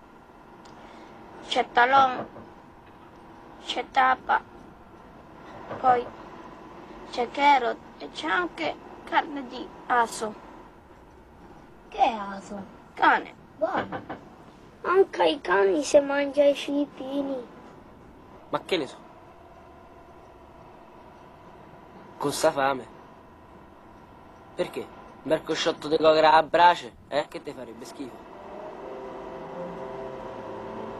C'è talon, c'è tapa, poi c'è carrot e c'è anche carne di aso. Che è aso? Cane. Buono. Anche i cani si mangia i filipini. Ma che ne so? Con sta fame. Perché? Un bel cosciotto di coca a brace? Che ti farebbe schifo?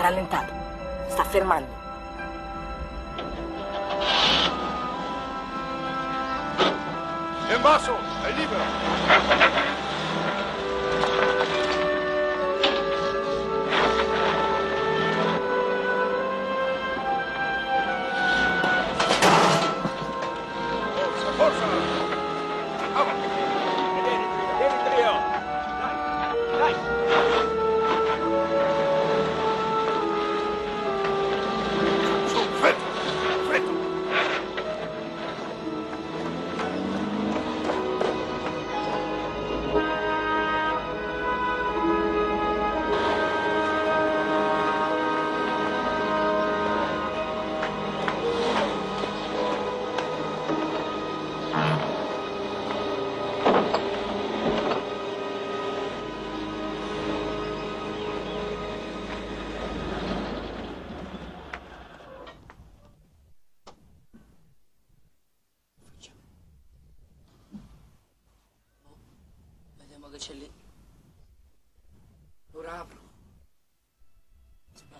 rallentato. Sta fermando. In basso, è libero. Che c'è lì. Ora apro. Aspetta.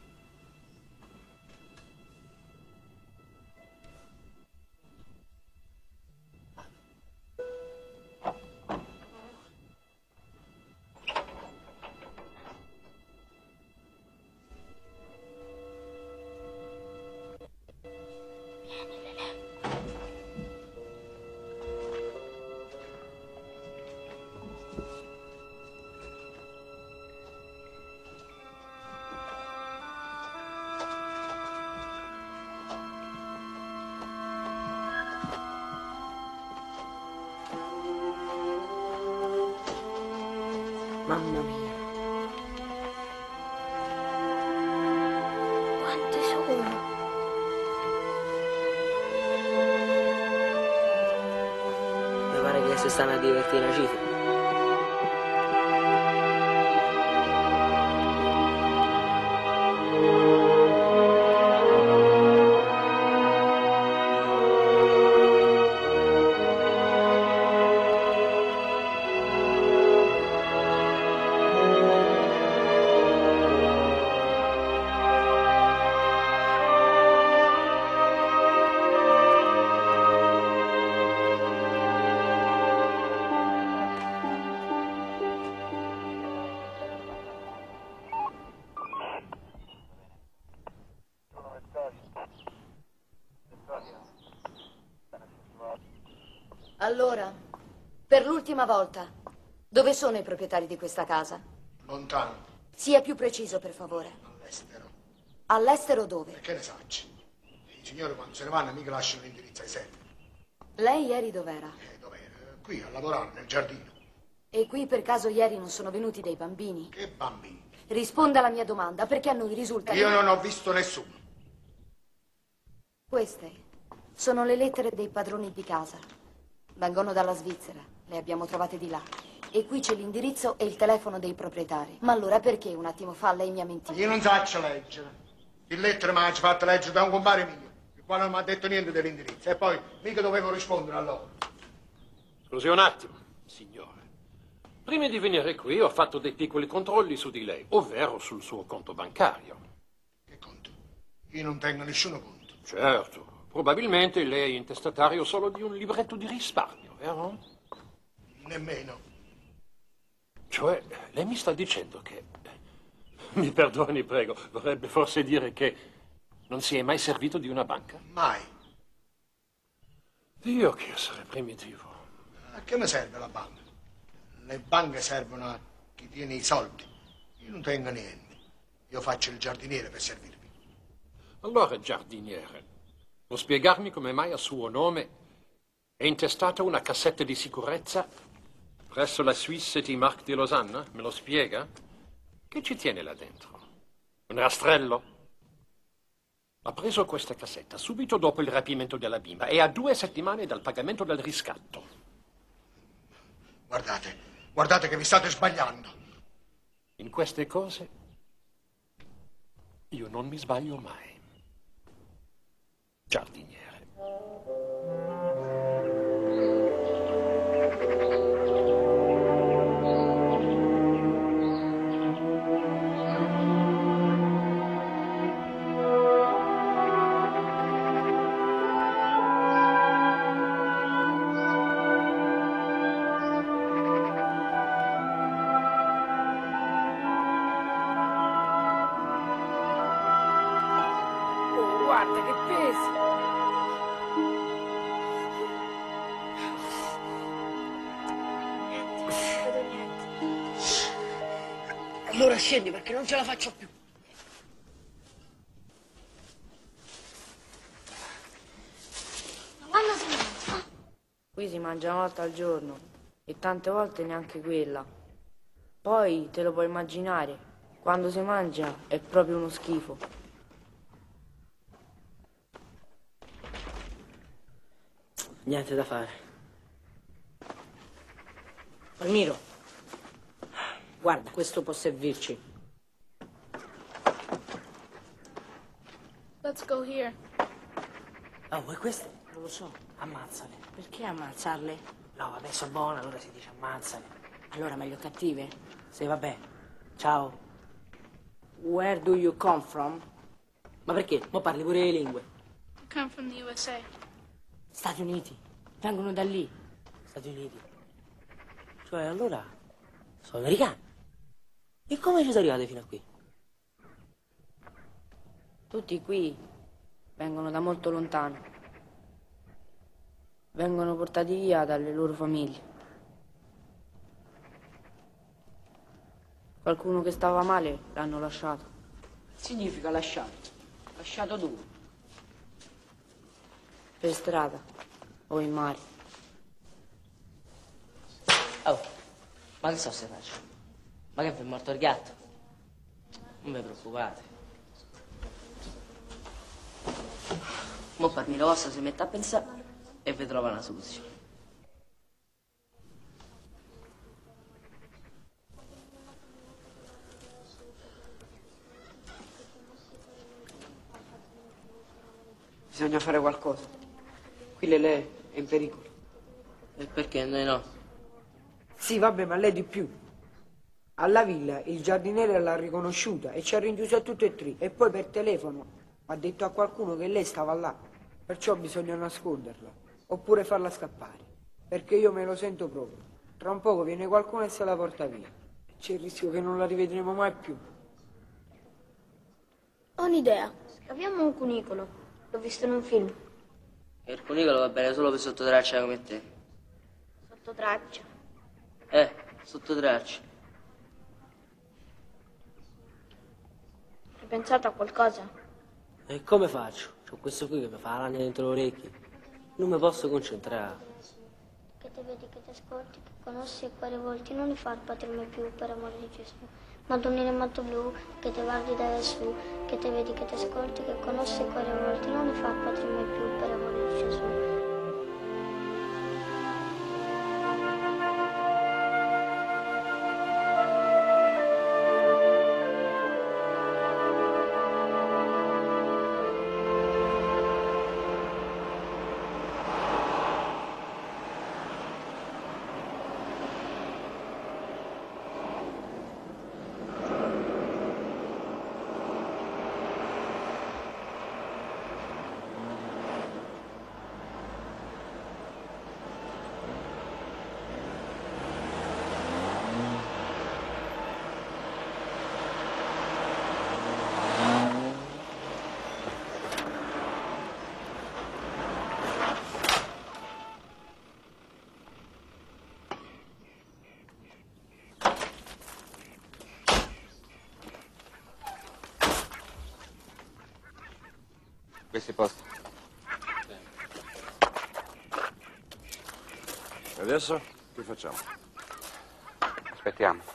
Mamma mia. Quanti sono? Mi pare che si stanno a divertire a cifre. Allora, per l'ultima volta, dove sono i proprietari di questa casa? Lontano, Sia più preciso, per favore. all'estero. All'estero dove? Che ne sacci? I signori quando se ne vanno mica lasciano l'indirizzo ai servi. Lei ieri dov'era? Qui a lavorare, nel giardino. E qui per caso ieri non sono venuti dei bambini? Che bambini? Risponda alla mia domanda, perché a noi risulta... Io non ho visto nessuno. Queste sono le lettere dei padroni di casa. Vengono dalla Svizzera, le abbiamo trovate di là. E qui c'è l'indirizzo e il telefono dei proprietari. Ma allora perché un attimo fa lei mi ha mentito? Io non saccio leggere. Il lettere mi ha fatto leggere da un compare mio, il quale non mi ha detto niente dell'indirizzo. E poi mica dovevo rispondere a loro. Scusi un attimo, signore. Prima di venire qui ho fatto dei piccoli controlli su di lei, ovvero sul suo conto bancario. Che conto? Io non tengo nessuno conto. Certo, probabilmente lei è intestatario solo di un libretto di risparmio, vero? Nemmeno. Cioè, lei mi sta dicendo che... Mi perdoni, prego, vorrebbe forse dire che non si è mai servito di una banca? Mai. Dio, che essere primitivo. A che mi serve la banca? Le banche servono a chi tiene i soldi. Io non tengo niente. Io faccio il giardiniere per servirmi. Allora, giardiniere, può spiegarmi come mai a suo nome è intestata una cassetta di sicurezza presso la Swiss City Mark di Losanna? Me lo spiega? Che ci tiene là dentro? Un rastrello? Ha preso questa cassetta subito dopo il rapimento della bimba e a 2 settimane dal pagamento del riscatto. Guardate che vi state sbagliando. In queste cose io non mi sbaglio mai. Giardiniere. Allora scendi perché non ce la faccio più. Ma quando si mangia? Qui si mangia una volta al giorno e tante volte neanche quella. Poi te lo puoi immaginare, quando si mangia è proprio uno schifo. Niente da fare. Palmiro, guarda, questo può servirci. Let's go here. Oh, vuoi queste? Non lo so, ammazzale. Perché ammazzarle? No, vabbè, sono buone, allora si dice ammazzale. Allora meglio cattive? Sì, vabbè. Ciao. Where do you come from? Ma perché? Mo parli pure le lingue. I come from the USA. Stati Uniti. Vengono da lì. Stati Uniti. Cioè, allora, sono americani. E come ci sono arrivati fino a qui? Tutti qui vengono da molto lontano. Vengono portati via dalle loro famiglie. Qualcuno che stava male l'hanno lasciato. Significa lasciato. Lasciato dove? Per strada o in mare. Oh, ma che so se faccio? Ma che vi è morto il gatto? Non vi preoccupate. Mo Palmiro vostro si mette a pensare e vi trova una soluzione. Bisogna fare qualcosa. Qui Lele è in pericolo. E perché noi no? Sì, vabbè, ma lei di più. Alla villa il giardiniere l'ha riconosciuta e ci ha rinchiuso a tutti e tre. E poi per telefono ha detto a qualcuno che lei stava là. Perciò bisogna nasconderla. Oppure farla scappare. Perché io me lo sento proprio. Tra un poco viene qualcuno e se la porta via. C'è il rischio che non la rivedremo mai più. Ho un'idea. Scaviamo un cunicolo. L'ho visto in un film. Il cunicolo va bene solo per sotto traccia come te. Sotto traccia. Sotto traccia. Hai pensato a qualcosa? E come faccio? C'ho questo qui che mi fa l'anno dentro le orecchie. Non mi posso concentrare. Che te vedi, che ti ascolti, che conosci e quali volti, non li far patirmi più per amore di Gesù. Madonnina matto blu, che ti guardi da lassù, che te vedi, che ti ascolti, che conosci e quali volti, non li far patirmi più per amore di Gesù. Questi posti. Adesso che facciamo? Aspettiamo.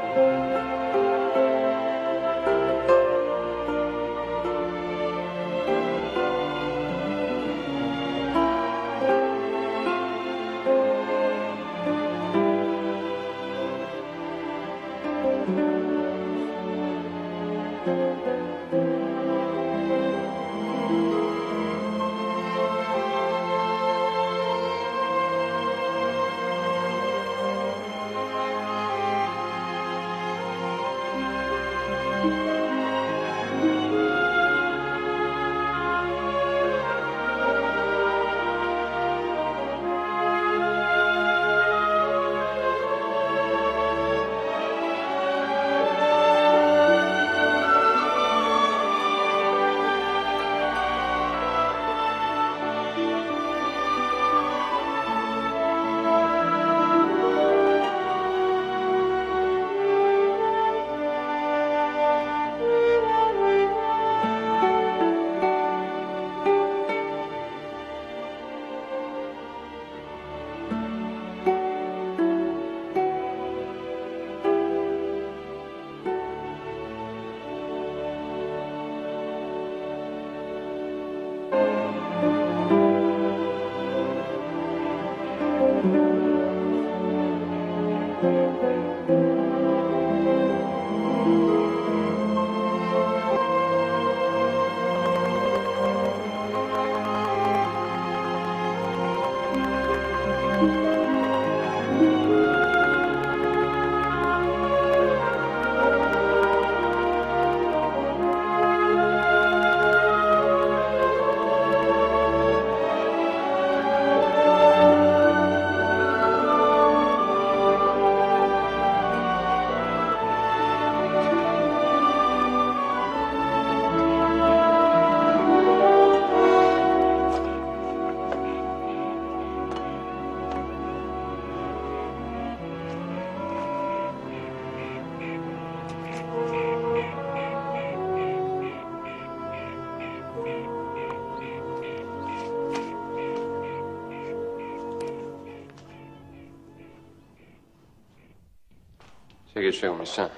Sai che c'è, commissario?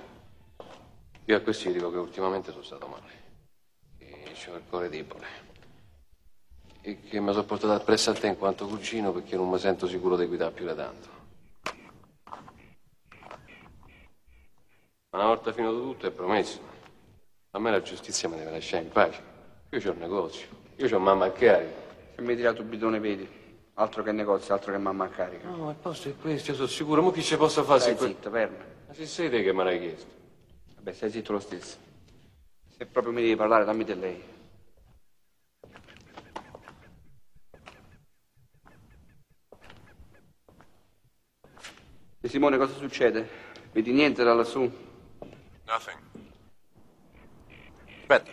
Io a questi dico che ultimamente sono stato male. E c'ho il cuore debole. E che mi sono portato appresso a te in quanto cugino perché non mi sento sicuro di guidare più da tanto. Ma una volta finito tutto è promesso. A me la giustizia mi deve lasciare in pace. Io c'ho il negozio. Io c'ho mamma a carica. Se mi hai tirato un bidone, vedi. Altro che negozio, altro che mamma a carica. No, ma il posto è questo, io sono sicuro. Ma chi ci possa fare Stai zitto, fermo. Ma se sei te che me l'hai chiesto? Vabbè, stai zitto lo stesso. Se proprio mi devi parlare, dammi te lei. E Simone, cosa succede? Vedi niente da lassù? Nothing. Aspetta.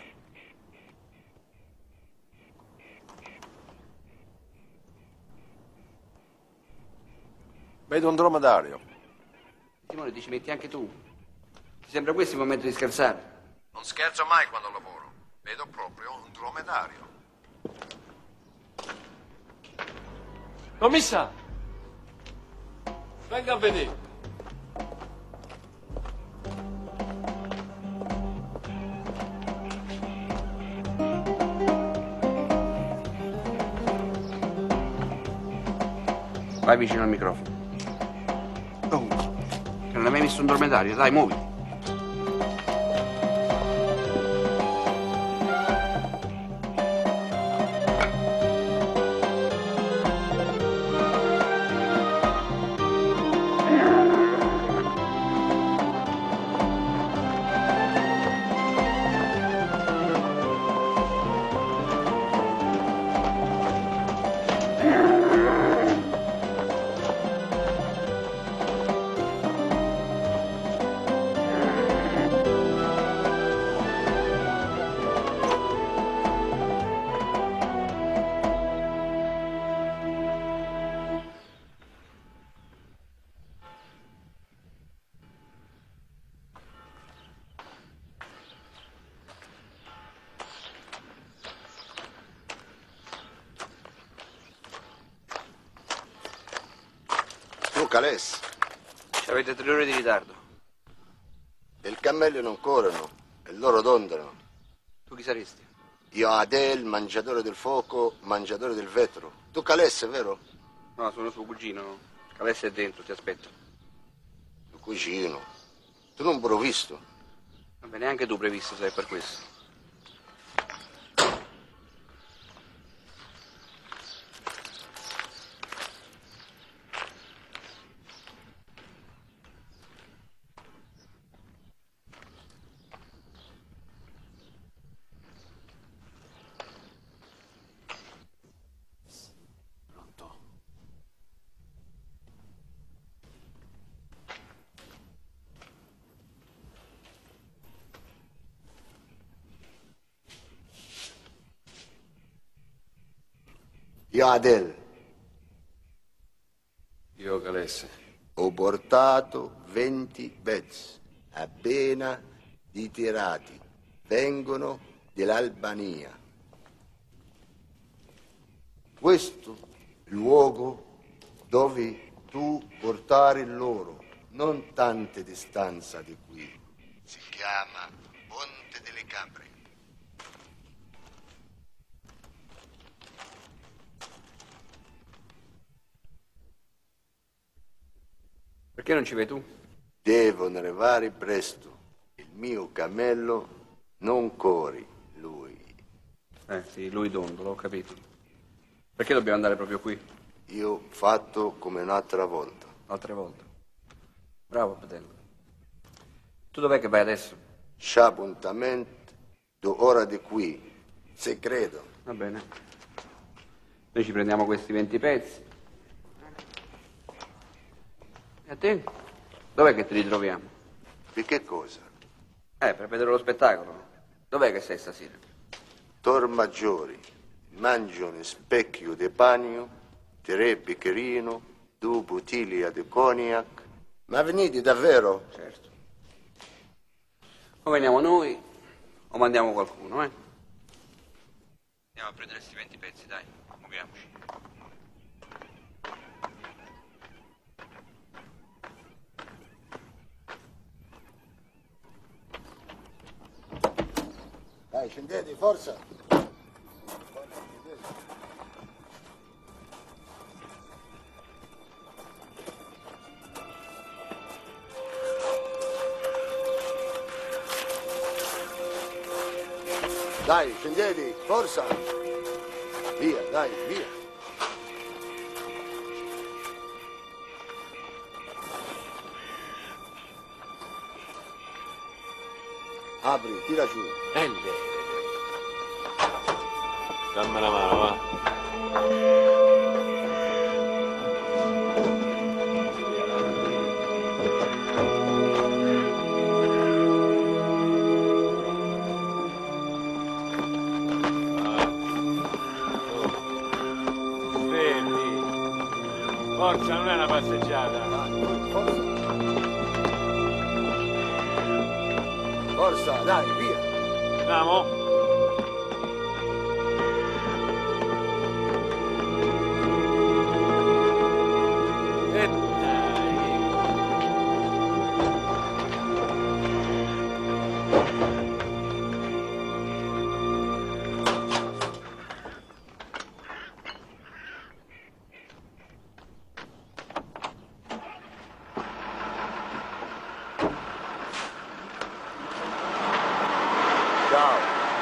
Vedo un dromedario. Simone, ti ci metti anche tu. Ti sembra questo il momento di scherzare? Non scherzo mai quando lavoro. Vedo proprio un dromedario. Commissario! Venga a vedere. Vai vicino al microfono. Oh, che non hai mai visto un dromedario? Dai, muoviti. Calès. Avete 3 ore di ritardo. cammelli non corrono e loro dondano. Tu chi saresti? Io Adel, mangiatore del fuoco, mangiatore del vetro. Tu Calesse, vero? No, sono suo cugino. Calesse è dentro, ti aspetto. Tuo cugino? Tu non l'ho visto. Vabbè, neanche tu previsto sei per questo. Io Adel. Io Calesse. Ho portato 20 pezzi appena ritirati. Vengono dell'Albania. Questo è il luogo dove tu portare loro, non tante distanza di qui. Si chiama Ponte delle Capre. Perché non ci vai tu? Devono arrivare presto. Il mio cammello non corri, lui. Sì, lui Dondo, l'ho capito. Perché dobbiamo andare proprio qui? Io ho fatto come un'altra volta. Altre volte. Bravo, fratello. Tu dov'è che vai adesso? C'è appuntamento 2 ore di qui, se credo. Va bene. Noi ci prendiamo questi 20 pezzi. E a te? Dov'è che ti ritroviamo? Di che cosa? Per vedere lo spettacolo. Dov'è che sei stasera? Tor Maggiori, mangio un specchio di bagno, 3 bicchierino, 2 bottiglie di cognac. Ma venite davvero? Certo. O veniamo noi o mandiamo qualcuno, Andiamo a prendere questi 20 pezzi, dai, muoviamoci. Dai, scendete, forza! Dai, scendete, forza! Via, dai, via! Apri, tira giù. Dammi la mano, va. Fermi. Forza, non è una passeggiata. Forza, dai, via! Andiamo? Ciao.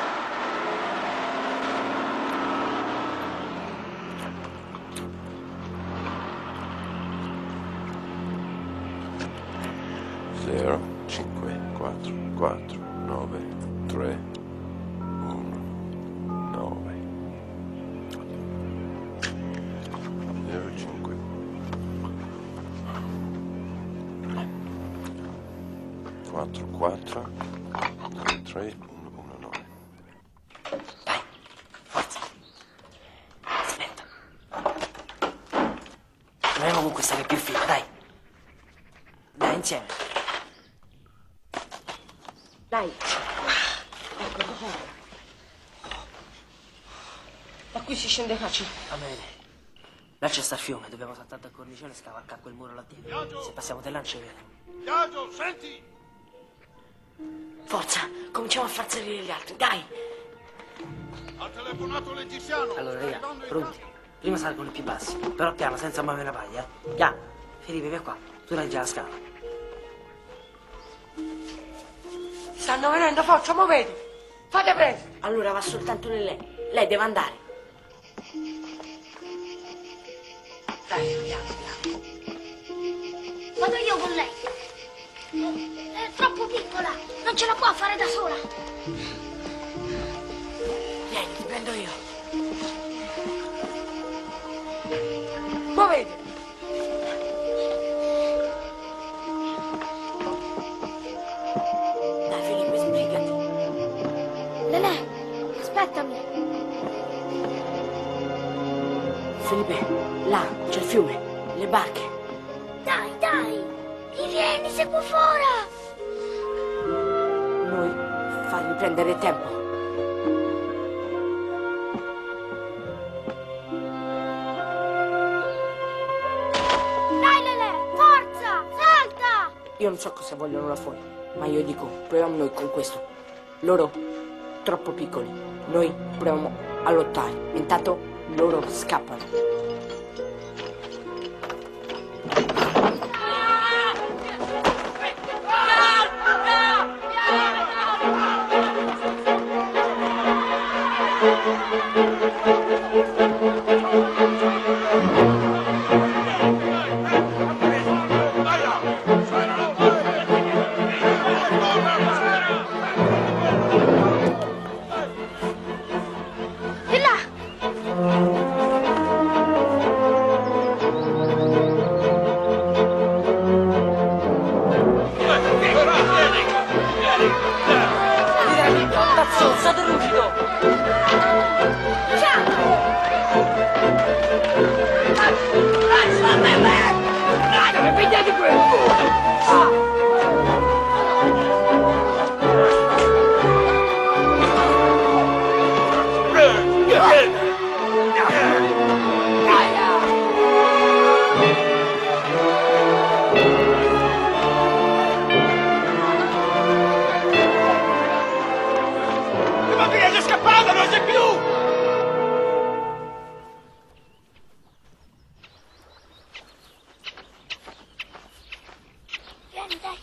0, 5, 4, 4, 9, 3, 1, 9. 0, 5. 4, 4, 3, 1, 1, 9. Dai, forza. Aspetta. Proviamo con questa che è più fine, dai. Dai, insieme. Dai. Ecco, dov'è? Ma qui si scende facile. Va bene. Là c'è sta il fiume, dobbiamo saltare dal cornicione e scavalcare quel muro là dentro. Se passiamo di là non ci vedono. Viaggio, senti! Forza, cominciamo a far salire gli altri, dai. Ha telefonato l'egiziano. Allora, raga, pronti? Prima salgono i più bassi, però piano, senza muovere la paglia, Piano. Felipe, vieni qua. Tu reggi la scala. Stanno venendo, Forza, muovete. Fate presto. Allora va soltanto lei. Lei deve andare. Dai, piano. Vado io con lei. È troppo piccola, non ce la può fare da sola. Vieni, ti prendo io. Muovete. Dai, Felipe, sbrigati. Lelè, aspettami. Felipe, là, c'è il fiume, le barche. Dai, mi vieni, sei qua fuori. Noi fargli prendere tempo. Dai, Lelè, forza, salta. Io non so cosa vogliono là fuori, ma io dico, proviamo noi con questo. Loro, troppo piccoli. Noi proviamo a lottare. Intanto loro scappano. Di là. Cazzo, state rugido! Pigliate quello! La bambina è scappata, non c'è più! Vieni, dai.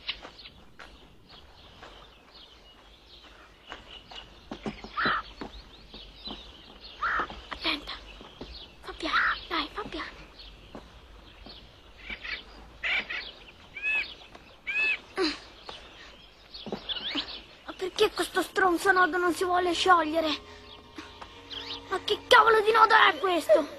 Attenta. Fa piano, dai, fa piano. Ma perché questo stronzo nodo non si vuole sciogliere? Ma che cavolo di nodo è questo?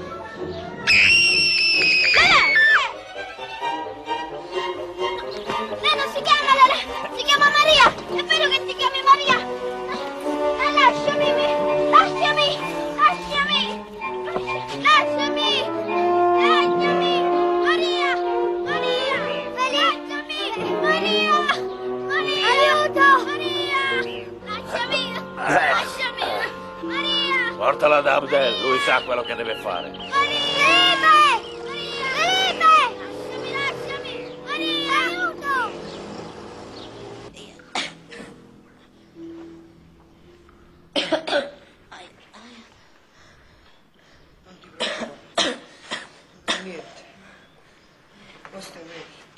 Lei non si chiama Lele, si chiama Maria! È vero che ti chiami Maria! Lasciami! Lasciami! Lasciami! Lasciami! Lasciami! Maria! Maria! Lasciami! Maria! Maria! Aiuto! Maria! Lasciami! Lasciami! Maria! Portala da Abdel, lui sa quello che deve fare. Felipe! Felipe! Lasciami! Maria! Aiuto! Niente. Questo è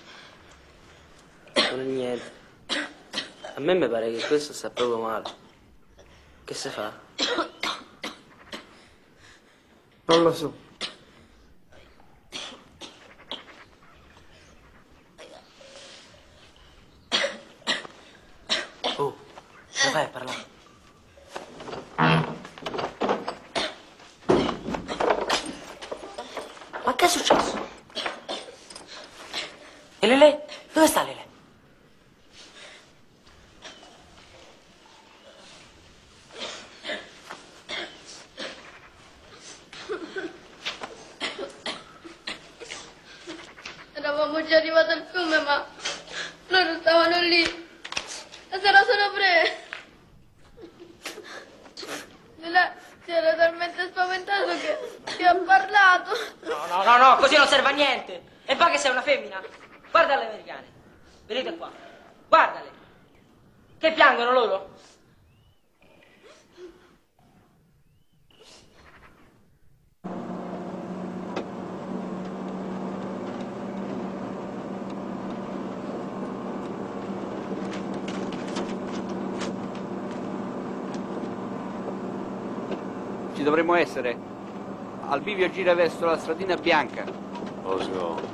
vero. Non è niente. A me mi pare che questo sta proprio male. Che si fa? Non lo so. Oh, come fai a parlare? Ma che è successo? E Lele? Dove sta Lele? Eravamo già arrivati al fiume, ma loro stavano lì e se la sono presa. Si era talmente spaventato che ti ha parlato. No, così non serve a niente. E poi che sei una femmina. Guarda le americane. Venite qua. Guardale. Che piangono loro? Ci dovremmo essere. Al bivio gira verso la stradina bianca. Let's go.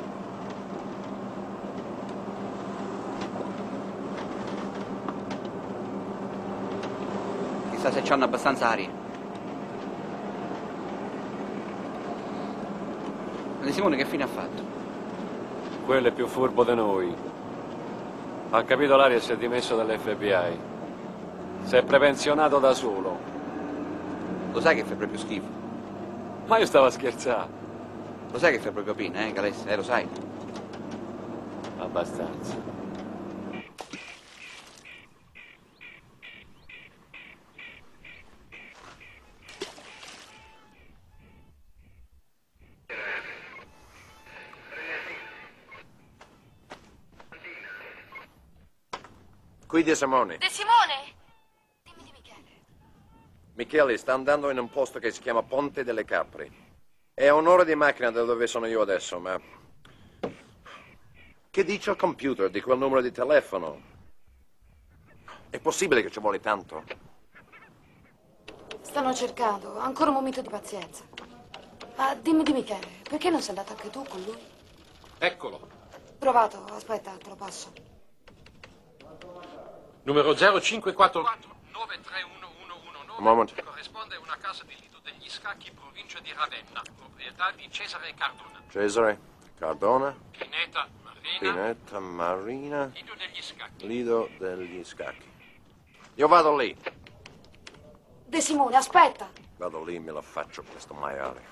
Chissà se c'hanno abbastanza aria. De Simone che fine ha fatto? Quello è più furbo di noi. Ha capito l'aria e si è dimesso dall'FBI. Si è prepensionato da solo. Lo sai che fa proprio schifo? Ma io stavo a scherzare. Lo sai che fa proprio pena, Calesse? Lo sai? Abbastanza. Qui De Simone. De Simone! Dimmi di Michele. Michele sta andando in un posto che si chiama Ponte delle Capri. È a un'ora di macchina da dove sono io adesso, ma... Che dice il computer di quel numero di telefono? È possibile che ci vuole tanto? Stanno cercando, ancora un momento di pazienza. Ma dimmi di Michele, perché non sei andato anche tu con lui? Eccolo. Provato, aspetta, te lo passo. Numero 0544 931119. Un momento. Corrisponde a una casa di Lido degli Scacchi, provincia di Ravenna, proprietà di Cesare Cardona. Cesare Cardona. Pineta Marina. Pineta Marina. Lido degli Scacchi. Lido degli Scacchi. Io vado lì. De Simone, aspetta! Vado lì e me la faccio questo maiale.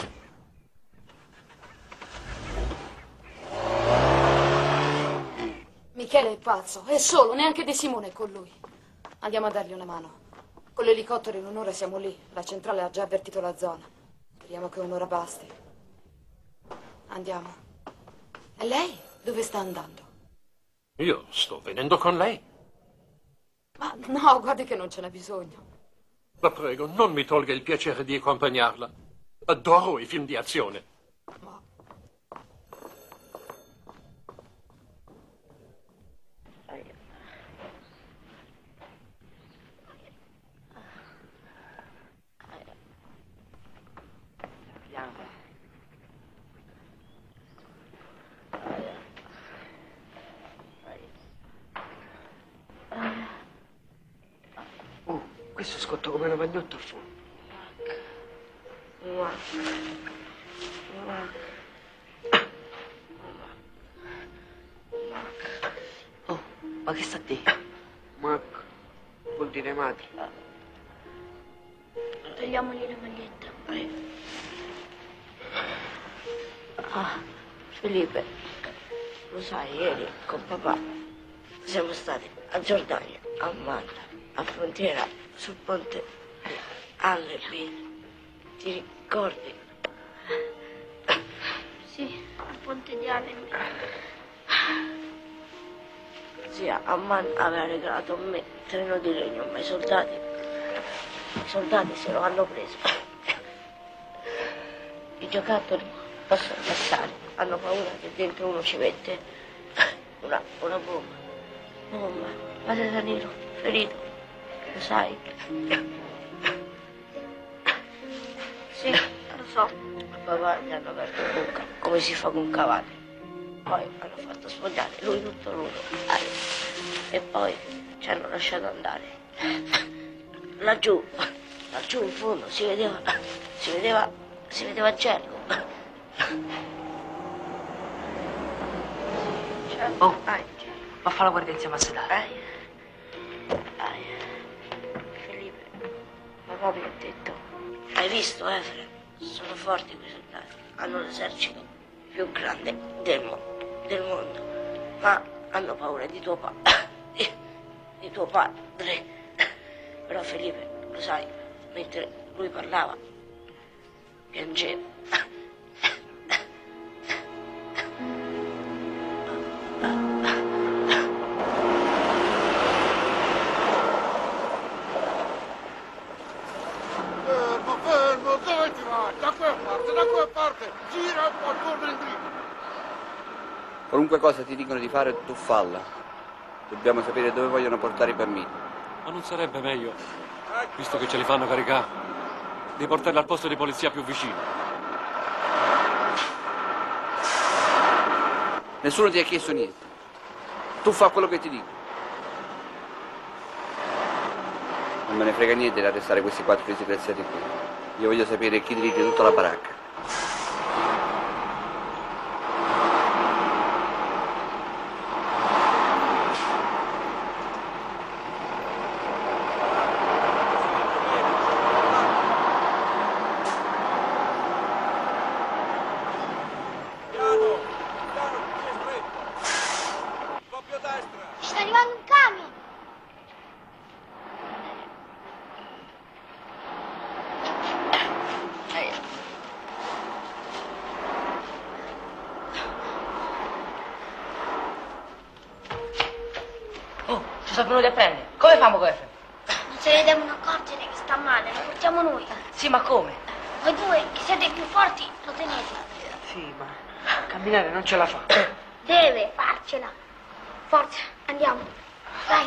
Michele è pazzo, è solo, neanche De Simone è con lui. Andiamo a dargli una mano. Con l'elicottero in un'ora siamo lì. La centrale ha già avvertito la zona. Speriamo che un'ora basti. Andiamo. E lei dove sta andando? Io sto venendo con lei. Ma no, guardi che non ce n'è bisogno. La prego, non mi tolga il piacere di accompagnarla. Adoro i film di azione. Questo scotta come una magnotta al fuoco. Oh, ma che sta a te? Mac, vuol dire madre. Togliamogli la maglietta. Ah, Felipe, lo sai, ieri con papà siamo stati a Giordania, a Malta, a Frontiera, sul ponte Allepi. Ti ricordi? Sì, al ponte di Allepi. Zia, Amman aveva regalato a me treno di legno, ma i soldati se lo hanno preso. I giocattoli possono passare, hanno paura che dentro uno ci mette una bomba. Bomba, padre Danilo, ferito, lo sai? Sì, lo so. A papà gli hanno aperto bocca, come si fa con cavalli. Poi hanno fatto sfoggiare lui tutto l'uno. E poi ci hanno lasciato andare. Laggiù in fondo si vedeva Gelgo. Oh, va a fare la guardia insieme a Sedare. Felipe, papà mi ha detto, hai visto Efrem? Sono forti quei soldati, hanno l'esercito più grande del mondo, ma hanno paura di tuo padre. Però Felipe, lo sai, mentre lui parlava, piangeva. forte! Gira o torna indietro! Qualunque cosa ti dicono di fare, tu falla. Dobbiamo sapere dove vogliono portare i bambini. Ma non sarebbe meglio, visto che ce li fanno caricare, di portarli al posto di polizia più vicino? Nessuno ti ha chiesto niente. Tu fa quello che ti dico. Non me ne frega niente di arrestare questi 4 disgraziati qui. Io voglio sapere chi dirige tutta la baracca. Sta arrivando un camion! Oh, ci sono venuti a prendere. Come famo questo? Non se ne devono accorgere che sta male, lo portiamo noi. Sì, ma come? Voi due, che siete più forti, lo tenete. Sì, ma camminare non ce la fa. Deve farcela. Forza, andiamo. Dai.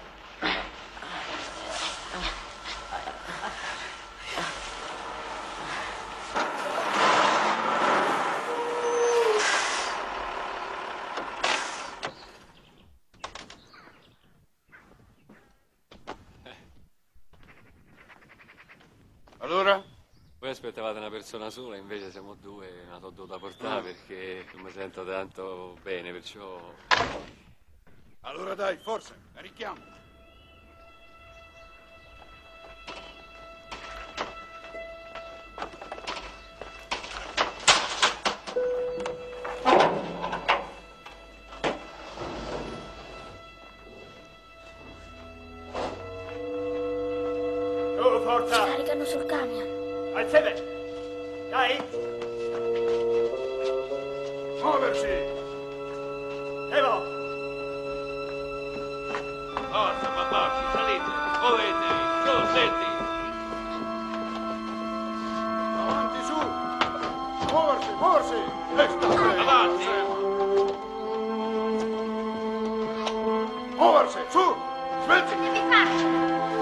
Allora? Voi aspettavate una persona sola, invece siamo 2, la t'ho dovuta portare perché non mi sento tanto bene, perciò... Allora dai, forza, carichiamo. Oh, forza! Ci caricano sul camion. Alzate! Dai! Muoversi! Evo! Forza, papocci, salite, muovetevi, su, senti. Avanti, su! Muoversi, muoversi! Avanti! Muoversi, su! Smetti! Devi farcela.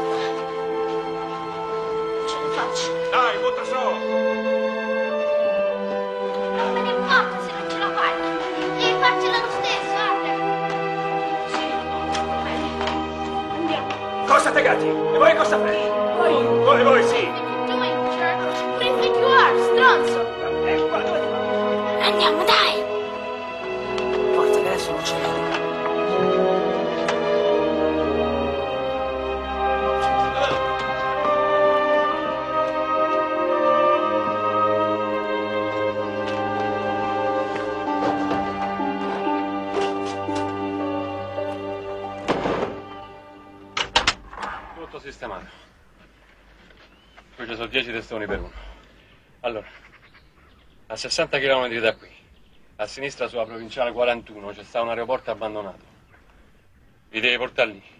Ce la faccio. Dai, butta su! Non me ne importa se non ce la fai. Devi farcela lo stesso, Sì. Andiamo. Cosa tegati? E voi cosa fate? Voi sì! Doing, jerk. What do you think you are, stronzo? Andiamo, dai. Forza, che adesso non ce l'ho. Tutto sistemato. Qui ci sono 10 testoni per uno. Allora, a 60 km da qui, a sinistra sulla provinciale 41, c'è sta un aeroporto abbandonato. Vi devi portare lì.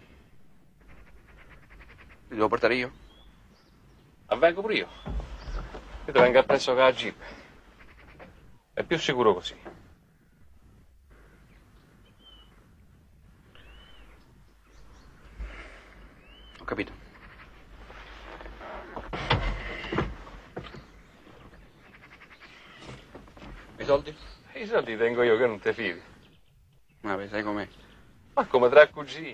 Li devo portare io? Avvengo pure io. Io ti vengo appresso con la jeep. È più sicuro così. Ho capito. I soldi? I soldi tengo io che non te fidi. Vabbè, sai com'è. Ma come tra cugini.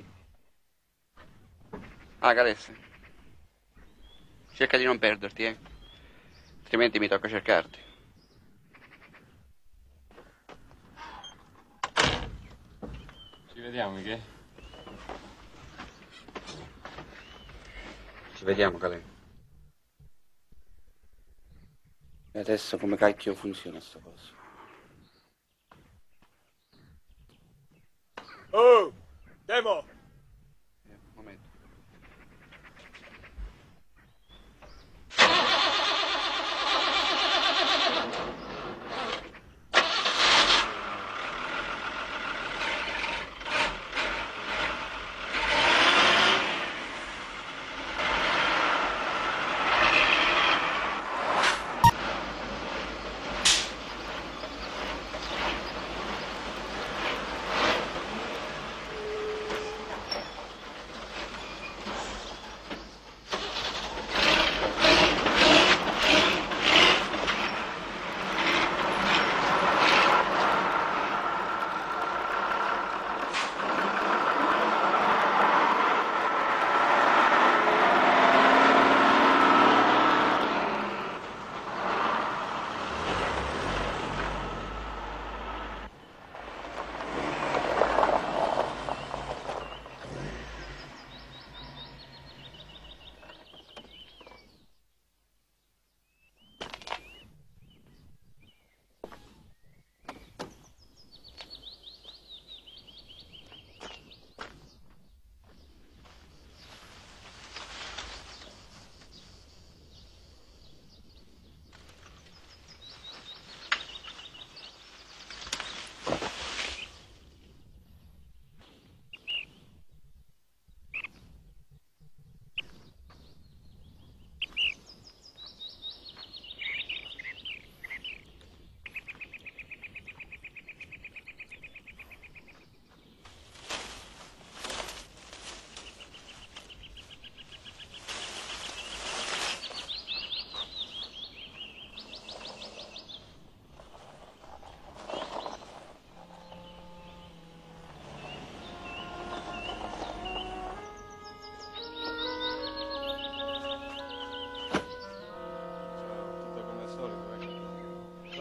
Ah, Calesse. Cerca di non perderti, eh. Altrimenti mi tocca cercarti. Ci vediamo, Michele. Ci vediamo, Calè. E adesso come cacchio funziona sta cosa? Oh! Devo! Un momento.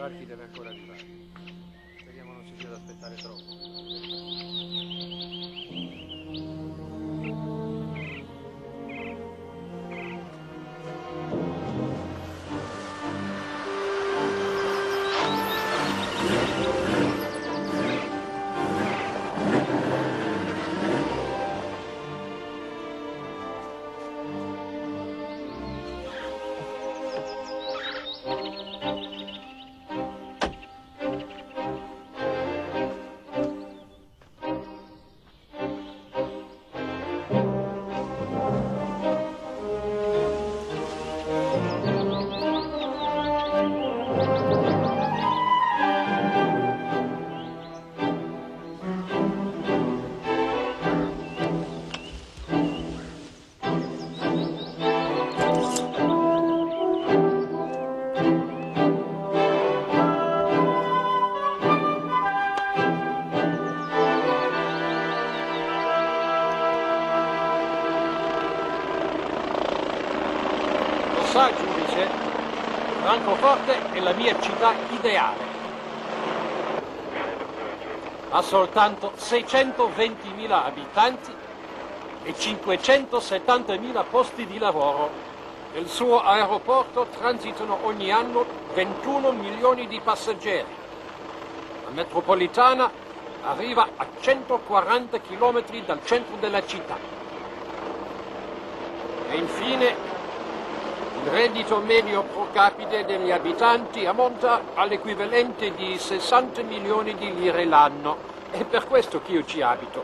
L'archi deve ancora arrivare. Speriamo non si sia da aspettare troppo. Sa, giudice, Francoforte è la mia città ideale. Ha soltanto 620.000 abitanti e 570.000 posti di lavoro. Nel suo aeroporto transitano ogni anno 21 milioni di passeggeri. La metropolitana arriva a 140 km dal centro della città. E infine il reddito medio pro capite degli abitanti ammonta all'equivalente di 60 milioni di lire l'anno. È per questo che io ci abito.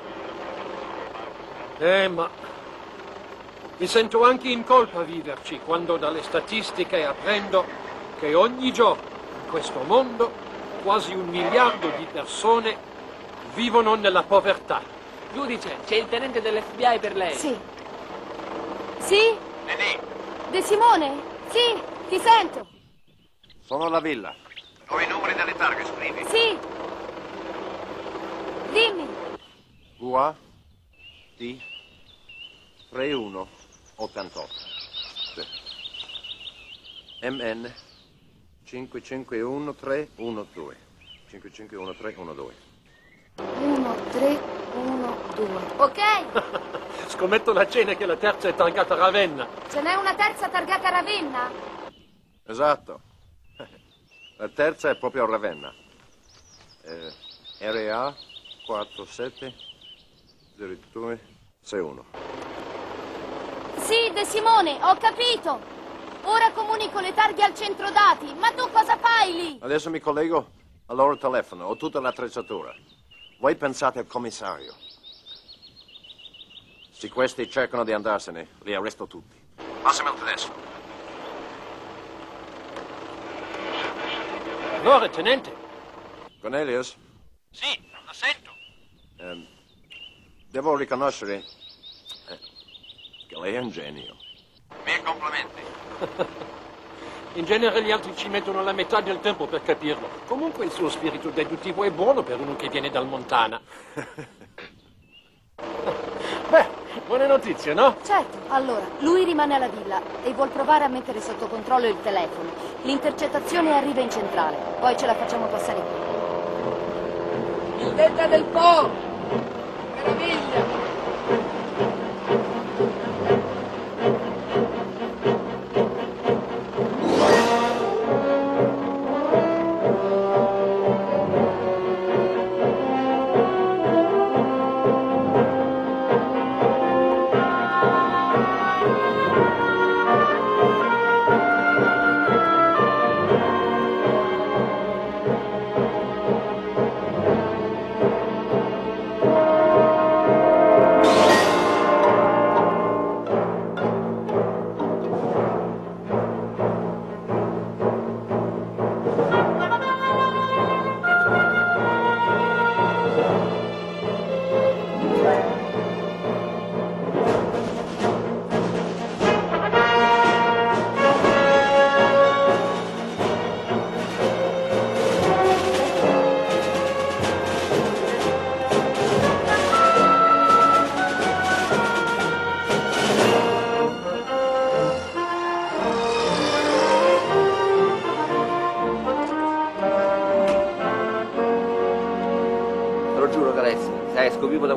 Ma mi sento anche in colpa a viverci quando dalle statistiche apprendo che ogni giorno in questo mondo quasi 1 miliardo di persone vivono nella povertà. Giudice, c'è il tenente dell'FBI per lei. Sì. Sì? De Simone? Sì, ti sento. Sono alla villa. Ho i numeri delle targhe, scrivi. Sì. Dimmi. UA T 3188. Sì. MN 551312. 551312. 1312. Ok. Scommetto la cena che la terza è targata Ravenna. Ce n'è una terza targata Ravenna? Esatto. La terza è proprio Ravenna. RA 470261. Sì, De Simone, ho capito. Ora comunico le targhe al centro dati. Ma tu cosa fai lì? Adesso mi collego al loro telefono. Ho tutta l'attrezzatura. Voi pensate al commissario. Se questi cercano di andarsene, li arresto tutti. Passami il telefono. Allora, tenente. Cornelius? Sì, la sento. Devo riconoscere che lei è un genio. Miei complimenti. In genere gli altri ci mettono la metà del tempo per capirlo. Comunque il suo spirito deduttivo è buono per uno che viene dal Montana. Beh, buone notizie, no? Certo. Allora, lui rimane alla villa e vuol provare a mettere sotto controllo il telefono. L'intercettazione arriva in centrale. Poi ce la facciamo passare qui. Il Delta del Po! Meraviglia!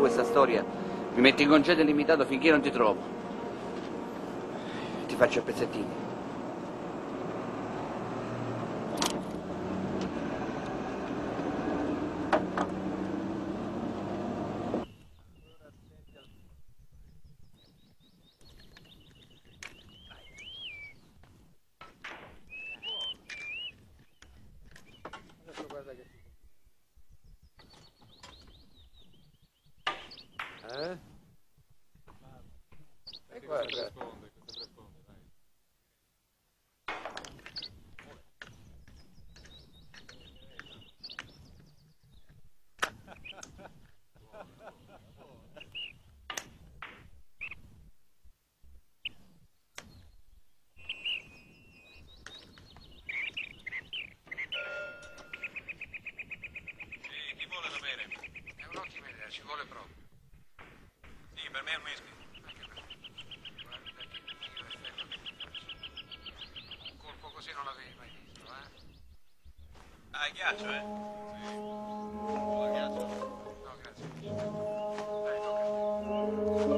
questa storia, mi metti in congedo illimitato finché non ti trovo. Ti faccio a pezzettini. Guarda. Chi vuole da bere? È un'ottima idea, ci vuole proprio. Sì, per me è un whisky. Un colpo così non l'avevi mai visto, eh? Ah, è ghiaccio, eh? Vuole ghiaccio? No, grazie. Dai, tocca.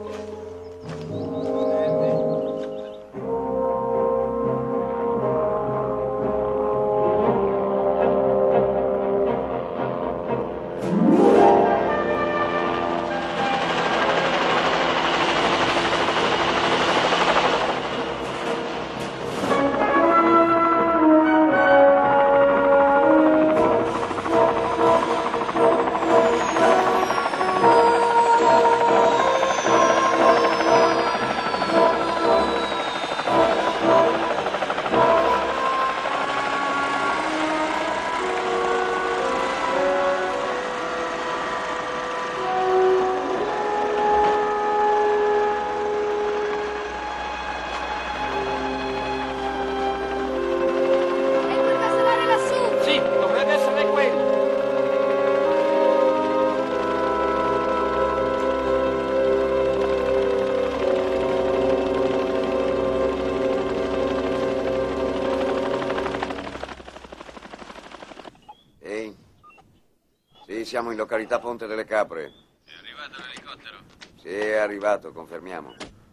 Sì, dovrebbe essere quello. Ehi? Sì, siamo in località Ponte delle Capre. È arrivato l'elicottero. Sì, è arrivato, confermiamo.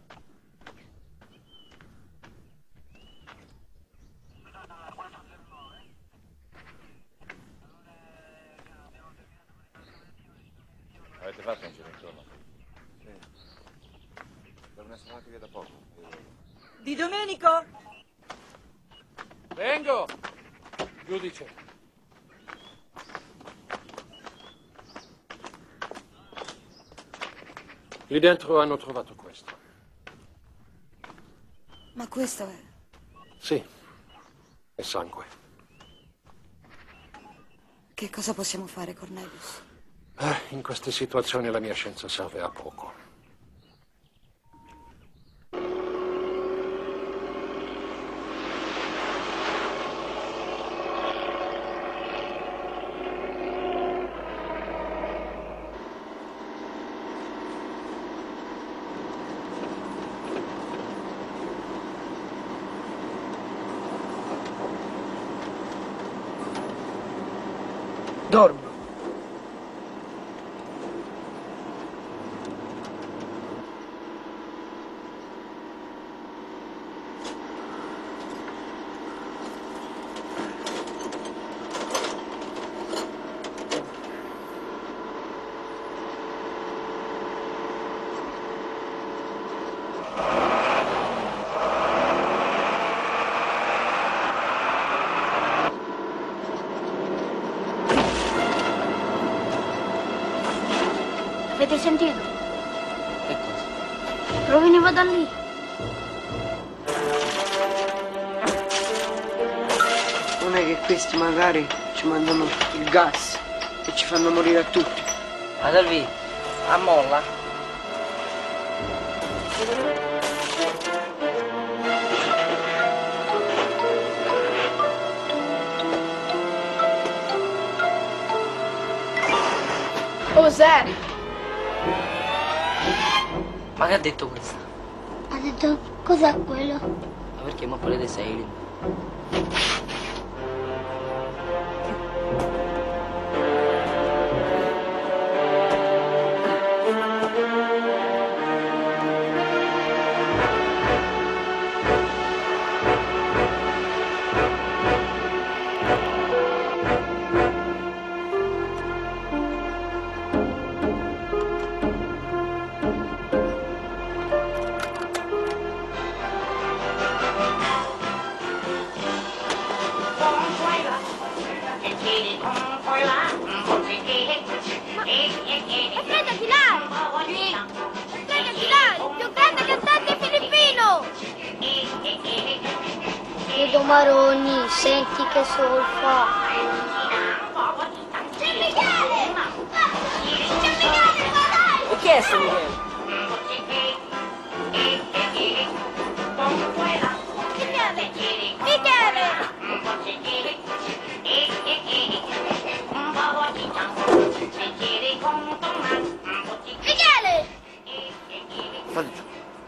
Avete fatto un giro intorno? Sì. Devono essere andati via da poco. Di Domenico? Vengo! Giudice. Lì dentro hanno trovato questo. Ma questo è... Sì, è sangue. Che cosa possiamo fare, Cornelius? In queste situazioni la mia scienza serve a poco. Dormo. Avete sentito? Che cosa? Proveniva da lì. Non è che questi magari ci mandano il gas e ci fanno morire a tutti. Adalvi, a molla. Oh, Seri! Ma che ha detto questa? Ha detto, cos'è quello? Ma perché mo volete sei? Maroni, senti che solfa. C'è Michele! C'è Michele, ma dai! E chi è sto Michele? Michele! Fate giù.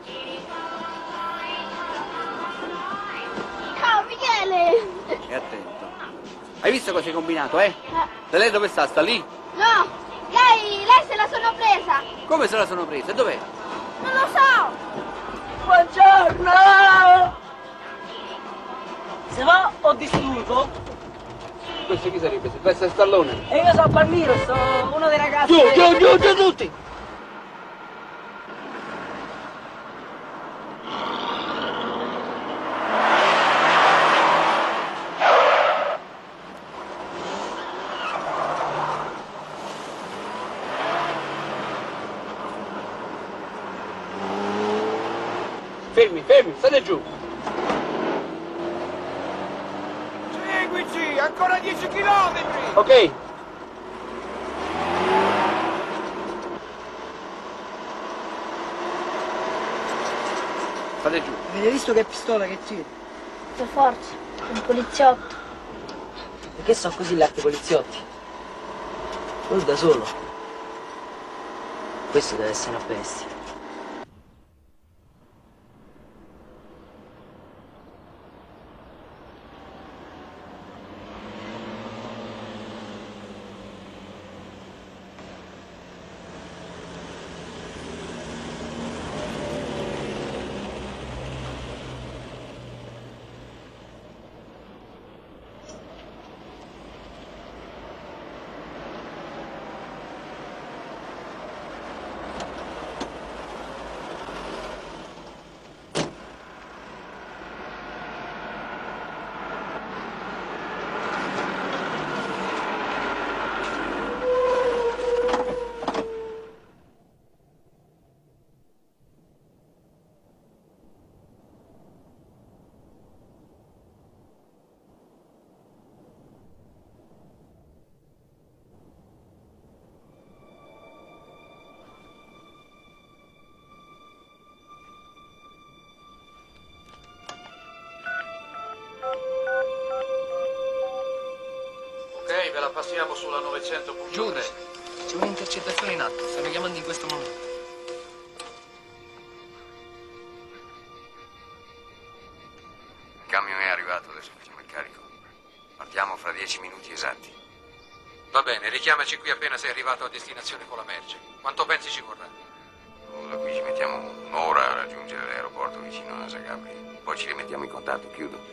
Ciao Michele! E attento. Hai visto cosa hai combinato, eh? E lei dove sta? Sta lì? No, lei se la sono presa! Come se la sono presa? E dov'è? Non lo so! Buongiorno! Se va o disturbo? Questo chi sarebbe? Silvestre Stallone? E io sono Palmiro, sono uno dei ragazzi... Giù tutti! Fermi, state giù. Seguici, ancora 10 chilometri! Ok. State giù. Avete visto che pistola che tira? Per forza, un poliziotto. Perché sono così là i poliziotti? Non da solo. Questo deve essere una bestia. Ok, ve la passiamo sulla 900.3. Giudice, c'è un'intercettazione in atto, stanno chiamando in questo momento. Il camion è arrivato, adesso facciamo il carico. Partiamo fra 10 minuti esatti. Va bene, richiamaci qui appena sei arrivato a destinazione con la merce. Quanto pensi ci vorrà? Da qui ci mettiamo un'ora a raggiungere l'aeroporto vicino a Zagabria. Poi ci rimettiamo in contatto, chiudo.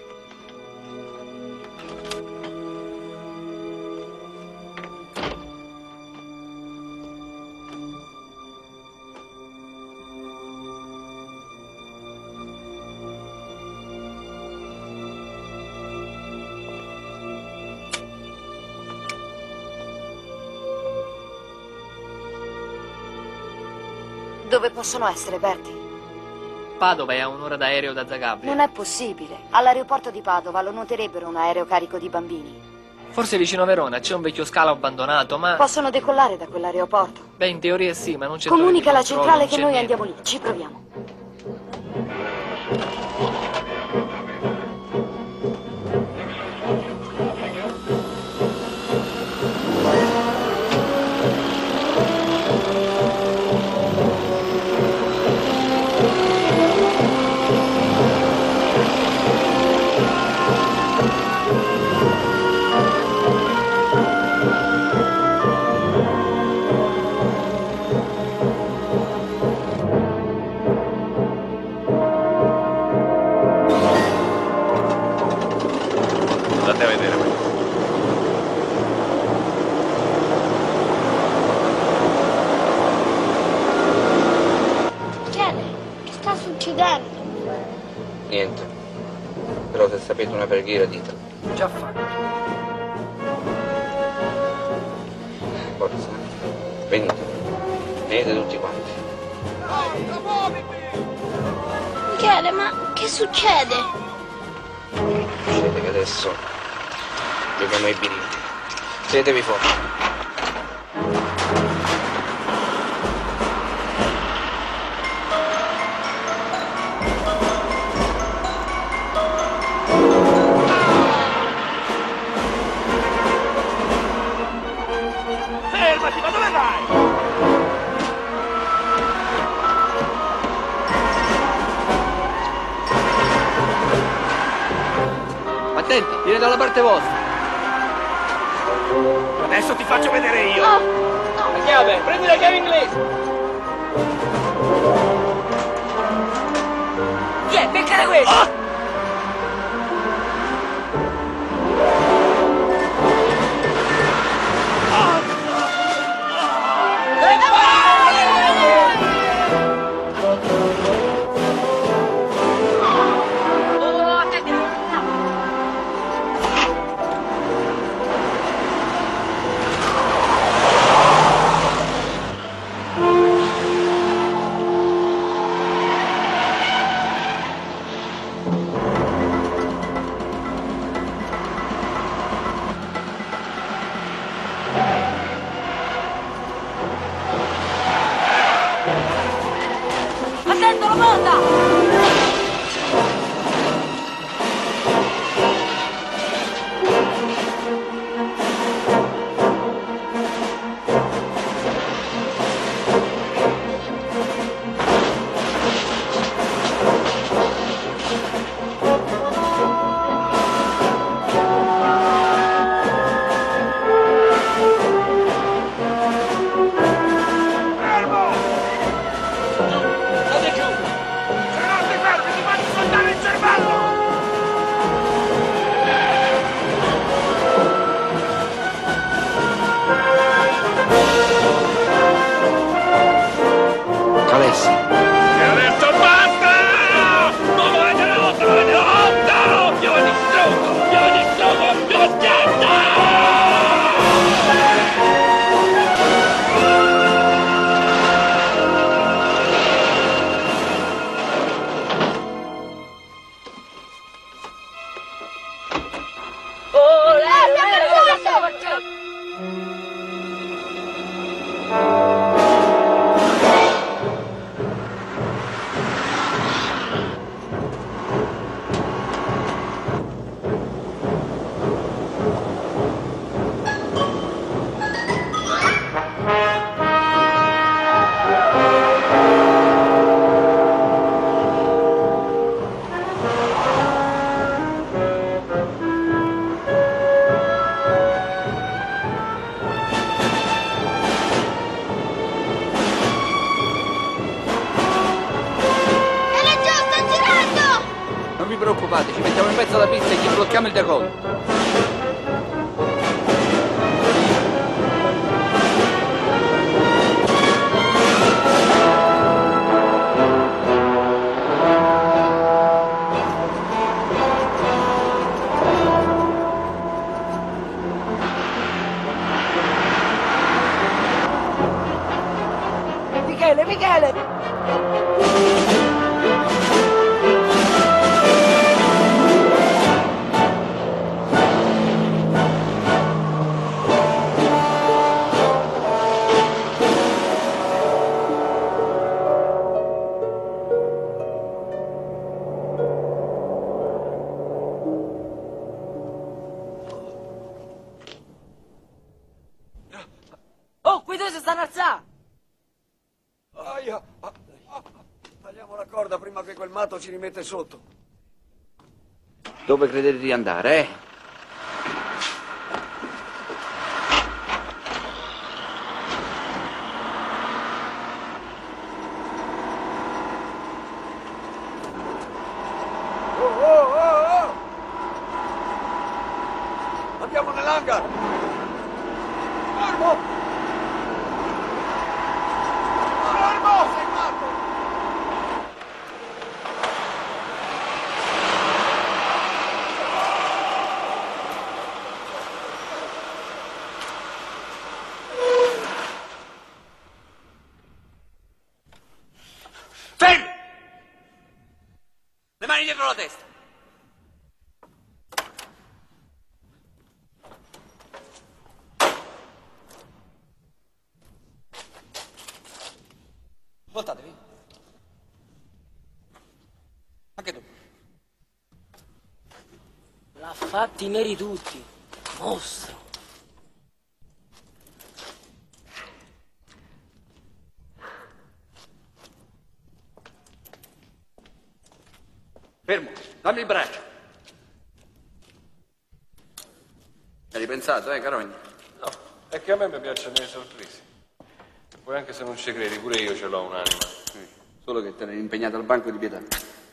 Dove possono essere, Bertie? Padova è a un'ora d'aereo da Zagabria. Non è possibile. All'aeroporto di Padova lo noterebbero un aereo carico di bambini. Forse vicino a Verona c'è un vecchio scalo abbandonato, ma... Possono decollare da quell'aeroporto. Beh, in teoria sì, ma non c'è... Comunica alla controllo, centrale non che c'è noi niente. andiamo lì. Ci proviamo. Andate a vedere. Michele, che sta succedendo? Niente. Però se sapete una preghiera ditelo. Già fatto. Forza. Venite. Venite tutti quanti. Michele, ma che succede? adesso giochiamo ai birilli. Sedetevi fuori. Fermati, ma dove vai? Attenti, viene dalla parte vostra. Adesso ti faccio vedere io. La chiave, prendi la chiave inglese. Chi è? Beccare questo! Attento la porta! Alessi. E adesso basta! Non volete una volta, volete 8! Io vi distruggo, vi schiaccio! Non vi preoccupate, ci mettiamo in mezzo alla pista e gli blocchiamo il decollo. Michele! Oh, qui dove si stanno alzando? Aia! Tagliamo la corda prima che quel matto ci rimette sotto. Dove credete di andare, eh? Oh! Andiamo nell'hangar! Fermo! Fermo! Sei matto! Fermi! Le mani dietro la testa. Voltatevi. Anche tu. L'ha fatti neri tutti. Mostro. Fermo, dammi il braccio. Hai ripensato, Carogna? No, è che a me mi piacciono le sorprese. E poi anche se non ci credi, pure io ce l'ho un'anima. Solo che te l'hai impegnato al banco di pietà.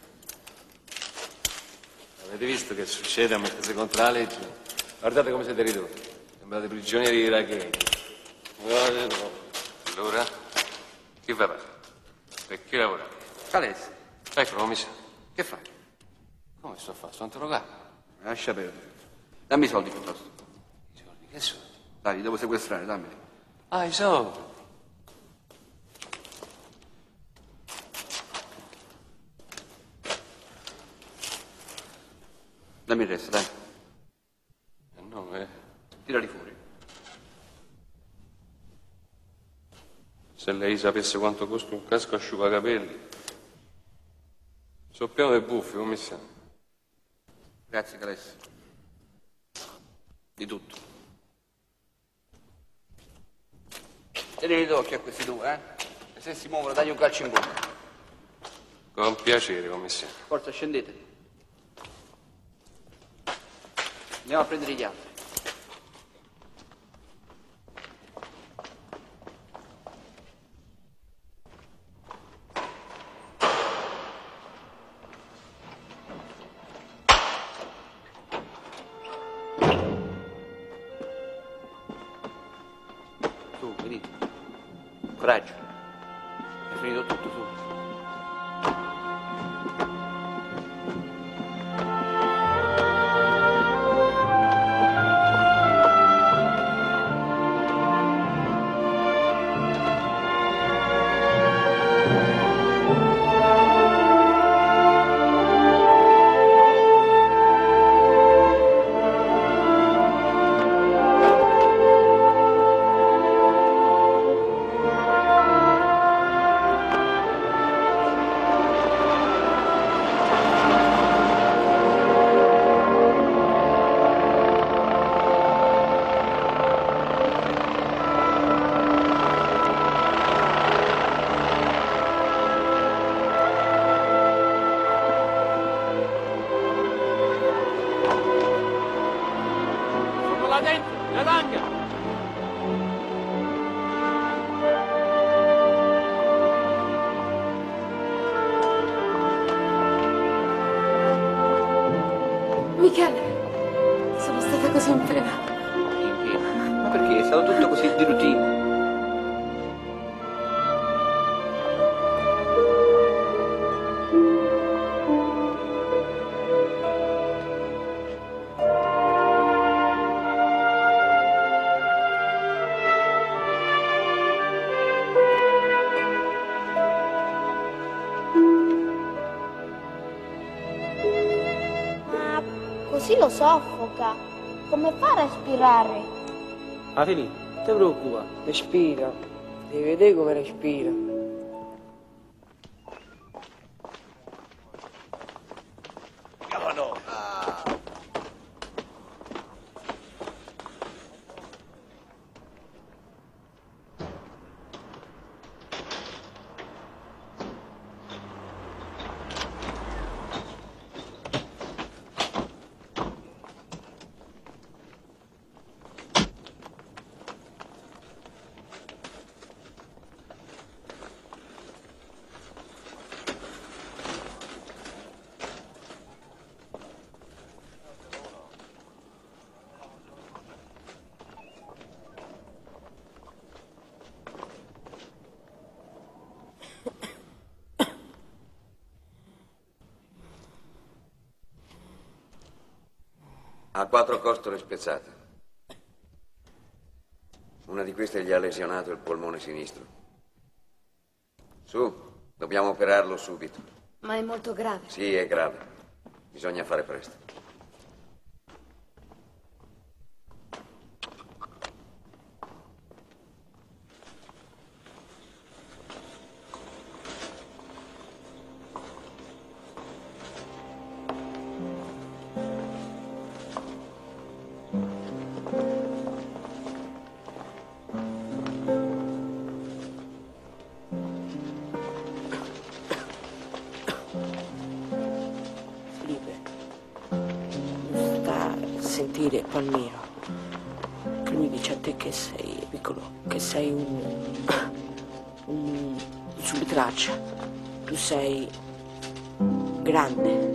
Avete visto che succede a mettersi contro la legge? Guardate come siete ridotti. Sembrate prigionieri iracheni. Guardate no. Allora? Chi va bene? Per chi lavora? Calesi. Eccolo, commissario. Che fai? Come sto a fare? Sto interrogato. Lascia perdere. Dammi i soldi piuttosto. I soldi? Che soldi? Dai, li devo sequestrare, dammeli. Ah, i soldi. Dammi il resto, dai. No, Tirali fuori. Se lei sapesse quanto costa un casco asciugacapelli. Soppiamo dei buffi, commissario. Grazie, Calessi. Di tutto. Tenili d'occhio a questi due, E se si muovono, dagli un calcio in bocca. Con piacere, commissario. Forza, scendete. Andiamo a prendere gli altri. Su, venite. Coraggio. È finito tutto, su. Michele, sono stata così in pena. Ma perché? È stato tutto così di routine. Così lo soffoca. Come fa a respirare? Ah, Filippo, non ti preoccupa. Respira. Devi vedere come respira. Ha 4 costole spezzate. Una di queste gli ha lesionato il polmone sinistro. Su, dobbiamo operarlo subito. Ma è molto grave. Sì, è grave. Bisogna fare presto. dire Palmiro, che lui dice a te che sei piccolo, che sei un subitraccia, tu sei grande.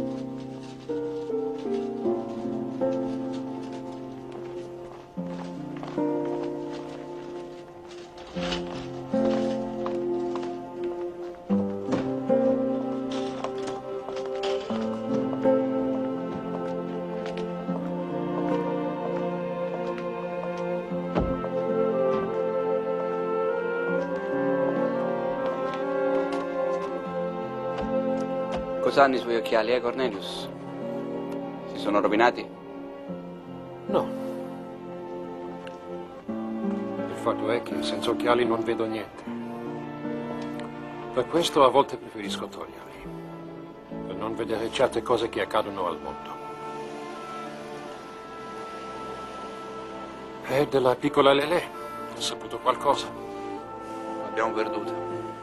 Cosa hanno i suoi occhiali, Cornelius? Si sono rovinati? No. Il fatto è che senza occhiali non vedo niente. Per questo a volte preferisco toglierli, per non vedere certe cose che accadono al mondo. E della piccola Lelè, hai saputo qualcosa? L'abbiamo perduta.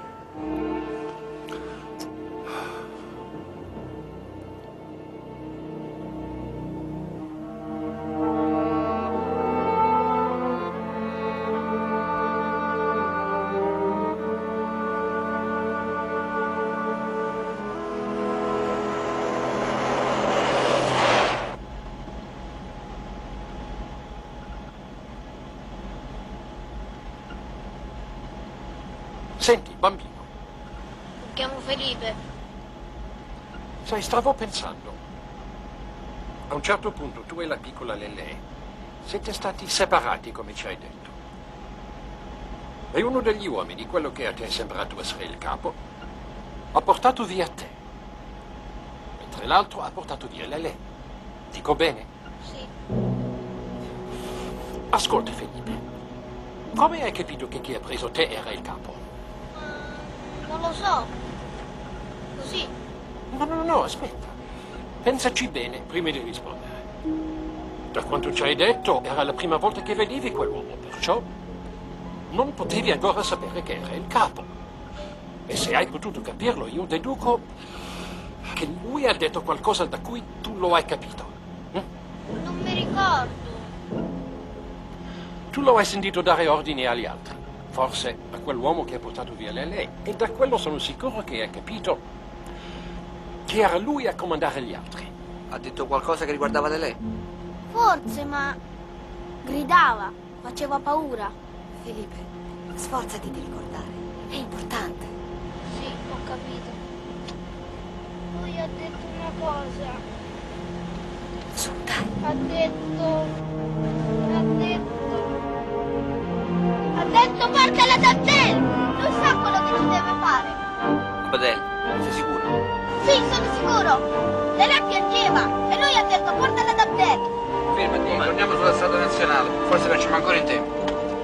Senti, bambino, Mi chiamo Felipe. sai, stavo pensando. A un certo punto tu e la piccola Lelè siete stati separati, come ci hai detto. E uno degli uomini, quello che a te è sembrato essere il capo, ha portato via te, mentre l'altro ha portato via Lelè. Dico bene? Sì. Ascolta, Felipe, come hai capito che chi ha preso te era il capo? Non lo so. Così. No, aspetta. Pensaci bene prima di rispondere. Da quanto ci hai detto, era la prima volta che vedevi quell'uomo, perciò non potevi ancora sapere che era il capo. E se hai potuto capirlo, io deduco che lui ha detto qualcosa da cui tu lo hai capito. Non mi ricordo. Tu lo hai sentito dare ordini agli altri, forse a quell'uomo che ha portato via Lelè, e da quello sono sicuro che hai capito che era lui a comandare gli altri. Ha detto qualcosa che riguardava Lelè? Forse, ma gridava, faceva paura. Felipe, sforzati di ricordare. È importante. Sì, ho capito. Lui ha detto una cosa. Su, dai. Ha detto portala da te! Lui sa quello che ci deve fare. Badè, sei sicuro? Sì, sono sicuro. Lelè piangeva e lui ha detto portala da te. Fermati, torniamo sulla strada nazionale. Forse facciamo ancora in tempo.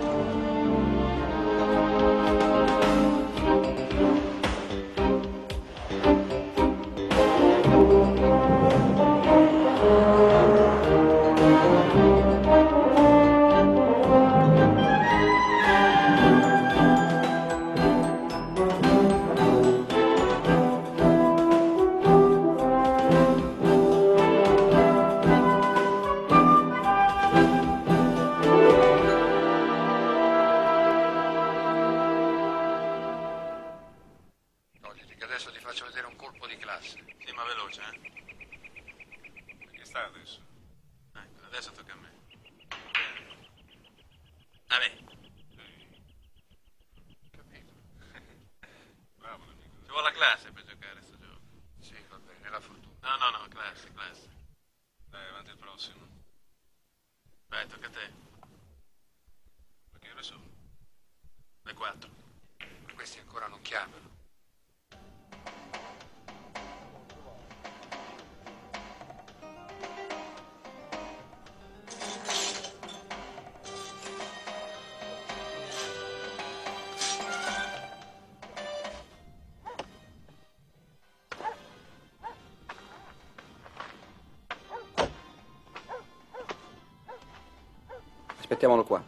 Aspettiamolo qua.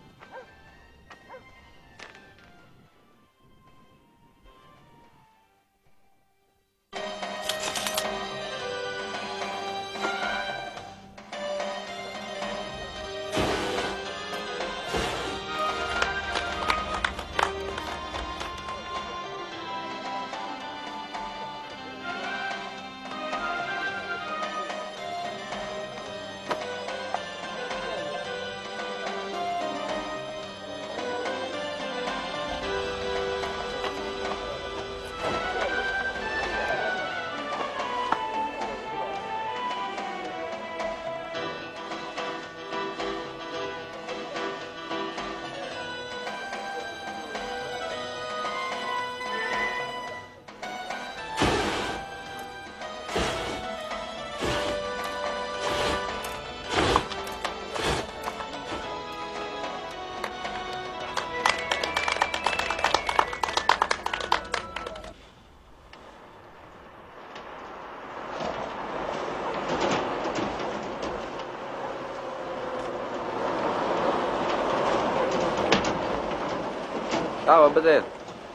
Ciao, Abadel.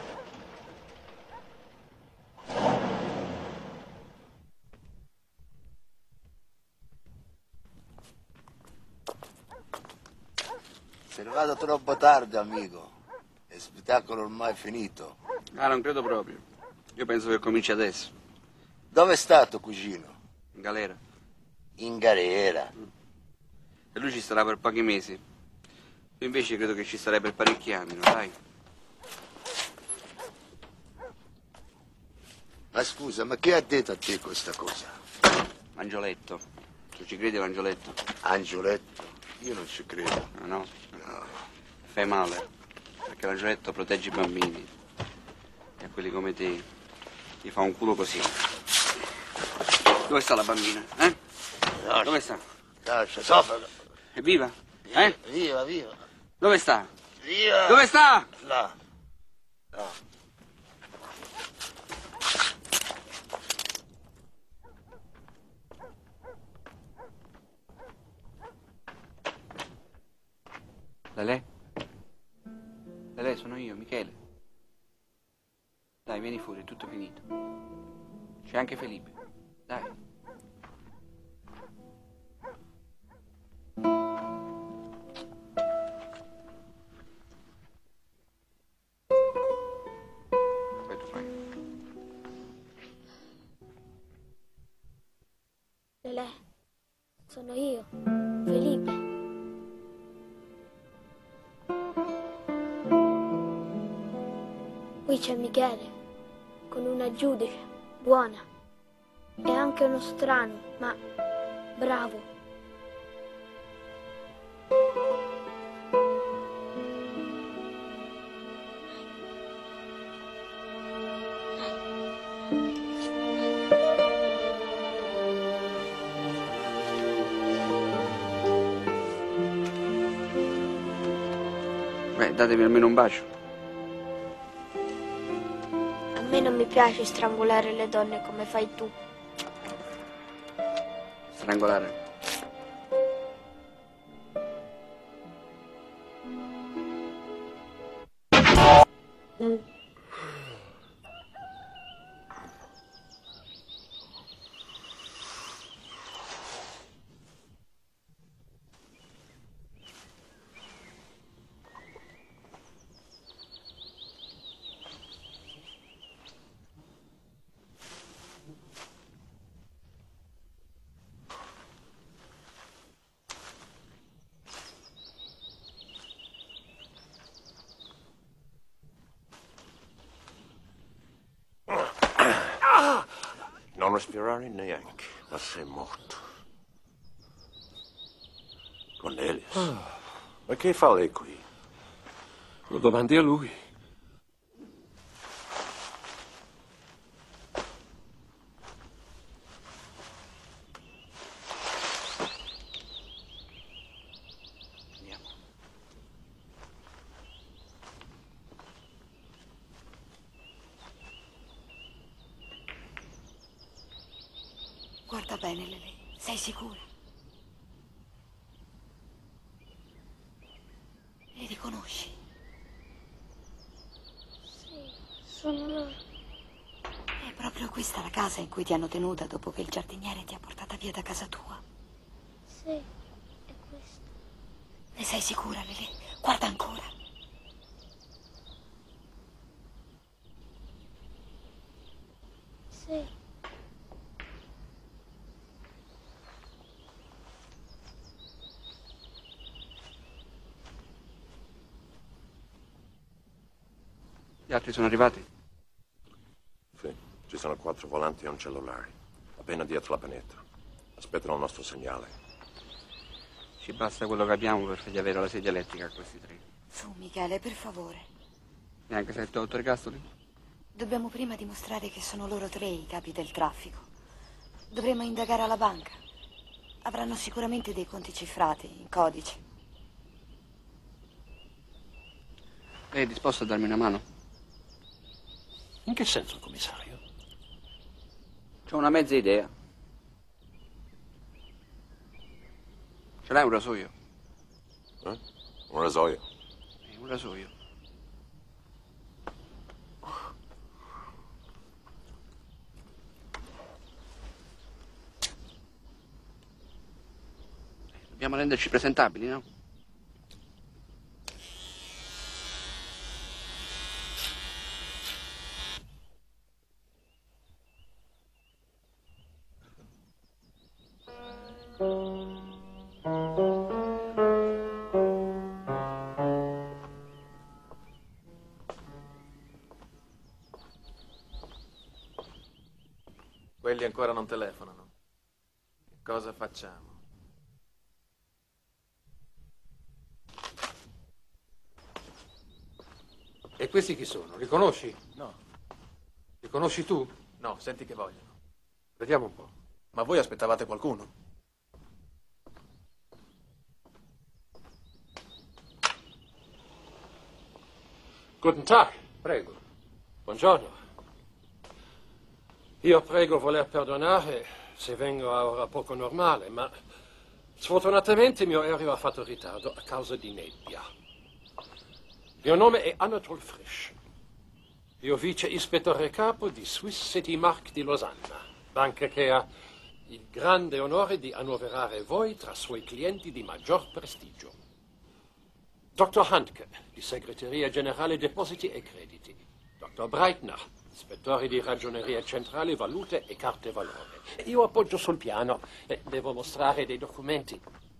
Sei arrivato troppo tardi, amico. È spettacolo ormai finito. Ah, non credo proprio. Io penso che cominci adesso. Dove è stato, cugino? In galera. In galera? E lui ci starà per pochi mesi. Io invece credo che ci starei per parecchi anni, lo sai? Ma scusa, ma chi ha detto a te questa cosa? Angioletto. Tu ci credi all'Angioletto? Angioletto? Io non ci credo. Ah, no? Fai male. Perché l'Angioletto protegge i bambini. E a quelli come te gli fa un culo così. Dove sta la bambina? Dove sta? Lascia, sopra. È viva? Viva, viva. Dove sta? Via. Dove sta? Là. Là. Lele? Lele, sono io, Michele. Dai, vieni fuori, è tutto finito. C'è anche Felipe. Dai. Poi tu fai. Lele, sono io, Felipe. Qui c'è Michele, con una giudice, buona. E anche uno strano, ma bravo. Beh, datemi almeno un bacio. A me non mi piace strangolare le donne come fai tu. Strangolare. Non respirare neanche, ma sei morto. Cornelius, ma che fa lei qui? Lo domandi a lui. Guarda bene, Lele. Sei sicura? Li riconosci? Sì, sono loro. È proprio questa la casa in cui ti hanno tenuta dopo che il giardiniere ti ha portata via da casa tua. Sì, è questo. Ne sei sicura, Lele? Guarda ancora. Sì. Gli altri sono arrivati? Sì, ci sono 4 volanti e un cellulare. Appena dietro la penetta. Aspettano il nostro segnale. Ci basta quello che abbiamo per fargli avere la sedia elettrica a questi 3. Su, Michele, per favore. Neanche 7-8 ergastoli? Dobbiamo prima dimostrare che sono loro 3 i capi del traffico. Dovremmo indagare alla banca. Avranno sicuramente dei conti cifrati, in codice. Lei è disposto a darmi una mano? In che senso, commissario? C'ho una mezza idea. Ce l'hai un rasoio? Un rasoio? Un rasoio. Dobbiamo renderci presentabili, no? Quelli ancora non telefonano. Che cosa facciamo? E questi chi sono? Li conosci? No. Li conosci tu? No, senti che vogliono. Vediamo un po'. Ma voi aspettavate qualcuno? Guten Tag. Prego. Buongiorno. Io prego voler perdonare se vengo a ora poco normale, ma sfortunatamente il mio aereo ha fatto ritardo a causa di nebbia. Il mio nome è Anatol Frisch. Io vice ispettore capo di Swiss City Mark di Losanna, banca che ha il grande onore di annoverare voi tra suoi clienti di maggior prestigio. Dr. Handke, di Segreteria Generale Depositi e Crediti. Dr. Breitner, ispettore di Ragioneria Centrale, Valute e Carte Valore. Io appoggio sul piano e devo mostrare dei documenti.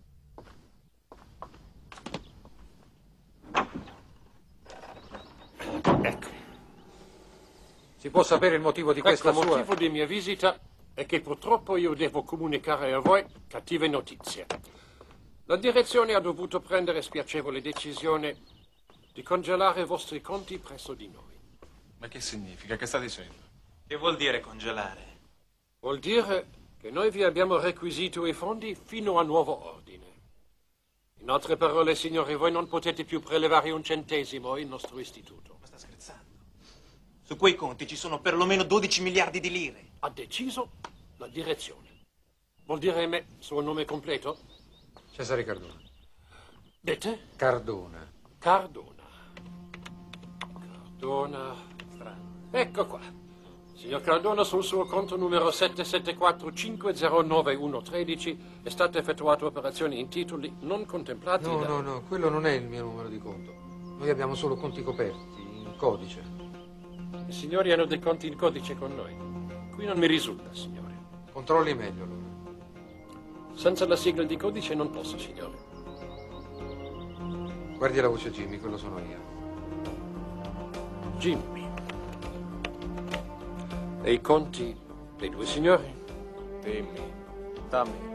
Ecco. Si può sapere il motivo di questa Il sua... motivo di mia visita è che purtroppo io devo comunicare a voi cattive notizie. La direzione ha dovuto prendere spiacevole decisione di congelare i vostri conti presso di noi. Ma che significa? Che sta dicendo? Che vuol dire congelare? Vuol dire che noi vi abbiamo requisito i fondi fino a nuovo ordine. In altre parole, signori, voi non potete più prelevare un centesimo il nostro istituto. Ma sta scherzando? Su quei conti ci sono perlomeno 12 miliardi di lire. Ha deciso la direzione. Vuol dire me suo nome completo? Cesare Cardona. Dite? Cardona. Cardona. Ecco qua. Signor Cardona, sul suo conto numero 774509113 è stata effettuata operazione in titoli non contemplati da... No, quello non è il mio numero di conto. Noi abbiamo solo conti coperti, in codice. I signori hanno dei conti in codice con noi. Qui non mi risulta, signore. Controlli meglio, allora. Senza la sigla di codice non posso, signore. Guardi la voce Jimmy, quello sono io. Jimmy. E i conti dei due signori? Dimmi. Dammi.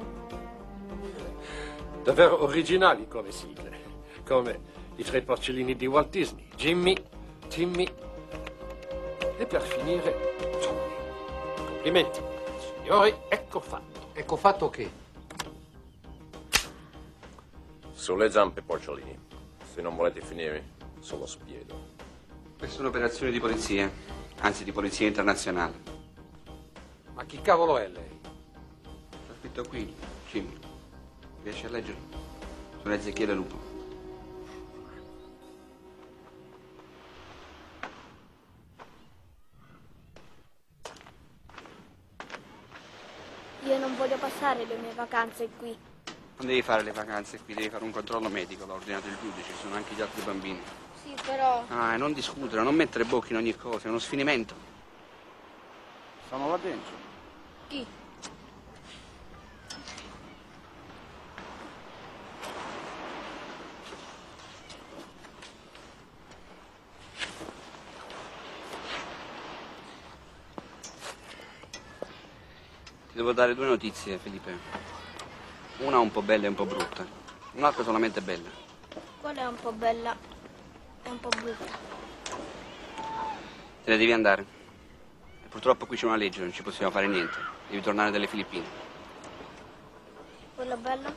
Davvero originali come sigle. Come i tre porcellini di Walt Disney. Jimmy, Timmy e per finire Tommy. Complimenti. Signori, ecco fatto. Ecco fatto che? Sulle zampe, porcellini. Se non volete finire, solo spiedo. Questa è un'operazione di polizia, anzi di polizia internazionale. Ma chi cavolo è lei? C'è scritto qui, Jimmy. Riesci a leggerlo? Sono Ezechiele Lupo. Io non voglio passare le mie vacanze qui. Non devi fare le vacanze qui, devi fare un controllo medico, l'ha ordinato il giudice, ci sono anche gli altri bambini. Sì, però... Ah, e non discutere, non mettere bocca in ogni cosa, è uno sfinimento. Stiamo là dentro. Chi? Ti devo dare due notizie, Felipe. Una un po' bella e un po' brutta. Un'altra solamente bella. Qual è un po' bella e un po' brutta? Te ne devi andare. E purtroppo qui c'è una legge, non ci possiamo fare niente. Devi tornare dalle Filippine. Quella bella?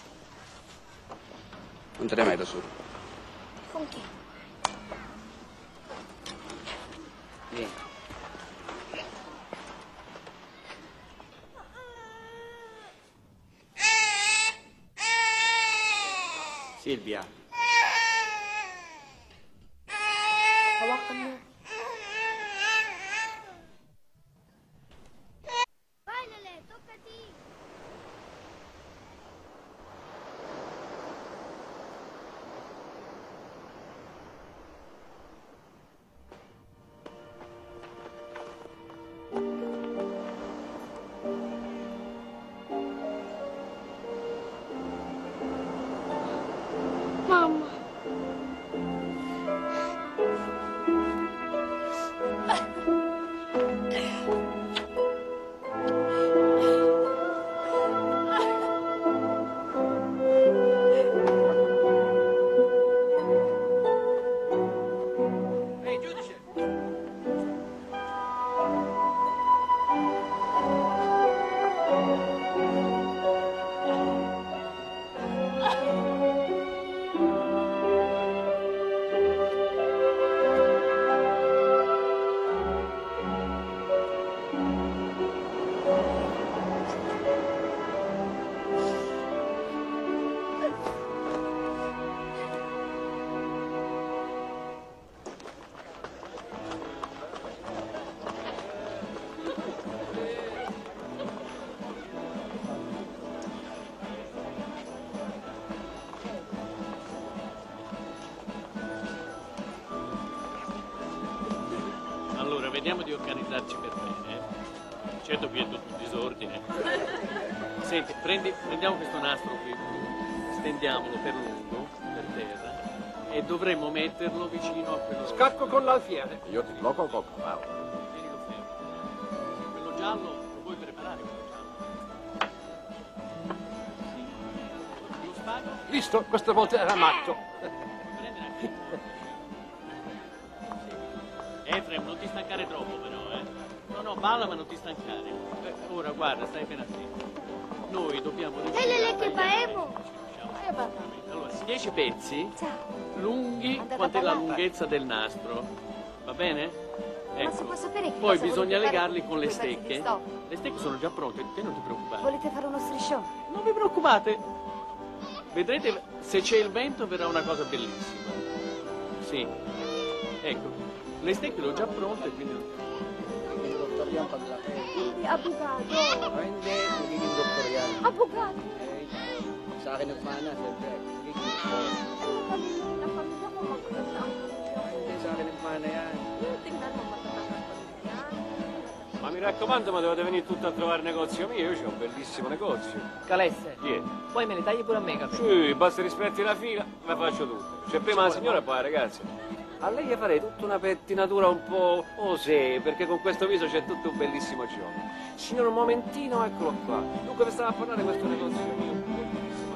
Non te ne vai da solo. Con chi? Vieni. Silvia. Hawakan mo. Vai, Lele, toccati. vediamo di organizzarci per bene. Certo qui è tutto un disordine. Senti, prendiamo questo nastro qui, stendiamolo per lungo, per terra, e dovremmo metterlo vicino a quello... Scacco con l'alfiere. Io ti blocco col cavallo. Tienilo fermo. Sì, quello giallo lo puoi preparare, quello giallo. Sì. Lo spago? Visto, questa volta era matto. Efrem, non ti stancare troppo però, eh? No, balla ma non ti stancare. Ora, guarda, stai appena attento. Noi dobbiamo... che faremo? Allora, 10 pezzi lunghi quanto è la lunghezza del nastro, va bene? Ma si può sapere che Poi cosa bisogna volete legarli fare con le quei pezzi di stecche. stoffa? Le stecche sono già pronte, te non ti preoccupare. Volete fare uno striscione? Non vi preoccupate. Vedrete, se c'è il vento verrà una cosa bellissima. Sì. Ecco, le stecche le ho già pronte, quindi... Avvocato. Prende il dottoriale. Avvocato. Sa che ne fanno sempre. La famiglia come Sa che ne fanno Ma mi raccomando, ma dovete venire tutti a trovare il negozio mio, io c'ho un bellissimo negozio. Calesse, Chi è? poi me ne tagli pure a me, capito? Sì, basta rispetti la fila, la faccio tutto. C'è prima la signora e poi la ragazza. A lei gli farei tutta una pettinatura un po' osè, perché con questo viso c'è tutto un bellissimo giorno. Signor, un momentino, eccolo qua. Dunque vi stavo a parlare di questo negozio mio, bellissimo.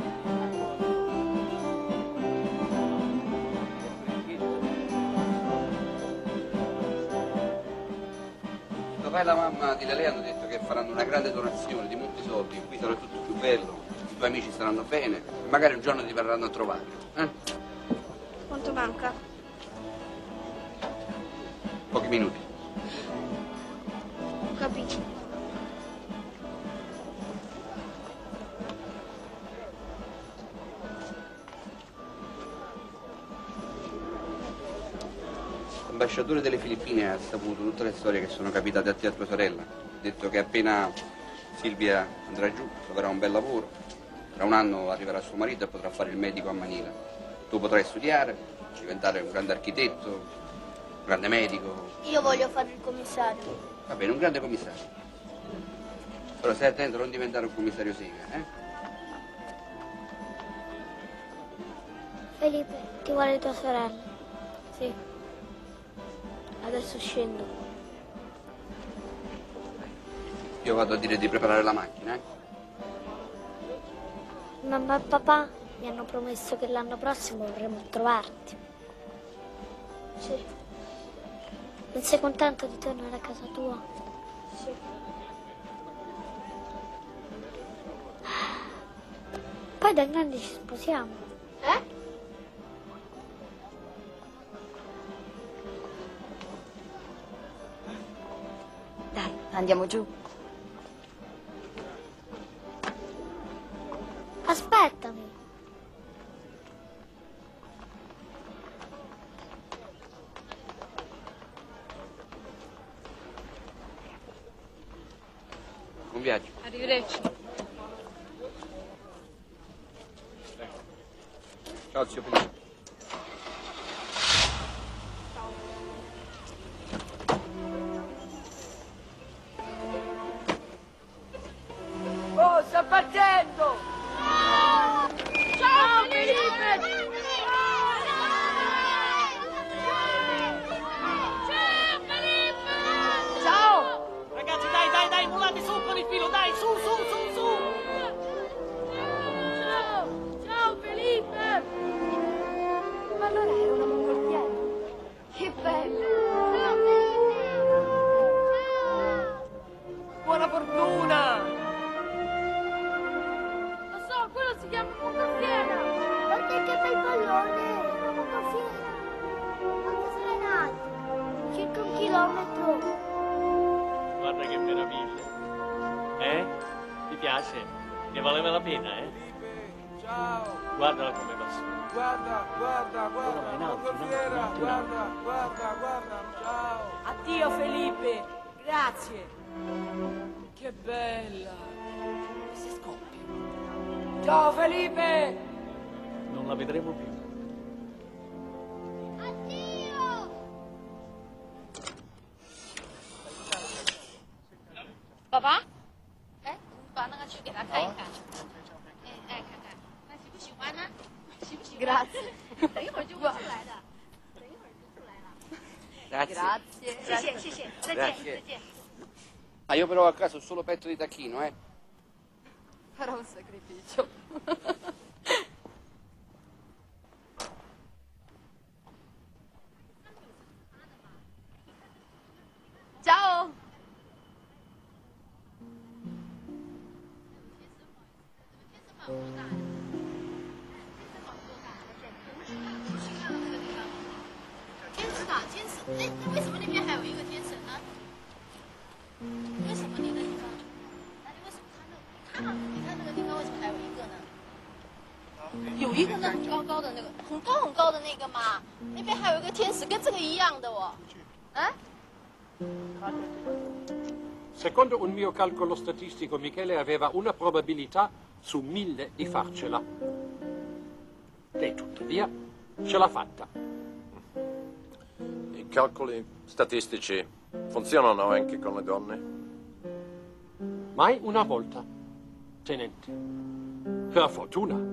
Il papà e la mamma di Lelè hanno detto che faranno una grande donazione di molti soldi, qui sarà tutto più bello, i tuoi amici staranno bene, magari un giorno ti verranno a trovare. Quanto manca? Pochi minuti. Ho capito. L'ambasciatore delle Filippine ha saputo tutte le storie che sono capitate a te e a tua sorella. Ha detto che appena Silvia andrà giù troverà un bel lavoro. Tra un anno arriverà suo marito e potrà fare il medico a Manila. Tu potrai studiare, diventare un grande architetto, un grande medico. Io voglio fare il commissario. Va bene, un grande commissario. Però stai attento a non diventare un commissario sega, eh? Felipe, ti vuole tua sorella? Sì. Adesso scendo. Io vado a dire di preparare la macchina, eh? Mamma e papà mi hanno promesso che l'anno prossimo vorremmo trovarti. Sì. Non sei contento di tornare a casa tua? Sì. Poi da grandi ci sposiamo. Eh? Dai, andiamo giù. Aspettami. Buon viaggio. Arrivederci. Ciao, zio Felipe. Oh, sta partendo! Ciao, Felipe! Ciao! Ragazzi, dai, mulate su con il filo, dai, su! Ciao Felipe! Ma allora era una mongolfiera. Che bello! Ciao Felipe! Buona fortuna! Lo so, quello si chiama mongolfiera! Guarda che bel pallone! Una mongolfiera! Quanto sarà in alto? Circa 1 chilometro! Guarda che meraviglia. Ti piace? Ne valeva la pena, Ciao! Guardala come va su. Guarda, Ora in alto, guarda, ciao! Addio Felipe! Grazie! Che bella! Se scoppia! Ciao Felipe! Non la vedremo più. 那个去给他看一看。看看，他喜不喜欢呢？喜不喜欢 Grazie. 等一会儿就会出来的，等一会儿就出来了。 Grazie. 谢谢，再见，再见。 Ah, io però a casa ho solo petto di tacchino, Farò un sacrificio. Ciao! Secondo un mio calcolo statistico, Michele aveva una probabilità su 1000 di farcela. E tuttavia ce l'ha fatta. I calcoli statistici funzionano anche con le donne? Mai una volta, tenente. Per fortuna.